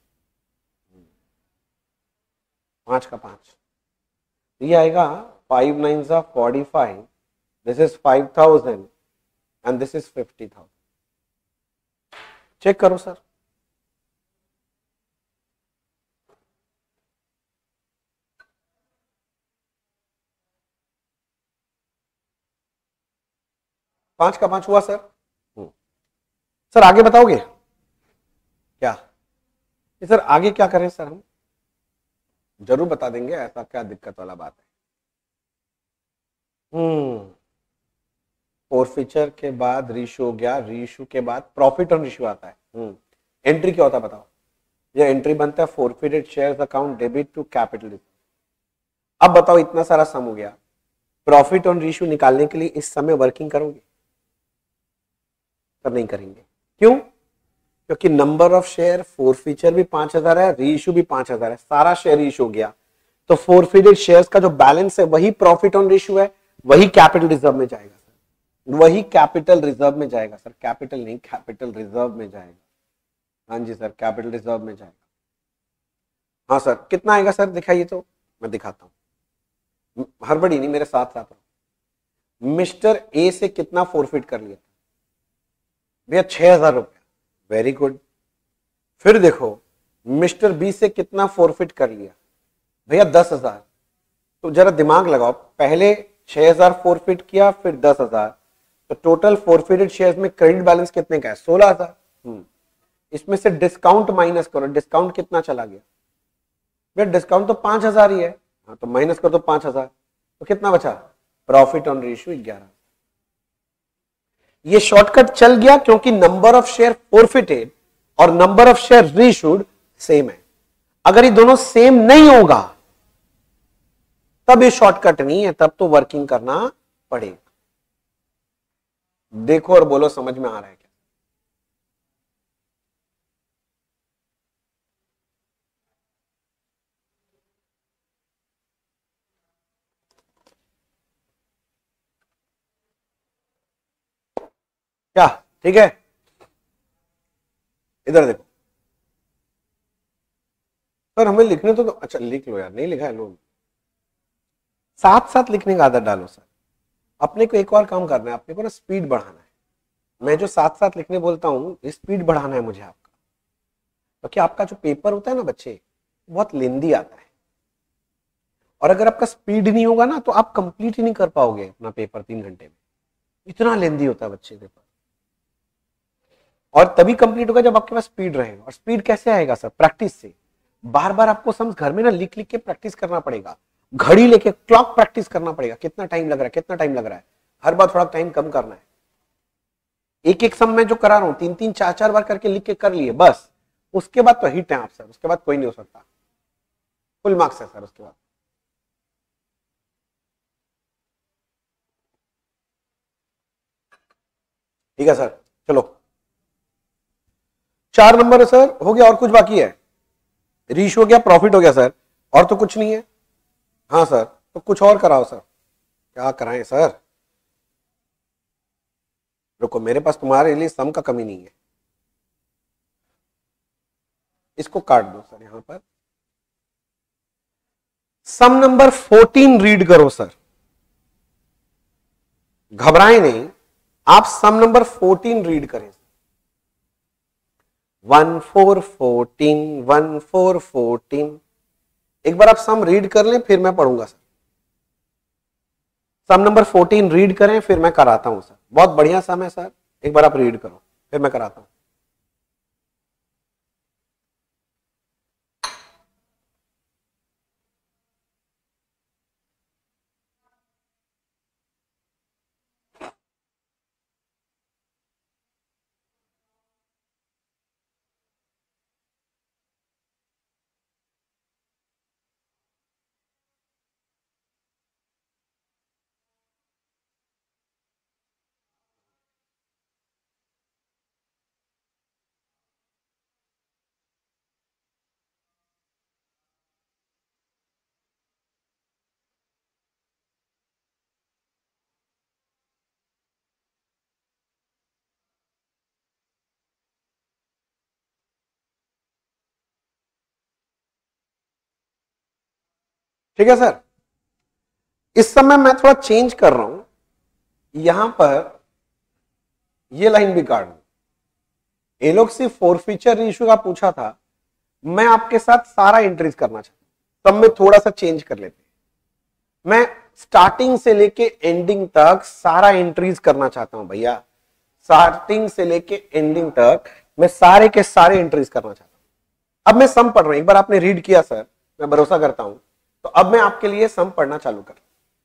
पांच का पांच, ये आएगा फाइव नाइन सा forty five, this is five thousand and this is fifty thousand. Check करो सर। पांच का पांच हुआ सर। सर आगे बताओगे क्या? सर आगे क्या करें सर? हम जरूर बता देंगे, ऐसा क्या दिक्कत वाला बात है। हम्म फोरफिचर के बाद रीइश्यू हो गया, रीइश्यू के बाद प्रॉफिट ऑन इश्यू आता है। हम्म एंट्री क्या होता है बताओ? ये एंट्री बनता है forfeited shares account debit to capital. अब बताओ इतना सारा सम हो गया, प्रॉफिट ऑन रीइश्यू निकालने के लिए इस समय वर्किंग करोगे? नहीं करेंगे। क्यों? क्योंकि नंबर ऑफ शेयर फोरफिचर भी पांच हजार है, रीइश्यू भी पांच हजार है, सारा शेयर रीइश्यू हो गया, तो फोरफिटेड शेयर्स का जो बैलेंस है वही प्रॉफिट ऑन रीइश्यू है, वही कैपिटल रिजर्व में जाएगा सर, वही कैपिटल रिजर्व में जाएगा सर, कैपिटल नहीं कैपिटल रिजर्व में जाएगा। हाँ जी सर, कैपिटल रिजर्व में जाएगा। हाँ सर, कितना आएगा सर दिखाइए तो मैं दिखाता हूं, हड़बड़ी नहीं, मेरे साथ साथ रहो। मिस्टर ए से कितना फोरफिट कर लिया भैया? छह हजार रुपया, वेरी गुड। फिर देखो मिस्टर बी से कितना फोरफिट कर लिया भैया? दस हजार। तो जरा दिमाग लगाओ, पहले छह हजार फोरफिट किया, फिर दस हजार, तो टोटल फोरफिटेड शेयर्स में क्रेडिट बैलेंस कितने का है? सोलह हजार। हम्म इसमें से डिस्काउंट माइनस करो, डिस्काउंट कितना चला गया भैया? डिस्काउंट तो पांच हजार ही है। हाँ तो माइनस करो तो पांच हजार, तो कितना बचा? प्रॉफिट ऑन रेशियो ग्यारह। ये शॉर्टकट चल गया क्योंकि नंबर ऑफ शेयर फोरफिटेड और number of share reissued same है। अगर ये दोनों सेम नहीं होगा तब ये शॉर्टकट नहीं है, तब तो वर्किंग करना पड़ेगा। देखो और बोलो समझ में आ रहा है क्या? क्या ठीक है? इधर देखो सर, हमें लिखने तो, तो अच्छा लिख लो यार, नहीं लिखा है लोग। साथ साथ लिखने का आदत डालो सर। अपने को एक और काम करना है, अपने को ना स्पीड बढ़ाना है। मैं जो साथ साथ लिखने बोलता हूं स्पीड बढ़ाना है मुझे आपका, क्योंकि तो आपका जो पेपर होता है ना बच्चे, बहुत लेंदी आता है। और अगर आपका स्पीड नहीं होगा ना तो आप कंप्लीट ही नहीं कर पाओगे अपना पेपर तीन घंटे में। इतना लेंदी होता है बच्चे पेपर। और तभी कंप्लीट होगा जब आपके पास स्पीड रहेगा। और स्पीड कैसे आएगा सर? प्रैक्टिस से। बार बार आपको समझ घर में ना लिख लिख के प्रैक्टिस करना पड़ेगा, घड़ी लेके क्लॉक प्रैक्टिस करना पड़ेगा, कितना टाइम लग रहा है, कितना टाइम लग रहा है। हर बार थोड़ा टाइम कम करना है। एक एक सम में जो करा रहा हूं तीन तीन चार चार बार करके लिख के कर लिए बस, उसके बाद तो हिट है आप सर, उसके बाद कोई नहीं हो सकता। फुल मार्क्स है सर उसके बाद। ठीक है सर, चलो चार नंबर है सर, हो गया। और कुछ बाकी है? रीश हो गया, प्रॉफिट हो गया सर, और तो कुछ नहीं है। हाँ सर, तो कुछ और कराओ सर। क्या कराएं सर? रुको, मेरे पास तुम्हारे लिए सम का कमी नहीं है। इसको काट दो सर यहां पर। सम नंबर फोर्टीन रीड करो सर, घबराएं नहीं, आप सम नंबर फोर्टीन रीड करें। One four fourteen, one four fourteen. एक बार आप सम रीड कर लें फिर मैं पढ़ूंगा sir. Sum number fourteen read करें फिर मैं कराता हूं सर। बहुत बढ़िया सम है सर, एक बार आप रीड करो फिर मैं कराता हूं। ठीक है सर, इस समय मैं थोड़ा चेंज कर रहा हूं, यहां पर ये लाइन भी काट दू। ये लोग सिर्फ फोर फीचर इशू का पूछा था, मैं आपके साथ सारा एंट्रीज करना चाहता हूं, तब मैं थोड़ा सा चेंज कर लेते। मैं स्टार्टिंग से लेके एंडिंग तक सारा एंट्रीज करना चाहता हूं भैया। स्टार्टिंग से लेके एंडिंग तक मैं सारे के सारे एंट्रीज करना चाहता हूं। अब मैं सम पढ़ रहा हूं, एक बार आपने रीड किया सर, मैं भरोसा करता हूं, तो अब मैं आपके लिए सम पढ़ना चालू कर।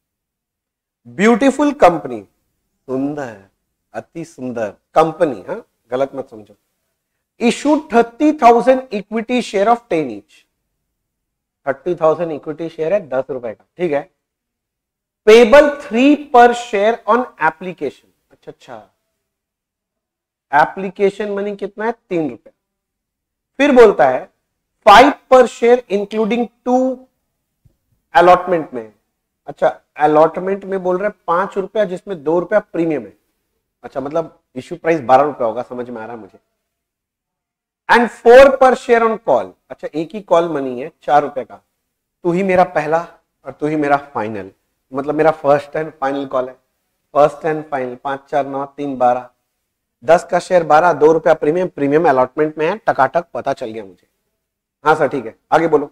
ब्यूटीफुल कंपनी, सुंदर, अति सुंदर कंपनी, हाँ गलत मत समझो, issue thirty thousand equity share of ten each. Thirty thousand equity share है दस रुपए का, ठीक है। पेबल थ्री पर शेयर ऑन एप्लीकेशन। अच्छा अच्छा, एप्लीकेशन मनी कितना है? तीन रुपए। फिर बोलता है five per share including to allotment में। अच्छा, अलॉटमेंट में बोल रहे पांच रुपया जिसमें दो रुपया प्रीमियम है। अच्छा, मतलब इश्यू प्राइस बारह रुपया होगा, समझ में आ रहा है मुझे। एंड फोर पर शेयर ऑन कॉल। अच्छा, एक ही कॉल मनी है चार रुपए का। तू ही मेरा पहला और तू ही मेरा फाइनल, मतलब मेरा फर्स्ट एंड फाइनल कॉल है। फर्स्ट एंड फाइनल, पांच चार नौ तीन बारह, दस का शेयर बारह, दो रुपया प्रीमियम, प्रीमियम अलॉटमेंट में है, टकाटक पता चल गया मुझे। हाँ सर ठीक है, आगे बोलो।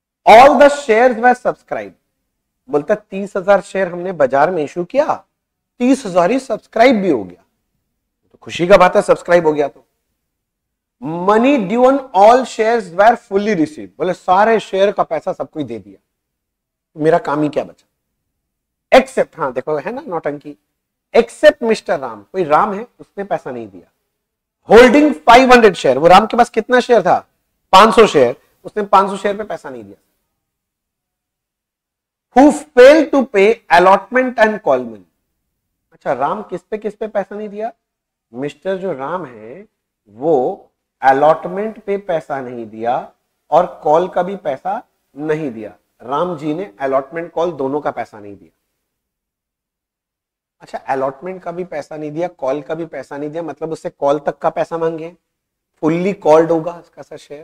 All the shares were subscribe. बोलता तीस हजार शेयर हमने बाजार में इशू किया तीस हजार ही सब्सक्राइब भी हो गया तो खुशी का बात है, सब्सक्राइब हो गया तो। Money due on all shares were fully receive, बोले सारे शेयर का पैसा सबको ही दे दिया, मेरा काम ही क्या बचा। एक्सेप्ट, हाँ देखो है ना नौटंकी, एक्सेप्ट मिस्टर राम, कोई राम है उसने पैसा नहीं दिया। होल्डिंग फाइव हंड्रेड शेयर, वो राम के पास कितना शेयर था, पांच सौ शेयर, उसने पांच सौ शेयर पे पैसा नहीं दिया। Who failed to pay allotment and call money, अच्छा राम किस पे किस पे पैसा नहीं दिया, मिस्टर जो राम है वो अलॉटमेंट पे पैसा नहीं दिया और कॉल का भी पैसा नहीं दिया। राम जी ने अलॉटमेंट कॉल दोनों का पैसा नहीं दिया। अच्छा अलॉटमेंट का भी पैसा नहीं दिया, कॉल का भी पैसा नहीं दिया, मतलब उससे कॉल तक का पैसा मांगे, फुल्ली कॉल्ड होगा उसका sir share.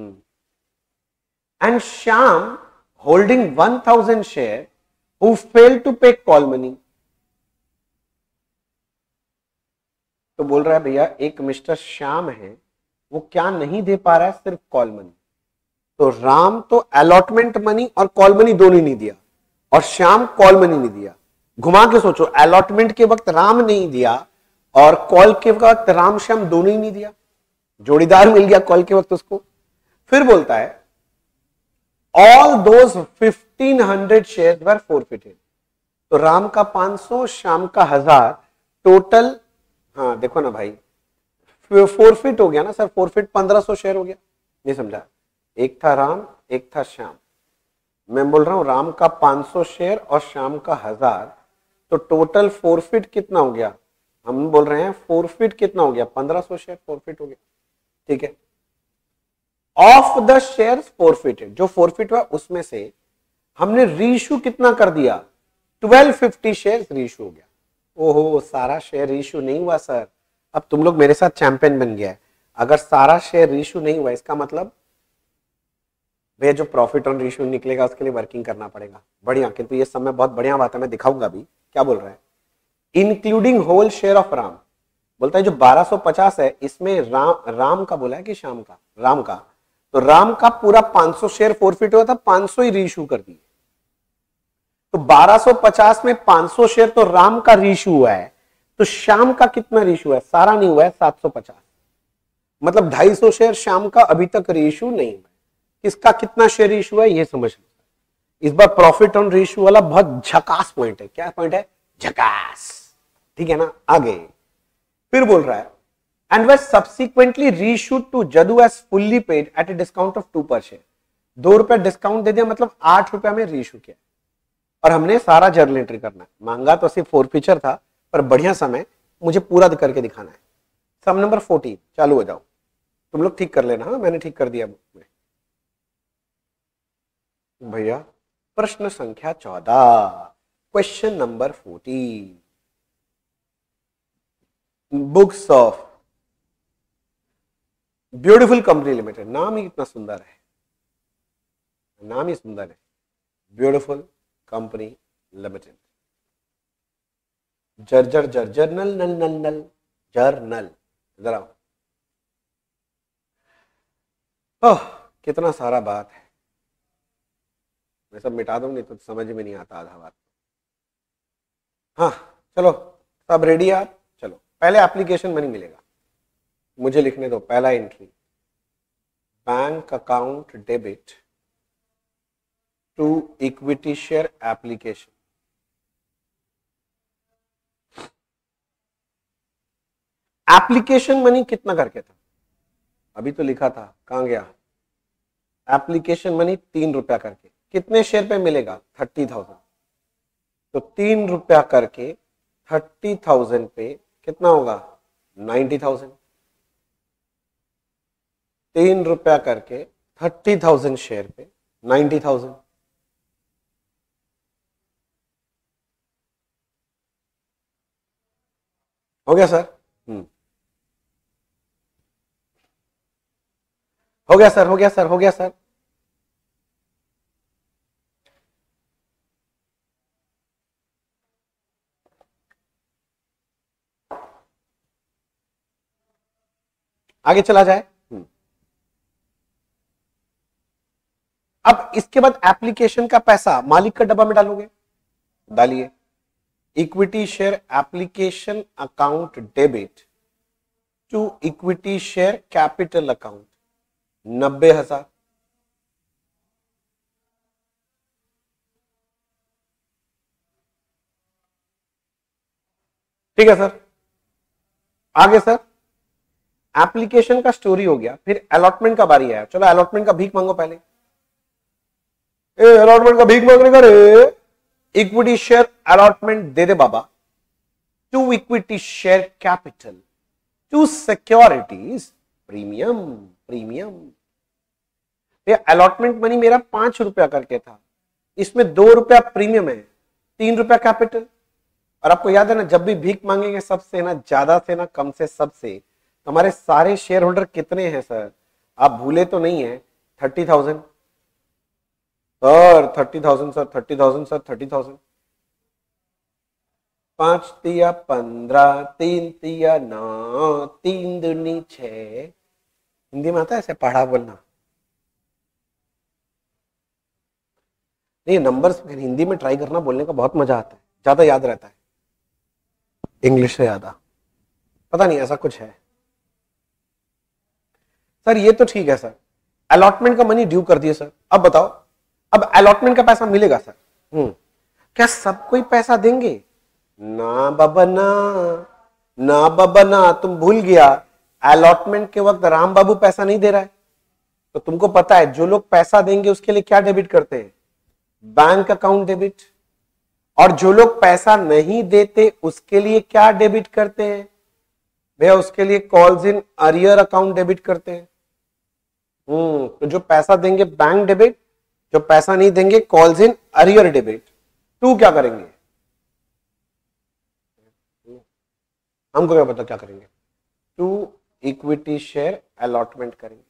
And Shyam holding one thousand share who failed to pay call money, तो बोल रहा है भैया एक मिस्टर श्याम है वो क्या नहीं दे पा रहा है, सिर्फ कॉल मनी। तो राम तो अलॉटमेंट मनी और कॉल मनी दोनों ही नहीं दिया और श्याम कॉल मनी नहीं दिया। घुमा के सोचो, अलॉटमेंट के वक्त राम नहीं दिया और कॉल के वक्त राम श्याम दोनों ही नहीं दिया, जोड़ीदार मिल गया कॉल के वक्त उसको। फिर बोलता है all those fifteen hundred share were forfeited, तो राम का पांच सौ श्याम का हजार, टोटल हाँ देखो ना भाई फोरफिट हो गया ना सर, फोरफिट पंद्रह सौ शेयर हो गया, नहीं समझा, एक था राम एक था श्याम, मैं बोल रहा हूं राम का पांच सौ शेयर और श्याम का हजार, तो टोटल फोरफिट कितना हो गया, हम बोल रहे हैं फोरफिट कितना हो गया, पंद्रह सौ शेयर फोरफिट हो गया, ठीक है। ऑफ द शेयर्स फोरफिटेड, जो फोरफिट हुआ उसमें से हमने रीइश्यू कितना कर दिया, ट्वेल्व फिफ्टी शेयर्स रीइश्यू हो गया। ओहो सारा शेयर रीइश्यू नहीं हुआ सर, अब तुम लोग मेरे साथ चैंपियन बन गया है। अगर सारा शेयर रीइश्यू नहीं हुआ इसका मतलब भैया जो प्रॉफिट ऑन रीइश्यू निकलेगा उसके लिए वर्किंग करना पड़ेगा। बढ़िया, किंतु ये सब में बहुत बढ़िया बात है, मैं दिखाऊंगा भी। क्या बोल रहा है, including whole share of Ram, बोलता है जो बारह सौ पचास है इसमें राम राम का बोला है कि श्याम का, राम का, तो राम का पूरा पांच सौ शेयर फोरफिट हुआ था, पांच सौ ही रीइश्यू कर दिए, तो बारह सौ पचास में पांच सौ शेयर तो राम का रीइश्यू हुआ है, तो श्याम का कितना रीइश्यू है, सारा नहीं हुआ है, सात सौ पचास, मतलब ढाई सौ शेयर श्याम का अभी तक रीइश्यू नहीं हुआ। इसका कितना शेयर रीइश्यू है ये समझ लो। इस बार प्रॉफिट ऑन रीइश्यू वाला बहुत झकास पॉइंट है। क्या पॉइंट है, झकास, ठीक है ना। आगे फिर बोल रहा है and they subsequently reissued to Jadu as fully paid at a discount of two per share, दो रुपए डिस्काउंट दे दिया, मतलब आठ रुपया में रीइश्यू किया और हमने सारा जर्नल एंट्री करना है। मांगा तो सिर्फ फोर फीचर था पर बढ़िया समय, मुझे पूरा करके दिखाना है। सम नंबर फोर्टीन, चालू हो जाओ, तुम लोग ठीक कर लेना। हाँ मैंने ठीक कर दिया भैया। प्रश्न संख्या चौदह, question number fourteen, books of beautiful company limited, नाम ही कितना सुंदर है, नाम ही सुंदर है, ब्यूटीफुल कंपनी लिमिटेड। जर्जर जर्जर नल नल नल नल जर्नल, इधर आओ। ओह कितना सारा बात है, मैं सब मिटा दूंगी तो समझ में नहीं आता आधा बात। हाँ चलो सब रेडी है आप, चलो पहले एप्लीकेशन मनी मिलेगा, मुझे लिखने दो। पहला entry, bank account debit to equity share application. Application money कितना करके था, अभी तो लिखा था, कहां गया, एप्लीकेशन मनी तीन रुपया करके, कितने शेयर पे मिलेगा, थर्टी थाउजेंड, तो तीन रुपया करके थर्टी थाउजेंड पे कितना होगा, नाइन्टी थाउजेंड। तीन रुपया करके थर्टी थाउजेंड शेयर पे नाइन्टी थाउजेंड। हो गया सर, हम्म हो गया सर, हो गया सर, हो गया सर। आगे चला जाए। अब इसके बाद एप्लीकेशन का पैसा मालिक का डब्बा में डालोगे, डालिए। Equity share application account debit to equity share capital account नब्बे हजार। ठीक है सर, आगे सर एप्लीकेशन का स्टोरी हो गया, फिर अलॉटमेंट का बारी आया। चलो अलॉटमेंट का भीख मांगो पहले। ए अलॉटमेंट का भीख मांगने का रे, इक्विटी शेयर अलॉटमेंट दे दे बाबा to equity share capital to securities premium premium. ये अलॉटमेंट मनी मेरा पांच रुपया करके था, इसमें दो रुपया प्रीमियम है, तीन रुपया कैपिटल। और आपको याद है ना, जब भी भीख मांगेंगे सबसे ना, ज्यादा से ना कम से सबसे, तो हमारे सारे शेयर होल्डर कितने हैं सर, आप भूले तो नहीं है? Thirty thousand sir, thirty thousand sir, thirty thousand sir, thirty thousand. पांच तिया पंद्रह, तीन तिया नौ, तीन दूनी छह। हिंदी में आता है ऐसे पढ़ा बोलना? नहीं, नंबर्स हिंदी में ट्राई करना, बोलने का बहुत मजा आता है, ज्यादा याद रहता है इंग्लिश से ज्यादा। पता नहीं ऐसा कुछ है सर। ये तो ठीक है सर, अलॉटमेंट का मनी ड्यू कर दिए सर। अब बताओ, अब अलॉटमेंट का पैसा मिलेगा सर? हम्म क्या सब कोई पैसा देंगे? ना बाबा ना, ना बाबा ना, तुम भूल गया अलॉटमेंट के वक्त राम बाबू पैसा नहीं दे रहा है। तो तुमको पता है जो लोग पैसा देंगे उसके लिए क्या डेबिट करते हैं? Bank account debit. और जो लोग पैसा नहीं देते उसके लिए क्या डेबिट करते हैं भैया? उसके लिए calls in arrear account debit करते हैं। हम्म तो जो पैसा देंगे बैंक डेबिट, जो पैसा नहीं देंगे calls in arrear debit. To क्या करेंगे? हमको क्या पता क्या करेंगे? टू इक्विटी शेयर अलॉटमेंट करेंगे।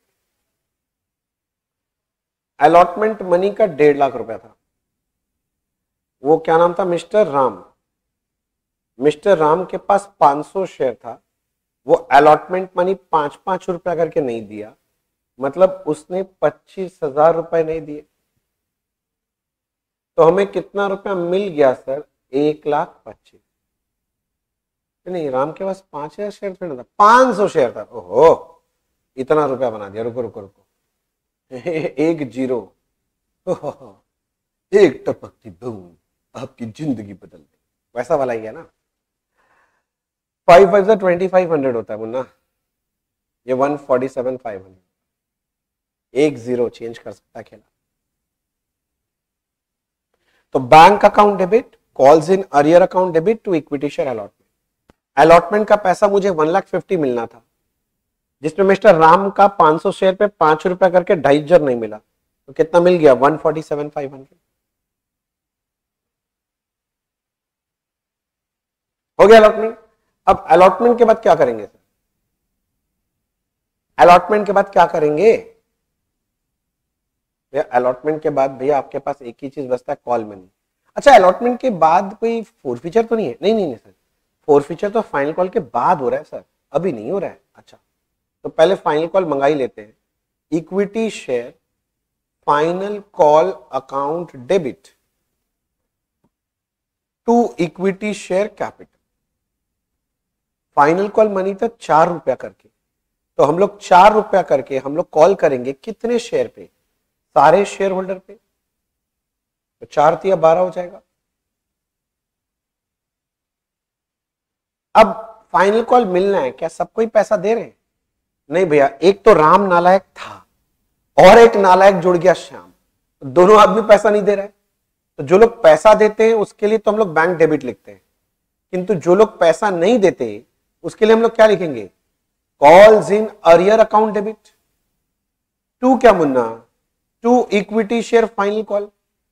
अलॉटमेंट मनी का डेढ़ लाख रुपया था। वो क्या नाम था? मिस्टर राम। मिस्टर राम के पास पांच सौ शेयर था। वो अलॉटमेंट मनी पांच पांच रुपया करके नहीं दिया, मतलब उसने पच्चीस हजार रुपए नहीं दिए। तो हमें कितना रुपया मिल गया सर? एक लाख पच्चीस। नहीं, राम के पास पांच हजार शेयर थोड़ा था, पांच सौ शेयर था। ओहो, इतना रुपया बना दिया। रुको रुको रुको, एक जीरो, एक टपकती बूंद आपकी जिंदगी बदल दे, वैसा वाला ही है ना। फाइव फाइव से ट्वेंटी फाइव हंड्रेड होता है मुन्ना, ये one forty seven five hundred. एक जीरो चेंज कर सकता है खेला। तो bank account debit, calls in arrear account debit to equity share allotment. Allotment का पैसा मुझे वन लाख फिफ्टी मिलना था, जिसमें मिस्टर राम का पांच सौ शेयर पे पांच रुपया करके ढाई हजार नहीं मिला। तो कितना मिल गया? One forty seven five hundred. हो गया अलॉटमेंट। अब अलॉटमेंट के बाद क्या करेंगे सर? अलॉटमेंट के बाद क्या करेंगे भैया? अलॉटमेंट के बाद भैया आपके पास एक ही चीज बचता है, कॉल मनी। अच्छा, अलॉटमेंट के बाद कोई फोरफीचर तो नहीं है? नहीं नहीं नहीं सर, फोरफीचर तो फाइनल कॉल के बाद हो रहा है सर, अभी नहीं हो रहा है। अच्छा, तो पहले फाइनल कॉल मंगा ही लेते हैं। Equity share final call account debit to equity share capital. Final call money था चार रुपया करके, तो हम लोग चार रुपया करके हम लोग कॉल करेंगे कितने शेयर पे? सारे शेयर होल्डर पे। तो चार तिया बारह हो जाएगा। अब फाइनल कॉल मिलना है, क्या सबको ही पैसा दे रहे हैं? नहीं भैया, एक तो राम नालायक था और एक नालायक जुड़ गया श्याम, दोनों आदमी पैसा नहीं दे रहा है। तो जो लोग पैसा देते हैं उसके लिए तो हम लोग बैंक डेबिट लिखते हैं, किंतु जो लोग पैसा नहीं देते उसके लिए हम लोग क्या लिखेंगे? Calls in arrear account debit. To क्या मुन्ना? To equity share final call.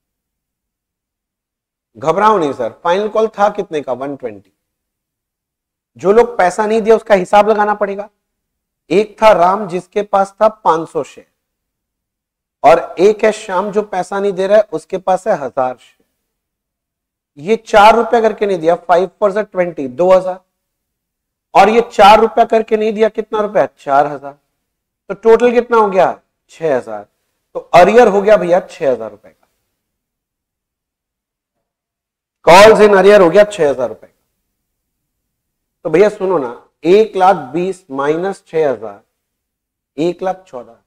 घबराओ नहीं सर, फाइनल कॉल था कितने का? One twenty. जो लोग पैसा नहीं दिया उसका हिसाब लगाना पड़ेगा। एक था राम जिसके पास था पांच सौ शेयर, और एक है श्याम जो पैसा नहीं दे रहा है, उसके पास है हजार शेयर। ये चार रुपया करके नहीं दिया, फाइव पर ट्वेंटी, दो हजार। और ये चार रुपया करके नहीं दिया, कितना रुपया? चार हजार। तो टोटल कितना हो गया? छह हजार। तो अरियर हो गया भैया छह हजार रुपए का। कॉल्स इन अरियर हो गया छह हजार रुपए का। तो भैया सुनो ना, एक लाख बीस माइनस छह हजार, एक लाख चौदह,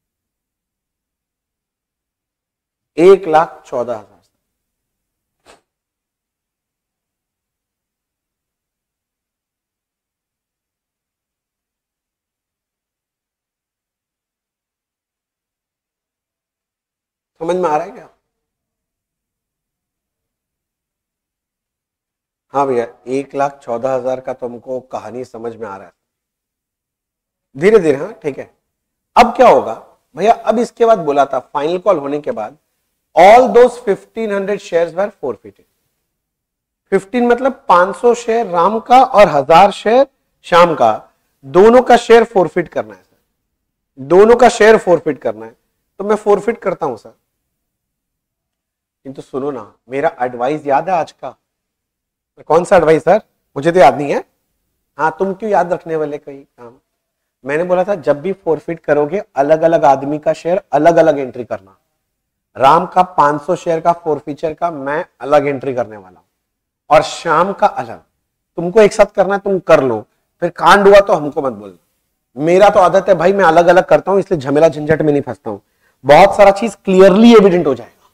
एक लाख चौदह हजार। समझ में आ रहा है क्या? हाँ भैया, एक लाख चौदह हजार का तुमको कहानी समझ में आ रहा है धीरे धीरे। हाँ ठीक है। अब क्या होगा भैया, अब इसके बाद बोला था फाइनल कॉल होने के बाद all those fifteen hundred shares were forfeited. Fifteen मतलब पांच सौ शेयर राम का और हजार शेयर श्याम का, दोनों का शेयर फोरफिट करना है सर, दोनों का शेयर फोरफिट करना है। तो मैं फोरफिट करता हूं सर। किंतु सुनो ना, मेरा एडवाइस याद है आज का? कौन सा एडवाइस सर? मुझे तो याद नहीं है। हाँ, तुम क्यों याद रखने वाले कहीं काम? मैंने बोला था जब भी फोरफिट करोगे अलग अलग आदमी का शेयर अलग अलग एंट्री करना। राम का पांच सौ शेयर का फोरफिचर का मैं अलग एंट्री करने वाला हूं और शाम का अलग। तुमको एक साथ करना है, तुम कर लो, फिर कांड हुआ तो हमको मत बोलना। मेरा तो आदत है भाई, मैं अलग अलग करता हूं, इसलिए झमेला झंझट में नहीं फंसता हूं। बहुत सारा चीज क्लियरली एविडेंट हो जाएगा।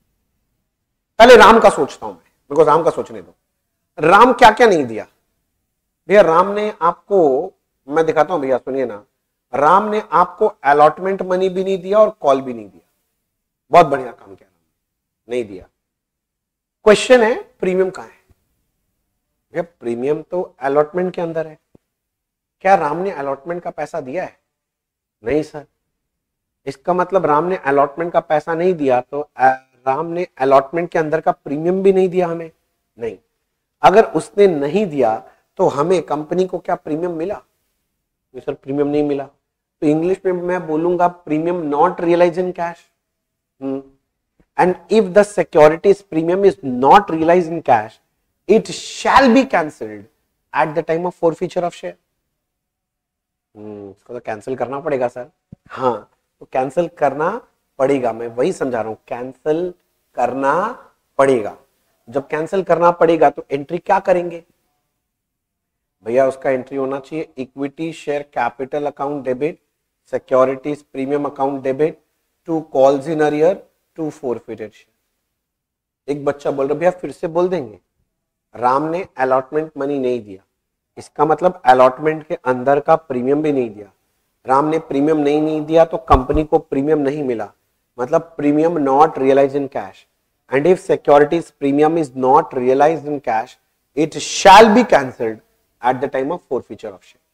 पहले राम का सोचता हूं मैं, मेरे को राम का सोचने दो। राम क्या क्या नहीं दिया भैया? राम ने आपको, मैं दिखाता हूं भैया, सुनिए ना। राम ने आपको अलॉटमेंट मनी भी नहीं दिया और कॉल भी नहीं दिया। बहुत बढ़िया काम किया, राम नहीं दिया। क्वेश्चन है प्रीमियम कहां है भैया? प्रीमियम तो अलॉटमेंट के अंदर है। क्या राम ने अलॉटमेंट का पैसा दिया है? नहीं सर। इसका मतलब राम ने अलॉटमेंट का पैसा नहीं दिया तो राम ने अलॉटमेंट के अंदर का प्रीमियम भी नहीं दिया हमें? नहीं। अगर उसने नहीं दिया तो हमें कंपनी को क्या प्रीमियम मिला? तो सर प्रीमियम नहीं मिला। तो इंग्लिश में मैं बोलूंगा premium not realise in cash. And if the securities premium is not realise in cash, it shall be cancelled at the time of forfeiture of share. इसको तो कैंसिल करना पड़ेगा सर। हाँ, तो कैंसिल करना पड़ेगा, मैं वही समझा रहा हूं, कैंसिल करना पड़ेगा। जब कैंसिल करना पड़ेगा तो एंट्री क्या करेंगे भैया? उसका एंट्री होना चाहिए equity share capital account debit, securities premium account debit, to calls in arrear, to forfeited share. एक बच्चा बोल रहा भैया फिर से बोल देंगे। राम ने अलॉटमेंट मनी नहीं दिया, इसका मतलब अलॉटमेंट के अंदर का प्रीमियम भी नहीं दिया। राम ने प्रीमियम नहीं नहीं दिया तो कंपनी को प्रीमियम नहीं मिला, मतलब premium not realise in cash. And if securities premium is not realised in cash, it shall be cancelled at the time of forfeiture of share.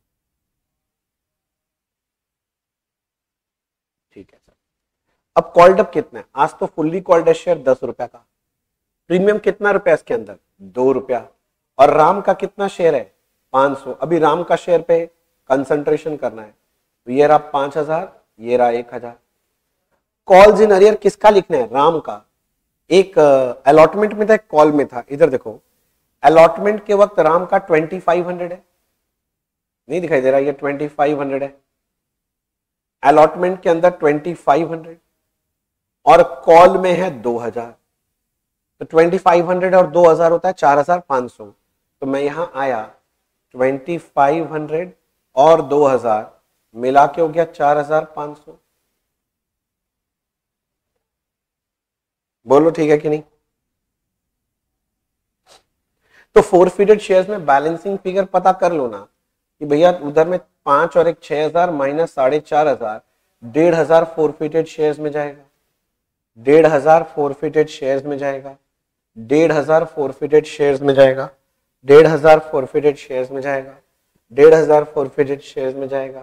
ठीक है सर। अब कॉल्ड अप कितना है? आज तो फुल्ली कॉल्ड शेयर दस रुपया का। प्रीमियम कितना रुपया इसके अंदर? दो रुपया। और राम का कितना शेयर है? पांच सौ। अभी राम का शेयर पे कंसंट्रेशन करना है, तो ये रहा पांच हजार, ये रहा एक हजार। कॉल्स इन अरियर किसका लिखना है? राम का। एक अलॉटमेंट में था, एक कॉल में था। इधर देखो, अलॉटमेंट के वक्त राम का ट्वेंटी फाइव हंड्रेड है, नहीं दिखाई दे रहा, ये ट्वेंटी फाइव हंड्रेड है। अलॉटमेंट के अंदर ट्वेंटी फाइव हंड्रेड और कॉल में है दो हजार। तो ट्वेंटी फाइव हंड्रेड और दो हजार होता है चार हजार पांच सौ। तो मैं यहां आया, ट्वेंटी फाइव हंड्रेड और दो हजार मिला के हो गया चार हजार पांच सौ। बोलो ठीक है कि नहीं? तो फोरफिटेड शेयर्स में बैलेंसिंग फिगर पता कर लो ना कि भैया उधर में पांच और एक छह हजार माइनस साढ़े चार हजार, डेढ़ हजार फोरफिटेड शेयर्स में जाएगा। डेढ़ हजार फोरफिटेड शेयर्स में जाएगा। डेढ़ हजार फोरफिटेड शेयर्स में जाएगा। डेढ़ हजार फोरफिटेड शेयर्स में जाएगा। डेढ़ हजार फोरफिटेड शेयर्स में जाएगा।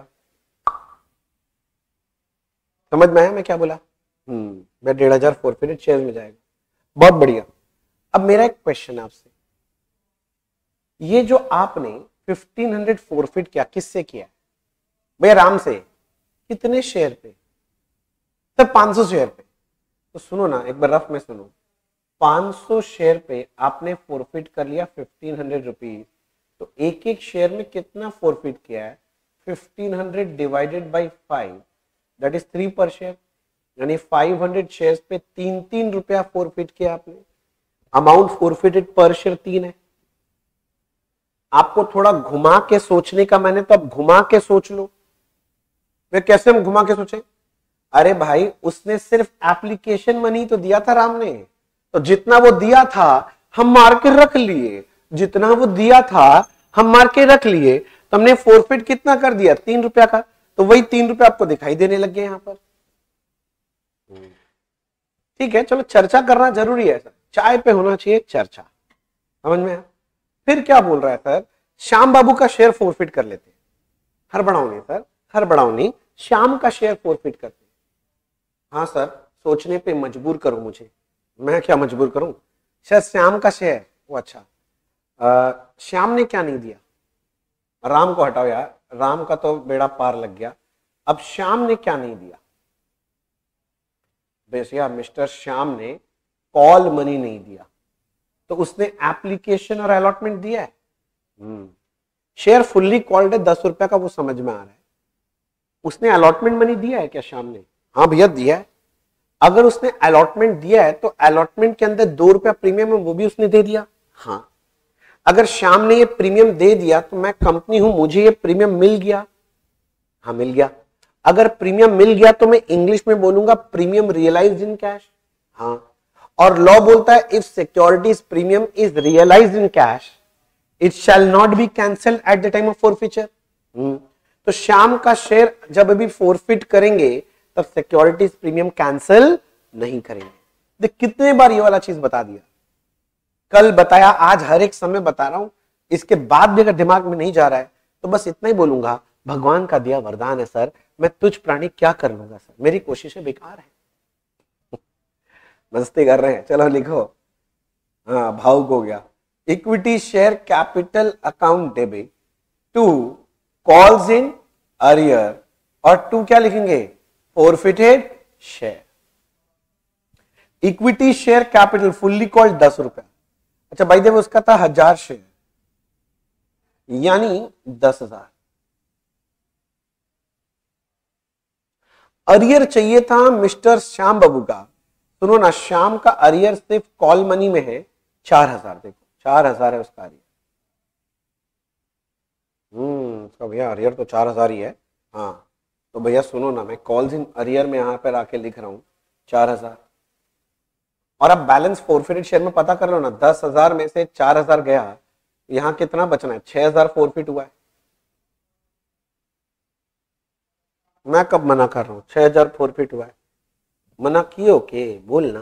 समझ में आया मैं क्या बोला? हम्म डेढ़ हजार फोरफिटेड शेयर्स में जाएगा। बहुत बढ़िया। अब मेरा एक क्वेश्चन है आपसे, ये जो आपने फिफ्टीन हंड्रेड फोरफिट किया किससे किया? भैया राम से। कितने शेयर पे? सर पांच सौ शेयर पे। तो सुनो ना एक बार रफ में सुनो, पांच सौ शेयर पे आपने फोरफिट कर लिया फिफ्टीन हंड्रेड रुपीज। तो एक एक शेयर में कितना फोरफिट किया है? Fifteen hundred divided by five, that is three पर शेयर। यानी फाइव हंड्रेड शेयर्स पे तीन तीन रुपया फोरफिट किया आपने। अमाउंट फोरफिटेड पर शेयर तीन है। आपको थोड़ा घुमा के सोचने का, मैंने तो अब घुमा के सोच लो। वे कैसे हम घुमा के सोचे? अरे भाई उसने सिर्फ एप्लीकेशन मनी तो दिया था राम ने, तो जितना वो दिया था हम मार के रख लिए, जितना वो दिया था हम मार के रख लिए, तो हमने फोरफिट कितना कर दिया? तीन रुपया का, तो वही तीन रुपया आपको दिखाई देने लग गए यहां पर। ठीक है, चलो चर्चा करना जरूरी है सर, चाय पे होना चाहिए चर्चा, समझ में आया? फिर क्या बोल रहा है सर? श्याम बाबू का शेयर फोरफिट कर लेते, हर बढ़ाओनी सर, हर बढ़ाओनी श्याम का शेयर फोरफिट करते। हाँ सर, सोचने पे मजबूर करो मुझे। मैं क्या मजबूर करूं? शायद श्याम का शेयर, वो अच्छा, आ, श्याम ने क्या नहीं दिया? राम को हटाओ यार, राम का तो बेड़ा पार लग गया। अब श्याम ने क्या नहीं दिया? भैया मिस्टर श्याम ने कॉल मनी नहीं दिया, तो उसने एप्लीकेशन और अलॉटमेंट दिया है। हम्म शेयर फुल्ली कॉल्ड है, दस रुपए का, वो समझ में आ रहा है। उसने अलॉटमेंट मनी दिया है क्या श्याम ने? हाँ भैया दिया है। अगर उसने अलॉटमेंट दिया है तो अलॉटमेंट के अंदर दो रुपया प्रीमियम है, वो भी उसने दे दिया। हाँ, अगर श्याम ने ये प्रीमियम दे दिया तो मैं कंपनी हूं, मुझे ये प्रीमियम मिल गया। हाँ मिल गया। अगर प्रीमियम मिल गया तो मैं इंग्लिश में बोलूंगा प्रीमियम रियलाइज्ड इन कैश। हाँ, और लॉ बोलता है if securities premium is realised in cash it shall not be cancelled at the time of forfeiture. तो श्याम का शेयर जब भी फोरफिट करेंगे तब सिक्योरिटीज प्रीमियम कैंसिल नहीं करेंगे। देख कितने बार ये वाला चीज बता दिया, कल बताया, आज हर एक समय बता रहा हूं। इसके बाद भी अगर दिमाग में नहीं जा रहा है तो बस इतना ही बोलूंगा, भगवान का दिया वरदान है सर, मैं तुझ प्राणी क्या कर लूंगा सर, मेरी कोशिशें बेकार है। मस्ती कर रहे हैं, चलो लिखो। हाँ भावुक हो गया। Equity share capital account debit to calls in arrear, और टू क्या लिखेंगे? Forfeited share. Equity share capital fully called दस रुपया। अच्छा भाई देव उसका था हजार शेयर, यानी दस हजार। अरियर चाहिए था मिस्टर श्याम बाबू का। सुनो ना, श्याम का अरियर सिर्फ कॉल मनी में है चार हजार। देखो चार हजार है उसका अरियर। हम्म उसका भैया अरियर तो चार हजार ही है। हाँ तो भैया सुनो ना, मैं कॉल्स इन अरियर में यहां पर आके लिख रहा हूं चार हजार। और अब बैलेंस फोरफिटेड शेयर में पता कर लो ना, दस हजार में से चार हजार गया, यहां कितना बचना है? छह हजार फोरफिट हुआ है। मैं कब मना कर रहा हूं? छह हजार फोरफिट हुआ है, मना किए के बोलना।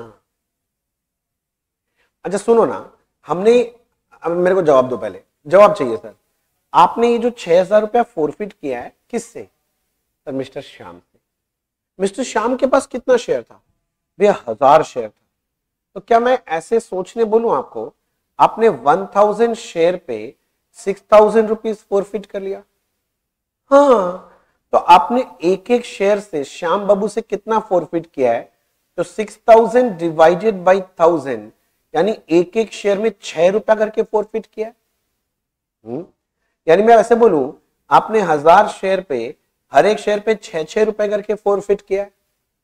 अच्छा सुनो ना, हमने, अब मेरे को जवाब दो, पहले जवाब चाहिए सर। आपने ये जो छह हजार रुपया फोरफिट किया है किससे? सर मिस्टर श्याम से। मिस्टर श्याम के पास कितना शेयर था? भैया हजार शेयर था। तो क्या मैं ऐसे सोचने बोलूं आपको, आपने वन थाउजेंड शेयर पे सिक्स थाउजेंड रुपीज फोरफिट कर लिया। हाँ, तो आपने एक एक शेयर से श्याम बाबू से कितना फोरफिट किया है? तो six thousand divided by thousand, यानी एक एक शेयर में छह रुपया करके फोरफिट किया है। हुँ? यानी मैं ऐसे बोलूं, आपने हजार शेयर पे हर एक शेयर पे छह छह रुपए करके फोरफिट किया है।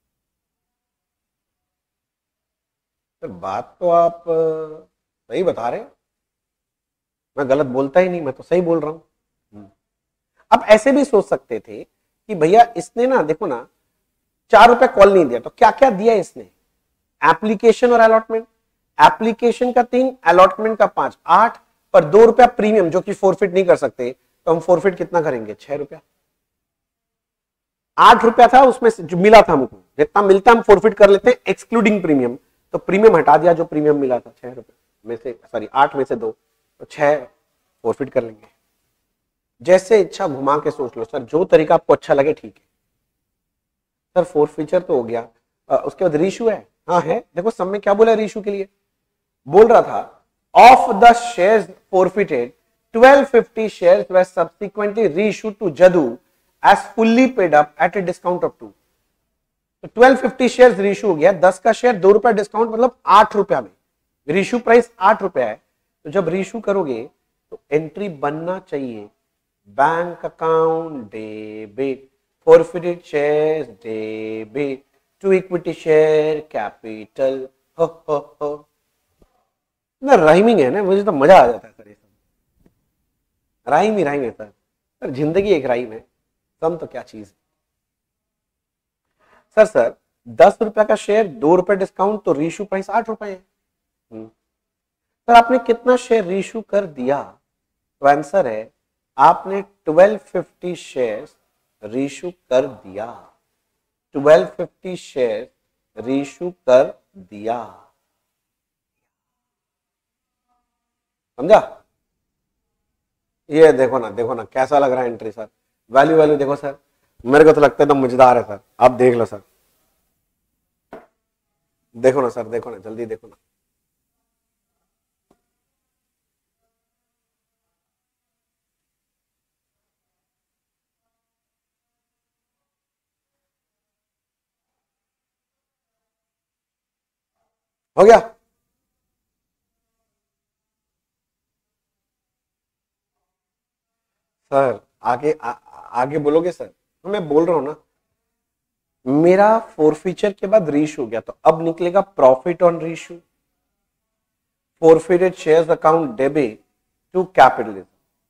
तो बात तो आप सही बता रहे हैं, मैं गलत बोलता ही नहीं, मैं तो सही बोल रहा हूं। अब ऐसे भी सोच सकते थे कि भैया इसने ना, देखो ना, चार रुपए कॉल नहीं दिया, तो क्या क्या दिया इसने? एप्लीकेशन और अलॉटमेंट। एप्लीकेशन का तीन, अलॉटमेंट का पांच, आठ, पर दो रुपया प्रीमियम जो कि फोरफिट नहीं कर सकते, तो हम फोरफिट कितना करेंगे? छह रुपया। आठ रुपया था उसमें से जो मिला था हमको, जितना मिलता हम फोरफिट कर लेते हैं एक्सक्लूडिंग प्रीमियम, तो प्रीमियम हटा दिया जो प्रीमियम मिला था छह रुपए में से, सॉरी आठ में से दो, तो छह फोरफिट कर लेंगे। जैसे इच्छा घुमा के सोच लो सर, जो तरीका आपको अच्छा लगे ठीक है। सर फोरफिचर तो हो गया, आ, उसके बाद रीशू है। हाँ है, देखो सब में क्या बोला रीशू के लिए? बोल रहा था of the shares forfeited twelve fifty shares were subsequently reissued to Jadu as fully paid up at a discount of two. तो ट्वेल्व फिफ्टी शेयर्स रीइश्यू हो गया, दस का शेयर दो रुपया डिस्काउंट, मतलब आठ रुपया में। रीइश्यू प्राइस आठ रुपया है, तो जब रीइश्यू करोगे तो एंट्री बनना चाहिए bank account debit forfeited shares debit to equity share capital। हो हो हो ना राइमिंग है ना, मुझे तो मजा आ जाता है सर। ये सब राइम ही राइम है सर। सर जिंदगी एक राइम है, सम तो क्या चीज है। सर सर दस रुपए का शेयर, दो रुपए डिस्काउंट, तो रीशू प्राइस आठ रुपए है। हम्म। सर आपने कितना शेयर रीशू कर दिया? तो आंसर है आपने ट्वेल्व फिफ्टी शेयर रीशू कर दिया। ट्वेल्व फिफ्टी शेयर रीशू कर दिया। समझा? ये देखो ना, देखो ना कैसा लग रहा है एंट्री सर। वैल्यू वैल्यू देखो सर, मेरे को तो लगता है एकदम मजेदार है सर। आप देख लो सर, देखो ना सर, देखो ना, जल्दी देखो ना। हो गया? सर आगे आ, आगे बोलोगे सर? तो मैं बोल रहा हूं ना, मेरा फोर फीचर के बाद रीश हो गया, तो अब निकलेगा profit on reissue, forfeited shares account debit to capitalism.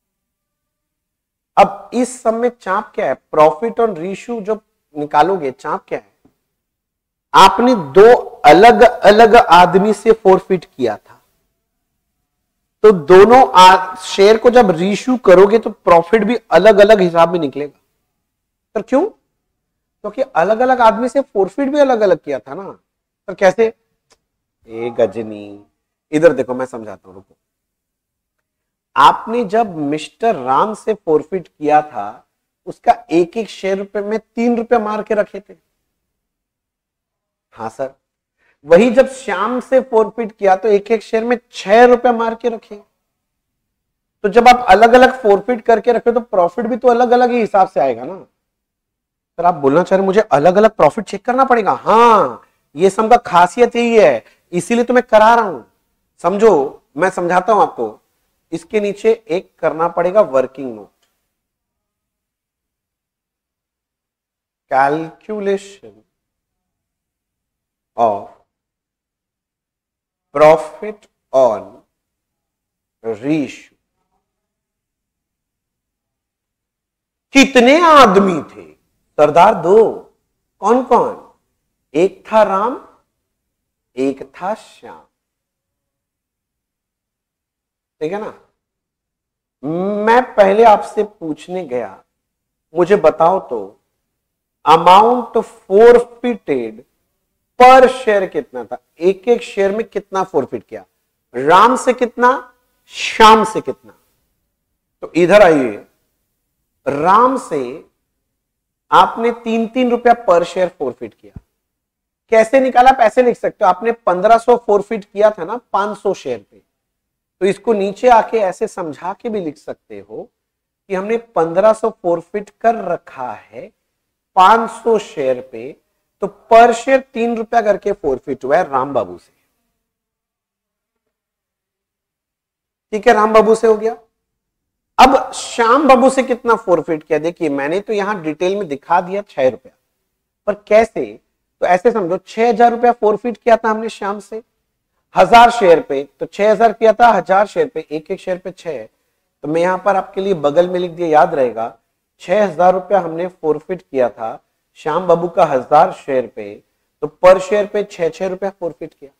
अब इस सब में चाप क्या है? प्रॉफिट ऑन रीशू जो निकालोगे, चाप क्या है? आपने दो अलग अलग आदमी से फोरफिट किया था, तो दोनों शेयर को जब रीशू करोगे तो प्रॉफिट भी अलग अलग हिसाब में निकलेगा। सर क्यों? क्योंकि तो अलग अलग आदमी से फोरफिट भी अलग अलग किया था ना। सर कैसे? ए गजनी, इधर देखो मैं समझाता हूं, रुको। आपने जब मिस्टर राम से फोरफिट किया था, उसका एक एक शेयर रुपए में तीन रुपए मार के रखे थे। हाँ सर। वही जब श्याम से फोरफिट किया तो एक एक शेयर में छह रुपए मार के रखे। तो जब आप अलग अलग फोरफिट करके रखे तो प्रॉफिट भी तो अलग अलग ही हिसाब से आएगा ना। सर आप बोलना चाह रहे मुझे अलग अलग प्रॉफिट चेक करना पड़ेगा? हाँ, ये सब का खासियत यही है, इसीलिए तो मैं करा रहा हूं। समझो, मैं समझाता हूं आपको। इसके नीचे एक करना पड़ेगा working note, calculation of profit on reissue. कितने आदमी थे सरदार? दो। कौन कौन? एक था राम, एक था श्याम। ठीक है ना? मैं पहले आपसे पूछने गया, मुझे बताओ तो अमाउंट फोरफिटेड पर शेयर कितना था? एक एक शेयर में कितना फोरफिट किया? राम से कितना, श्याम से कितना? तो इधर आइए, राम से आपने तीन तीन रुपया पर शेयर फोरफिट किया। कैसे निकाला? आप ऐसे लिख सकते हो, आपने पंद्रह सौ फोरफिट किया था ना पांच सौ शेयर पे, तो इसको नीचे आके ऐसे समझा के भी लिख सकते हो कि हमने पंद्रह सौ फोरफिट कर रखा है पांच सौ शेयर पे, तो पर शेयर तीन रुपया करके फोरफिट हुआ है राम बाबू से। ठीक है, राम बाबू से हो गया। अब श्याम बाबू से कितना फोरफिट किया? देखिए मैंने तो यहां डिटेल में दिखा दिया छह रुपया, पर कैसे? तो ऐसे समझो, छह हजार रुपया फोरफिट किया था हमने श्याम से हजार शेयर पे, तो छह हजार किया था हजार शेयर पे, एक एक शेयर पे छह। तो मैं यहां पर आपके लिए बगल में लिख दिया, याद रहेगा। छह हजार रुपया हमने फोरफिट किया था श्याम बाबू का हजार शेयर पे, तो पर शेयर पे छह छह रुपया फोरफिट किया।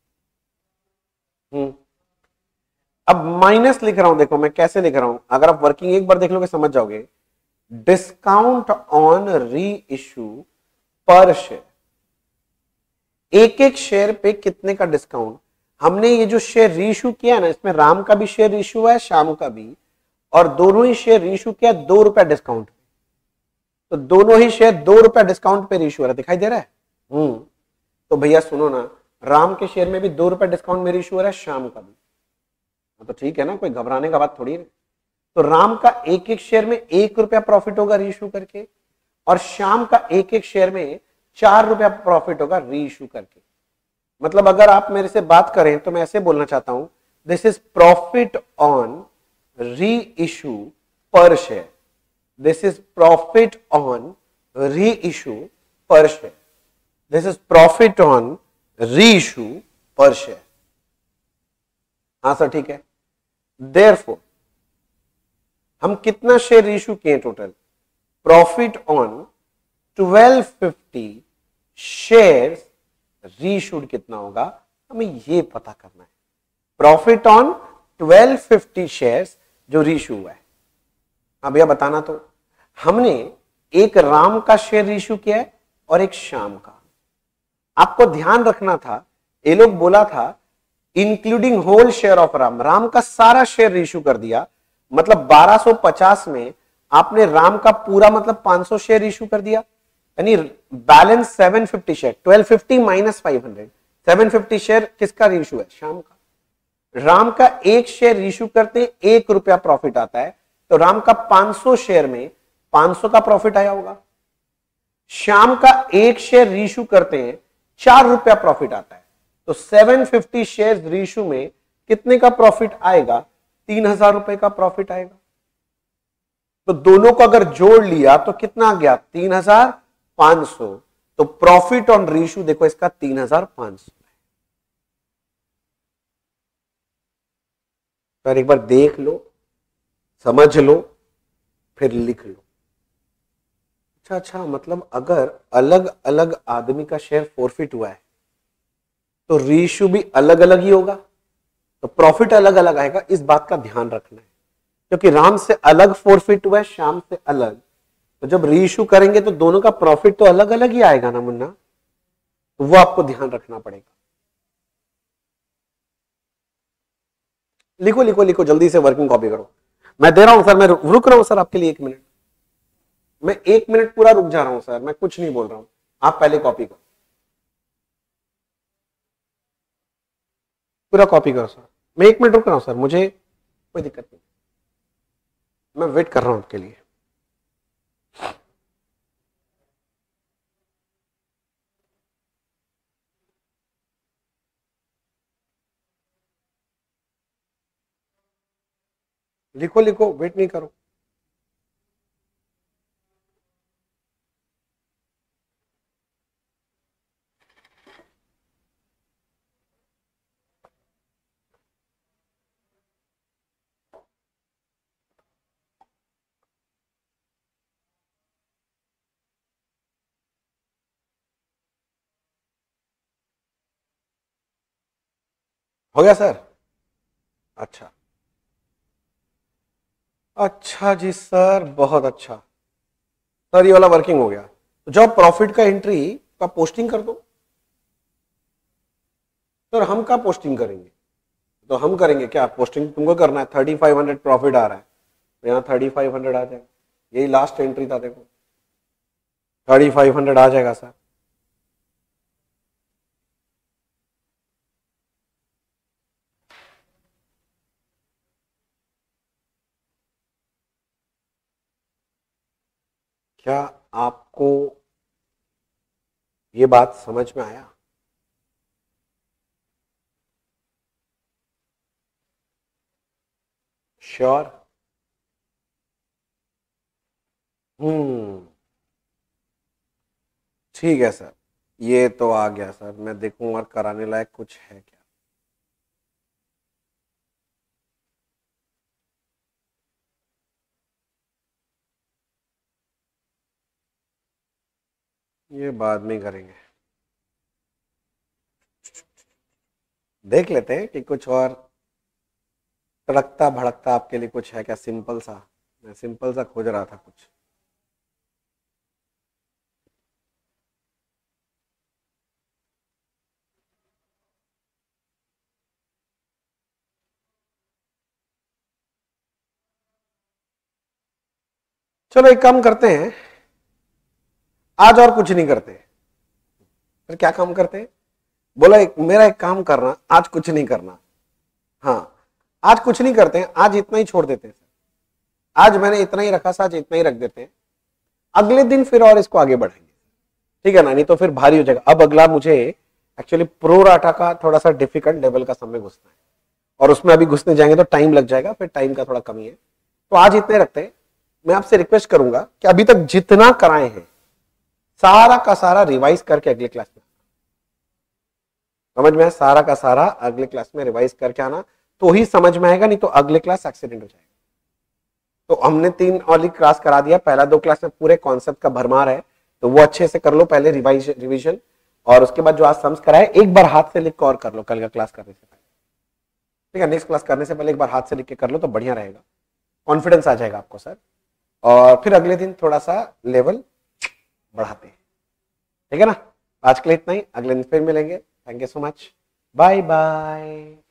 हम्म अब माइनस लिख रहा हूं, देखो मैं कैसे लिख रहा हूं, अगर आप वर्किंग एक बार देख लोगे समझ जाओगे। Discount on re per share, एक एक शेयर पे कितने का डिस्काउंट? हमने ये जो शेयर रीइशू किया ना, इसमें राम का भी शेयर रीइशू हुआ है, श्याम का भी, और दोनों ही शेयर रीइशू किया दो रुपया डिस्काउंट पे। तो दोनों ही शेयर दो रुपया डिस्काउंट पे रीइशू हो रहा है, दिखाई दे रहा है? हम्म तो भैया सुनो ना, राम के शेयर में भी दो रुपया डिस्काउंट में रीइशू हो रहा है, श्याम का भी। तो ठीक है ना, कोई घबराने का बात थोड़ी है। तो राम का एक एक शेयर में एक रुपया प्रॉफिट होगा रीइशू करके, और श्याम का एक एक शेयर में चार रुपया प्रॉफिट होगा रीइशू करके। मतलब अगर आप मेरे से बात करें तो मैं ऐसे बोलना चाहता हूं, this is profit on re per share, this is profit on re per share, this is profit on re per share. हाँ सर ठीक है। देयरफॉर हम कितना शेयर इशू किए total? Profit on twelve fifty shares reissued कितना होगा, हमें ये पता करना है। Profit on twelve fifty shares जो रीइशू हुआ है। अब भैया बताना, तो हमने एक राम का शेयर रीइशू किया है और एक श्याम का। आपको ध्यान रखना था, ये लोग बोला था including whole share of Ram, Ram का सारा शेयर रीइशू कर दिया, मतलब बारह सौ पचास में आपने राम का पूरा मतलब पाँच सौ शेयर इशू कर दिया, यानी balance seven fifty share, twelve fifty minus five hundred, seven fifty share किसका रीइशू है? श्याम का। राम का एक शेयर इशू करते एक रुपया प्रॉफिट आता है, तो राम का पाँच सौ शेयर में पाँच सौ का प्रॉफिट आया होगा। श्याम का एक शेयर रीइशू करते हैं चार रुपया प्रॉफिट आता है, तो सेवन फिफ्टी शेयर रीइशू में कितने का प्रॉफिट आएगा? तीन हजार रुपए का प्रॉफिट आएगा। तो दोनों को अगर जोड़ लिया तो कितना आ गया? तीन हजार पांच सौ। तो प्रॉफिट ऑन रीइशू देखो इसका तीन हजार पांच सौ। पर एक बार देख लो, समझ लो, फिर लिख लो। अच्छा अच्छा, मतलब अगर अलग अलग आदमी का शेयर फॉरफिट हुआ है तो रीइशू भी अलग अलग ही होगा, तो प्रॉफिट अलग अलग आएगा। इस बात का ध्यान रखना है, क्योंकि राम से अलग फॉरफिट हुआ है, श्याम से अलग, तो जब रीइशू करेंगे तो दोनों का प्रॉफिट तो अलग अलग ही आएगा ना मुन्ना, तो वो आपको ध्यान रखना पड़ेगा। लिखो लिखो लिखो, जल्दी से वर्किंग कॉपी करो। मैं दे रहा हूं सर, मैं रुक रहा हूं सर आपके लिए एक मिनट, मैं एक मिनट पूरा रुक जा रहा हूं सर, मैं कुछ नहीं बोल रहा हूं, आप पहले कॉपी करो, पूरा कॉपी करो सर। मैं एक मिनट रुक रहा हूं सर, मुझे कोई दिक्कत नहीं, मैं वेट कर रहा हूं आपके लिए। लिखो लिखो, वेट नहीं करो। हो गया सर? अच्छा अच्छा जी सर, बहुत अच्छा सर, ये वाला वर्किंग हो गया। तो जब प्रॉफिट का एंट्री का पोस्टिंग कर दो सर। हम क्या पोस्टिंग करेंगे? तो हम करेंगे क्या पोस्टिंग? तुमको करना है। थर्टी फाइव हंड्रेड प्रॉफिट आ रहा है, तो यहाँ थर्टी फाइव हंड्रेड आ जाएगा, यही लास्ट एंट्री था, देखो थर्टी फाइव हंड्रेड आ जाएगा सर। क्या आपको ये बात समझ में आया? श्योर? हम्म ठीक है सर, ये तो आ गया सर। मैं देखूं और कराने लायक कुछ है क्या। ये बाद में करेंगे, देख लेते हैं कि कुछ और तड़कता भड़कता आपके लिए कुछ है क्या, सिंपल सा। मैं सिंपल सा खोज रहा था कुछ। चलो एक काम करते हैं, आज और कुछ नहीं करते। फिर क्या काम करते हैं? बोला एक, मेरा एक काम करना, आज कुछ नहीं करना। हाँ, आज कुछ नहीं करते हैं, आज इतना ही छोड़ देते हैं। आज मैंने इतना ही रखा था, आज इतना ही रख देते हैं, अगले दिन फिर और इसको आगे बढ़ाएंगे, ठीक है ना? नहीं तो फिर भारी हो जाएगा। अब अगला मुझे एक्चुअली प्रो राटा का थोड़ा सा डिफिकल्ट लेवल का समय घुसना है, और उसमें अभी घुसने जाएंगे तो टाइम लग जाएगा, फिर टाइम का थोड़ा कमी है, तो आज इतने रखते हैं। मैं आपसे रिक्वेस्ट करूंगा कि अभी तक जितना कराए हैं सारा का सारा रिवाइज करके अगले क्लास में, समझ में, सारा का सारा अगले क्लास में रिवाइज करके आना। तो ही समझ में आएगा, नहीं तो अगले क्लास एक्सीडेंट हो जाएगा। तो हमने तीन वाली क्लास करा दिया, पहला दो क्लास में पूरे कॉन्सेप्ट का भरमार है, तो वो अच्छे से कर लो पहले रिवाइज रिविजन, और उसके बाद जो आज सम्स कराए एक बार हाथ से लिख कर और कर लो कल का क्लास करने से पहले, ठीक है। नेक्स्ट क्लास करने से पहले एक बार हाथ से लिख के कर लो तो बढ़िया रहेगा, कॉन्फिडेंस आ जाएगा आपको सर। और फिर अगले दिन थोड़ा सा लेवल बढ़ाते हैं, ठीक है ना। आज के लिए इतना ही, अगले दिन फिर मिलेंगे। Thank you so much, bye bye.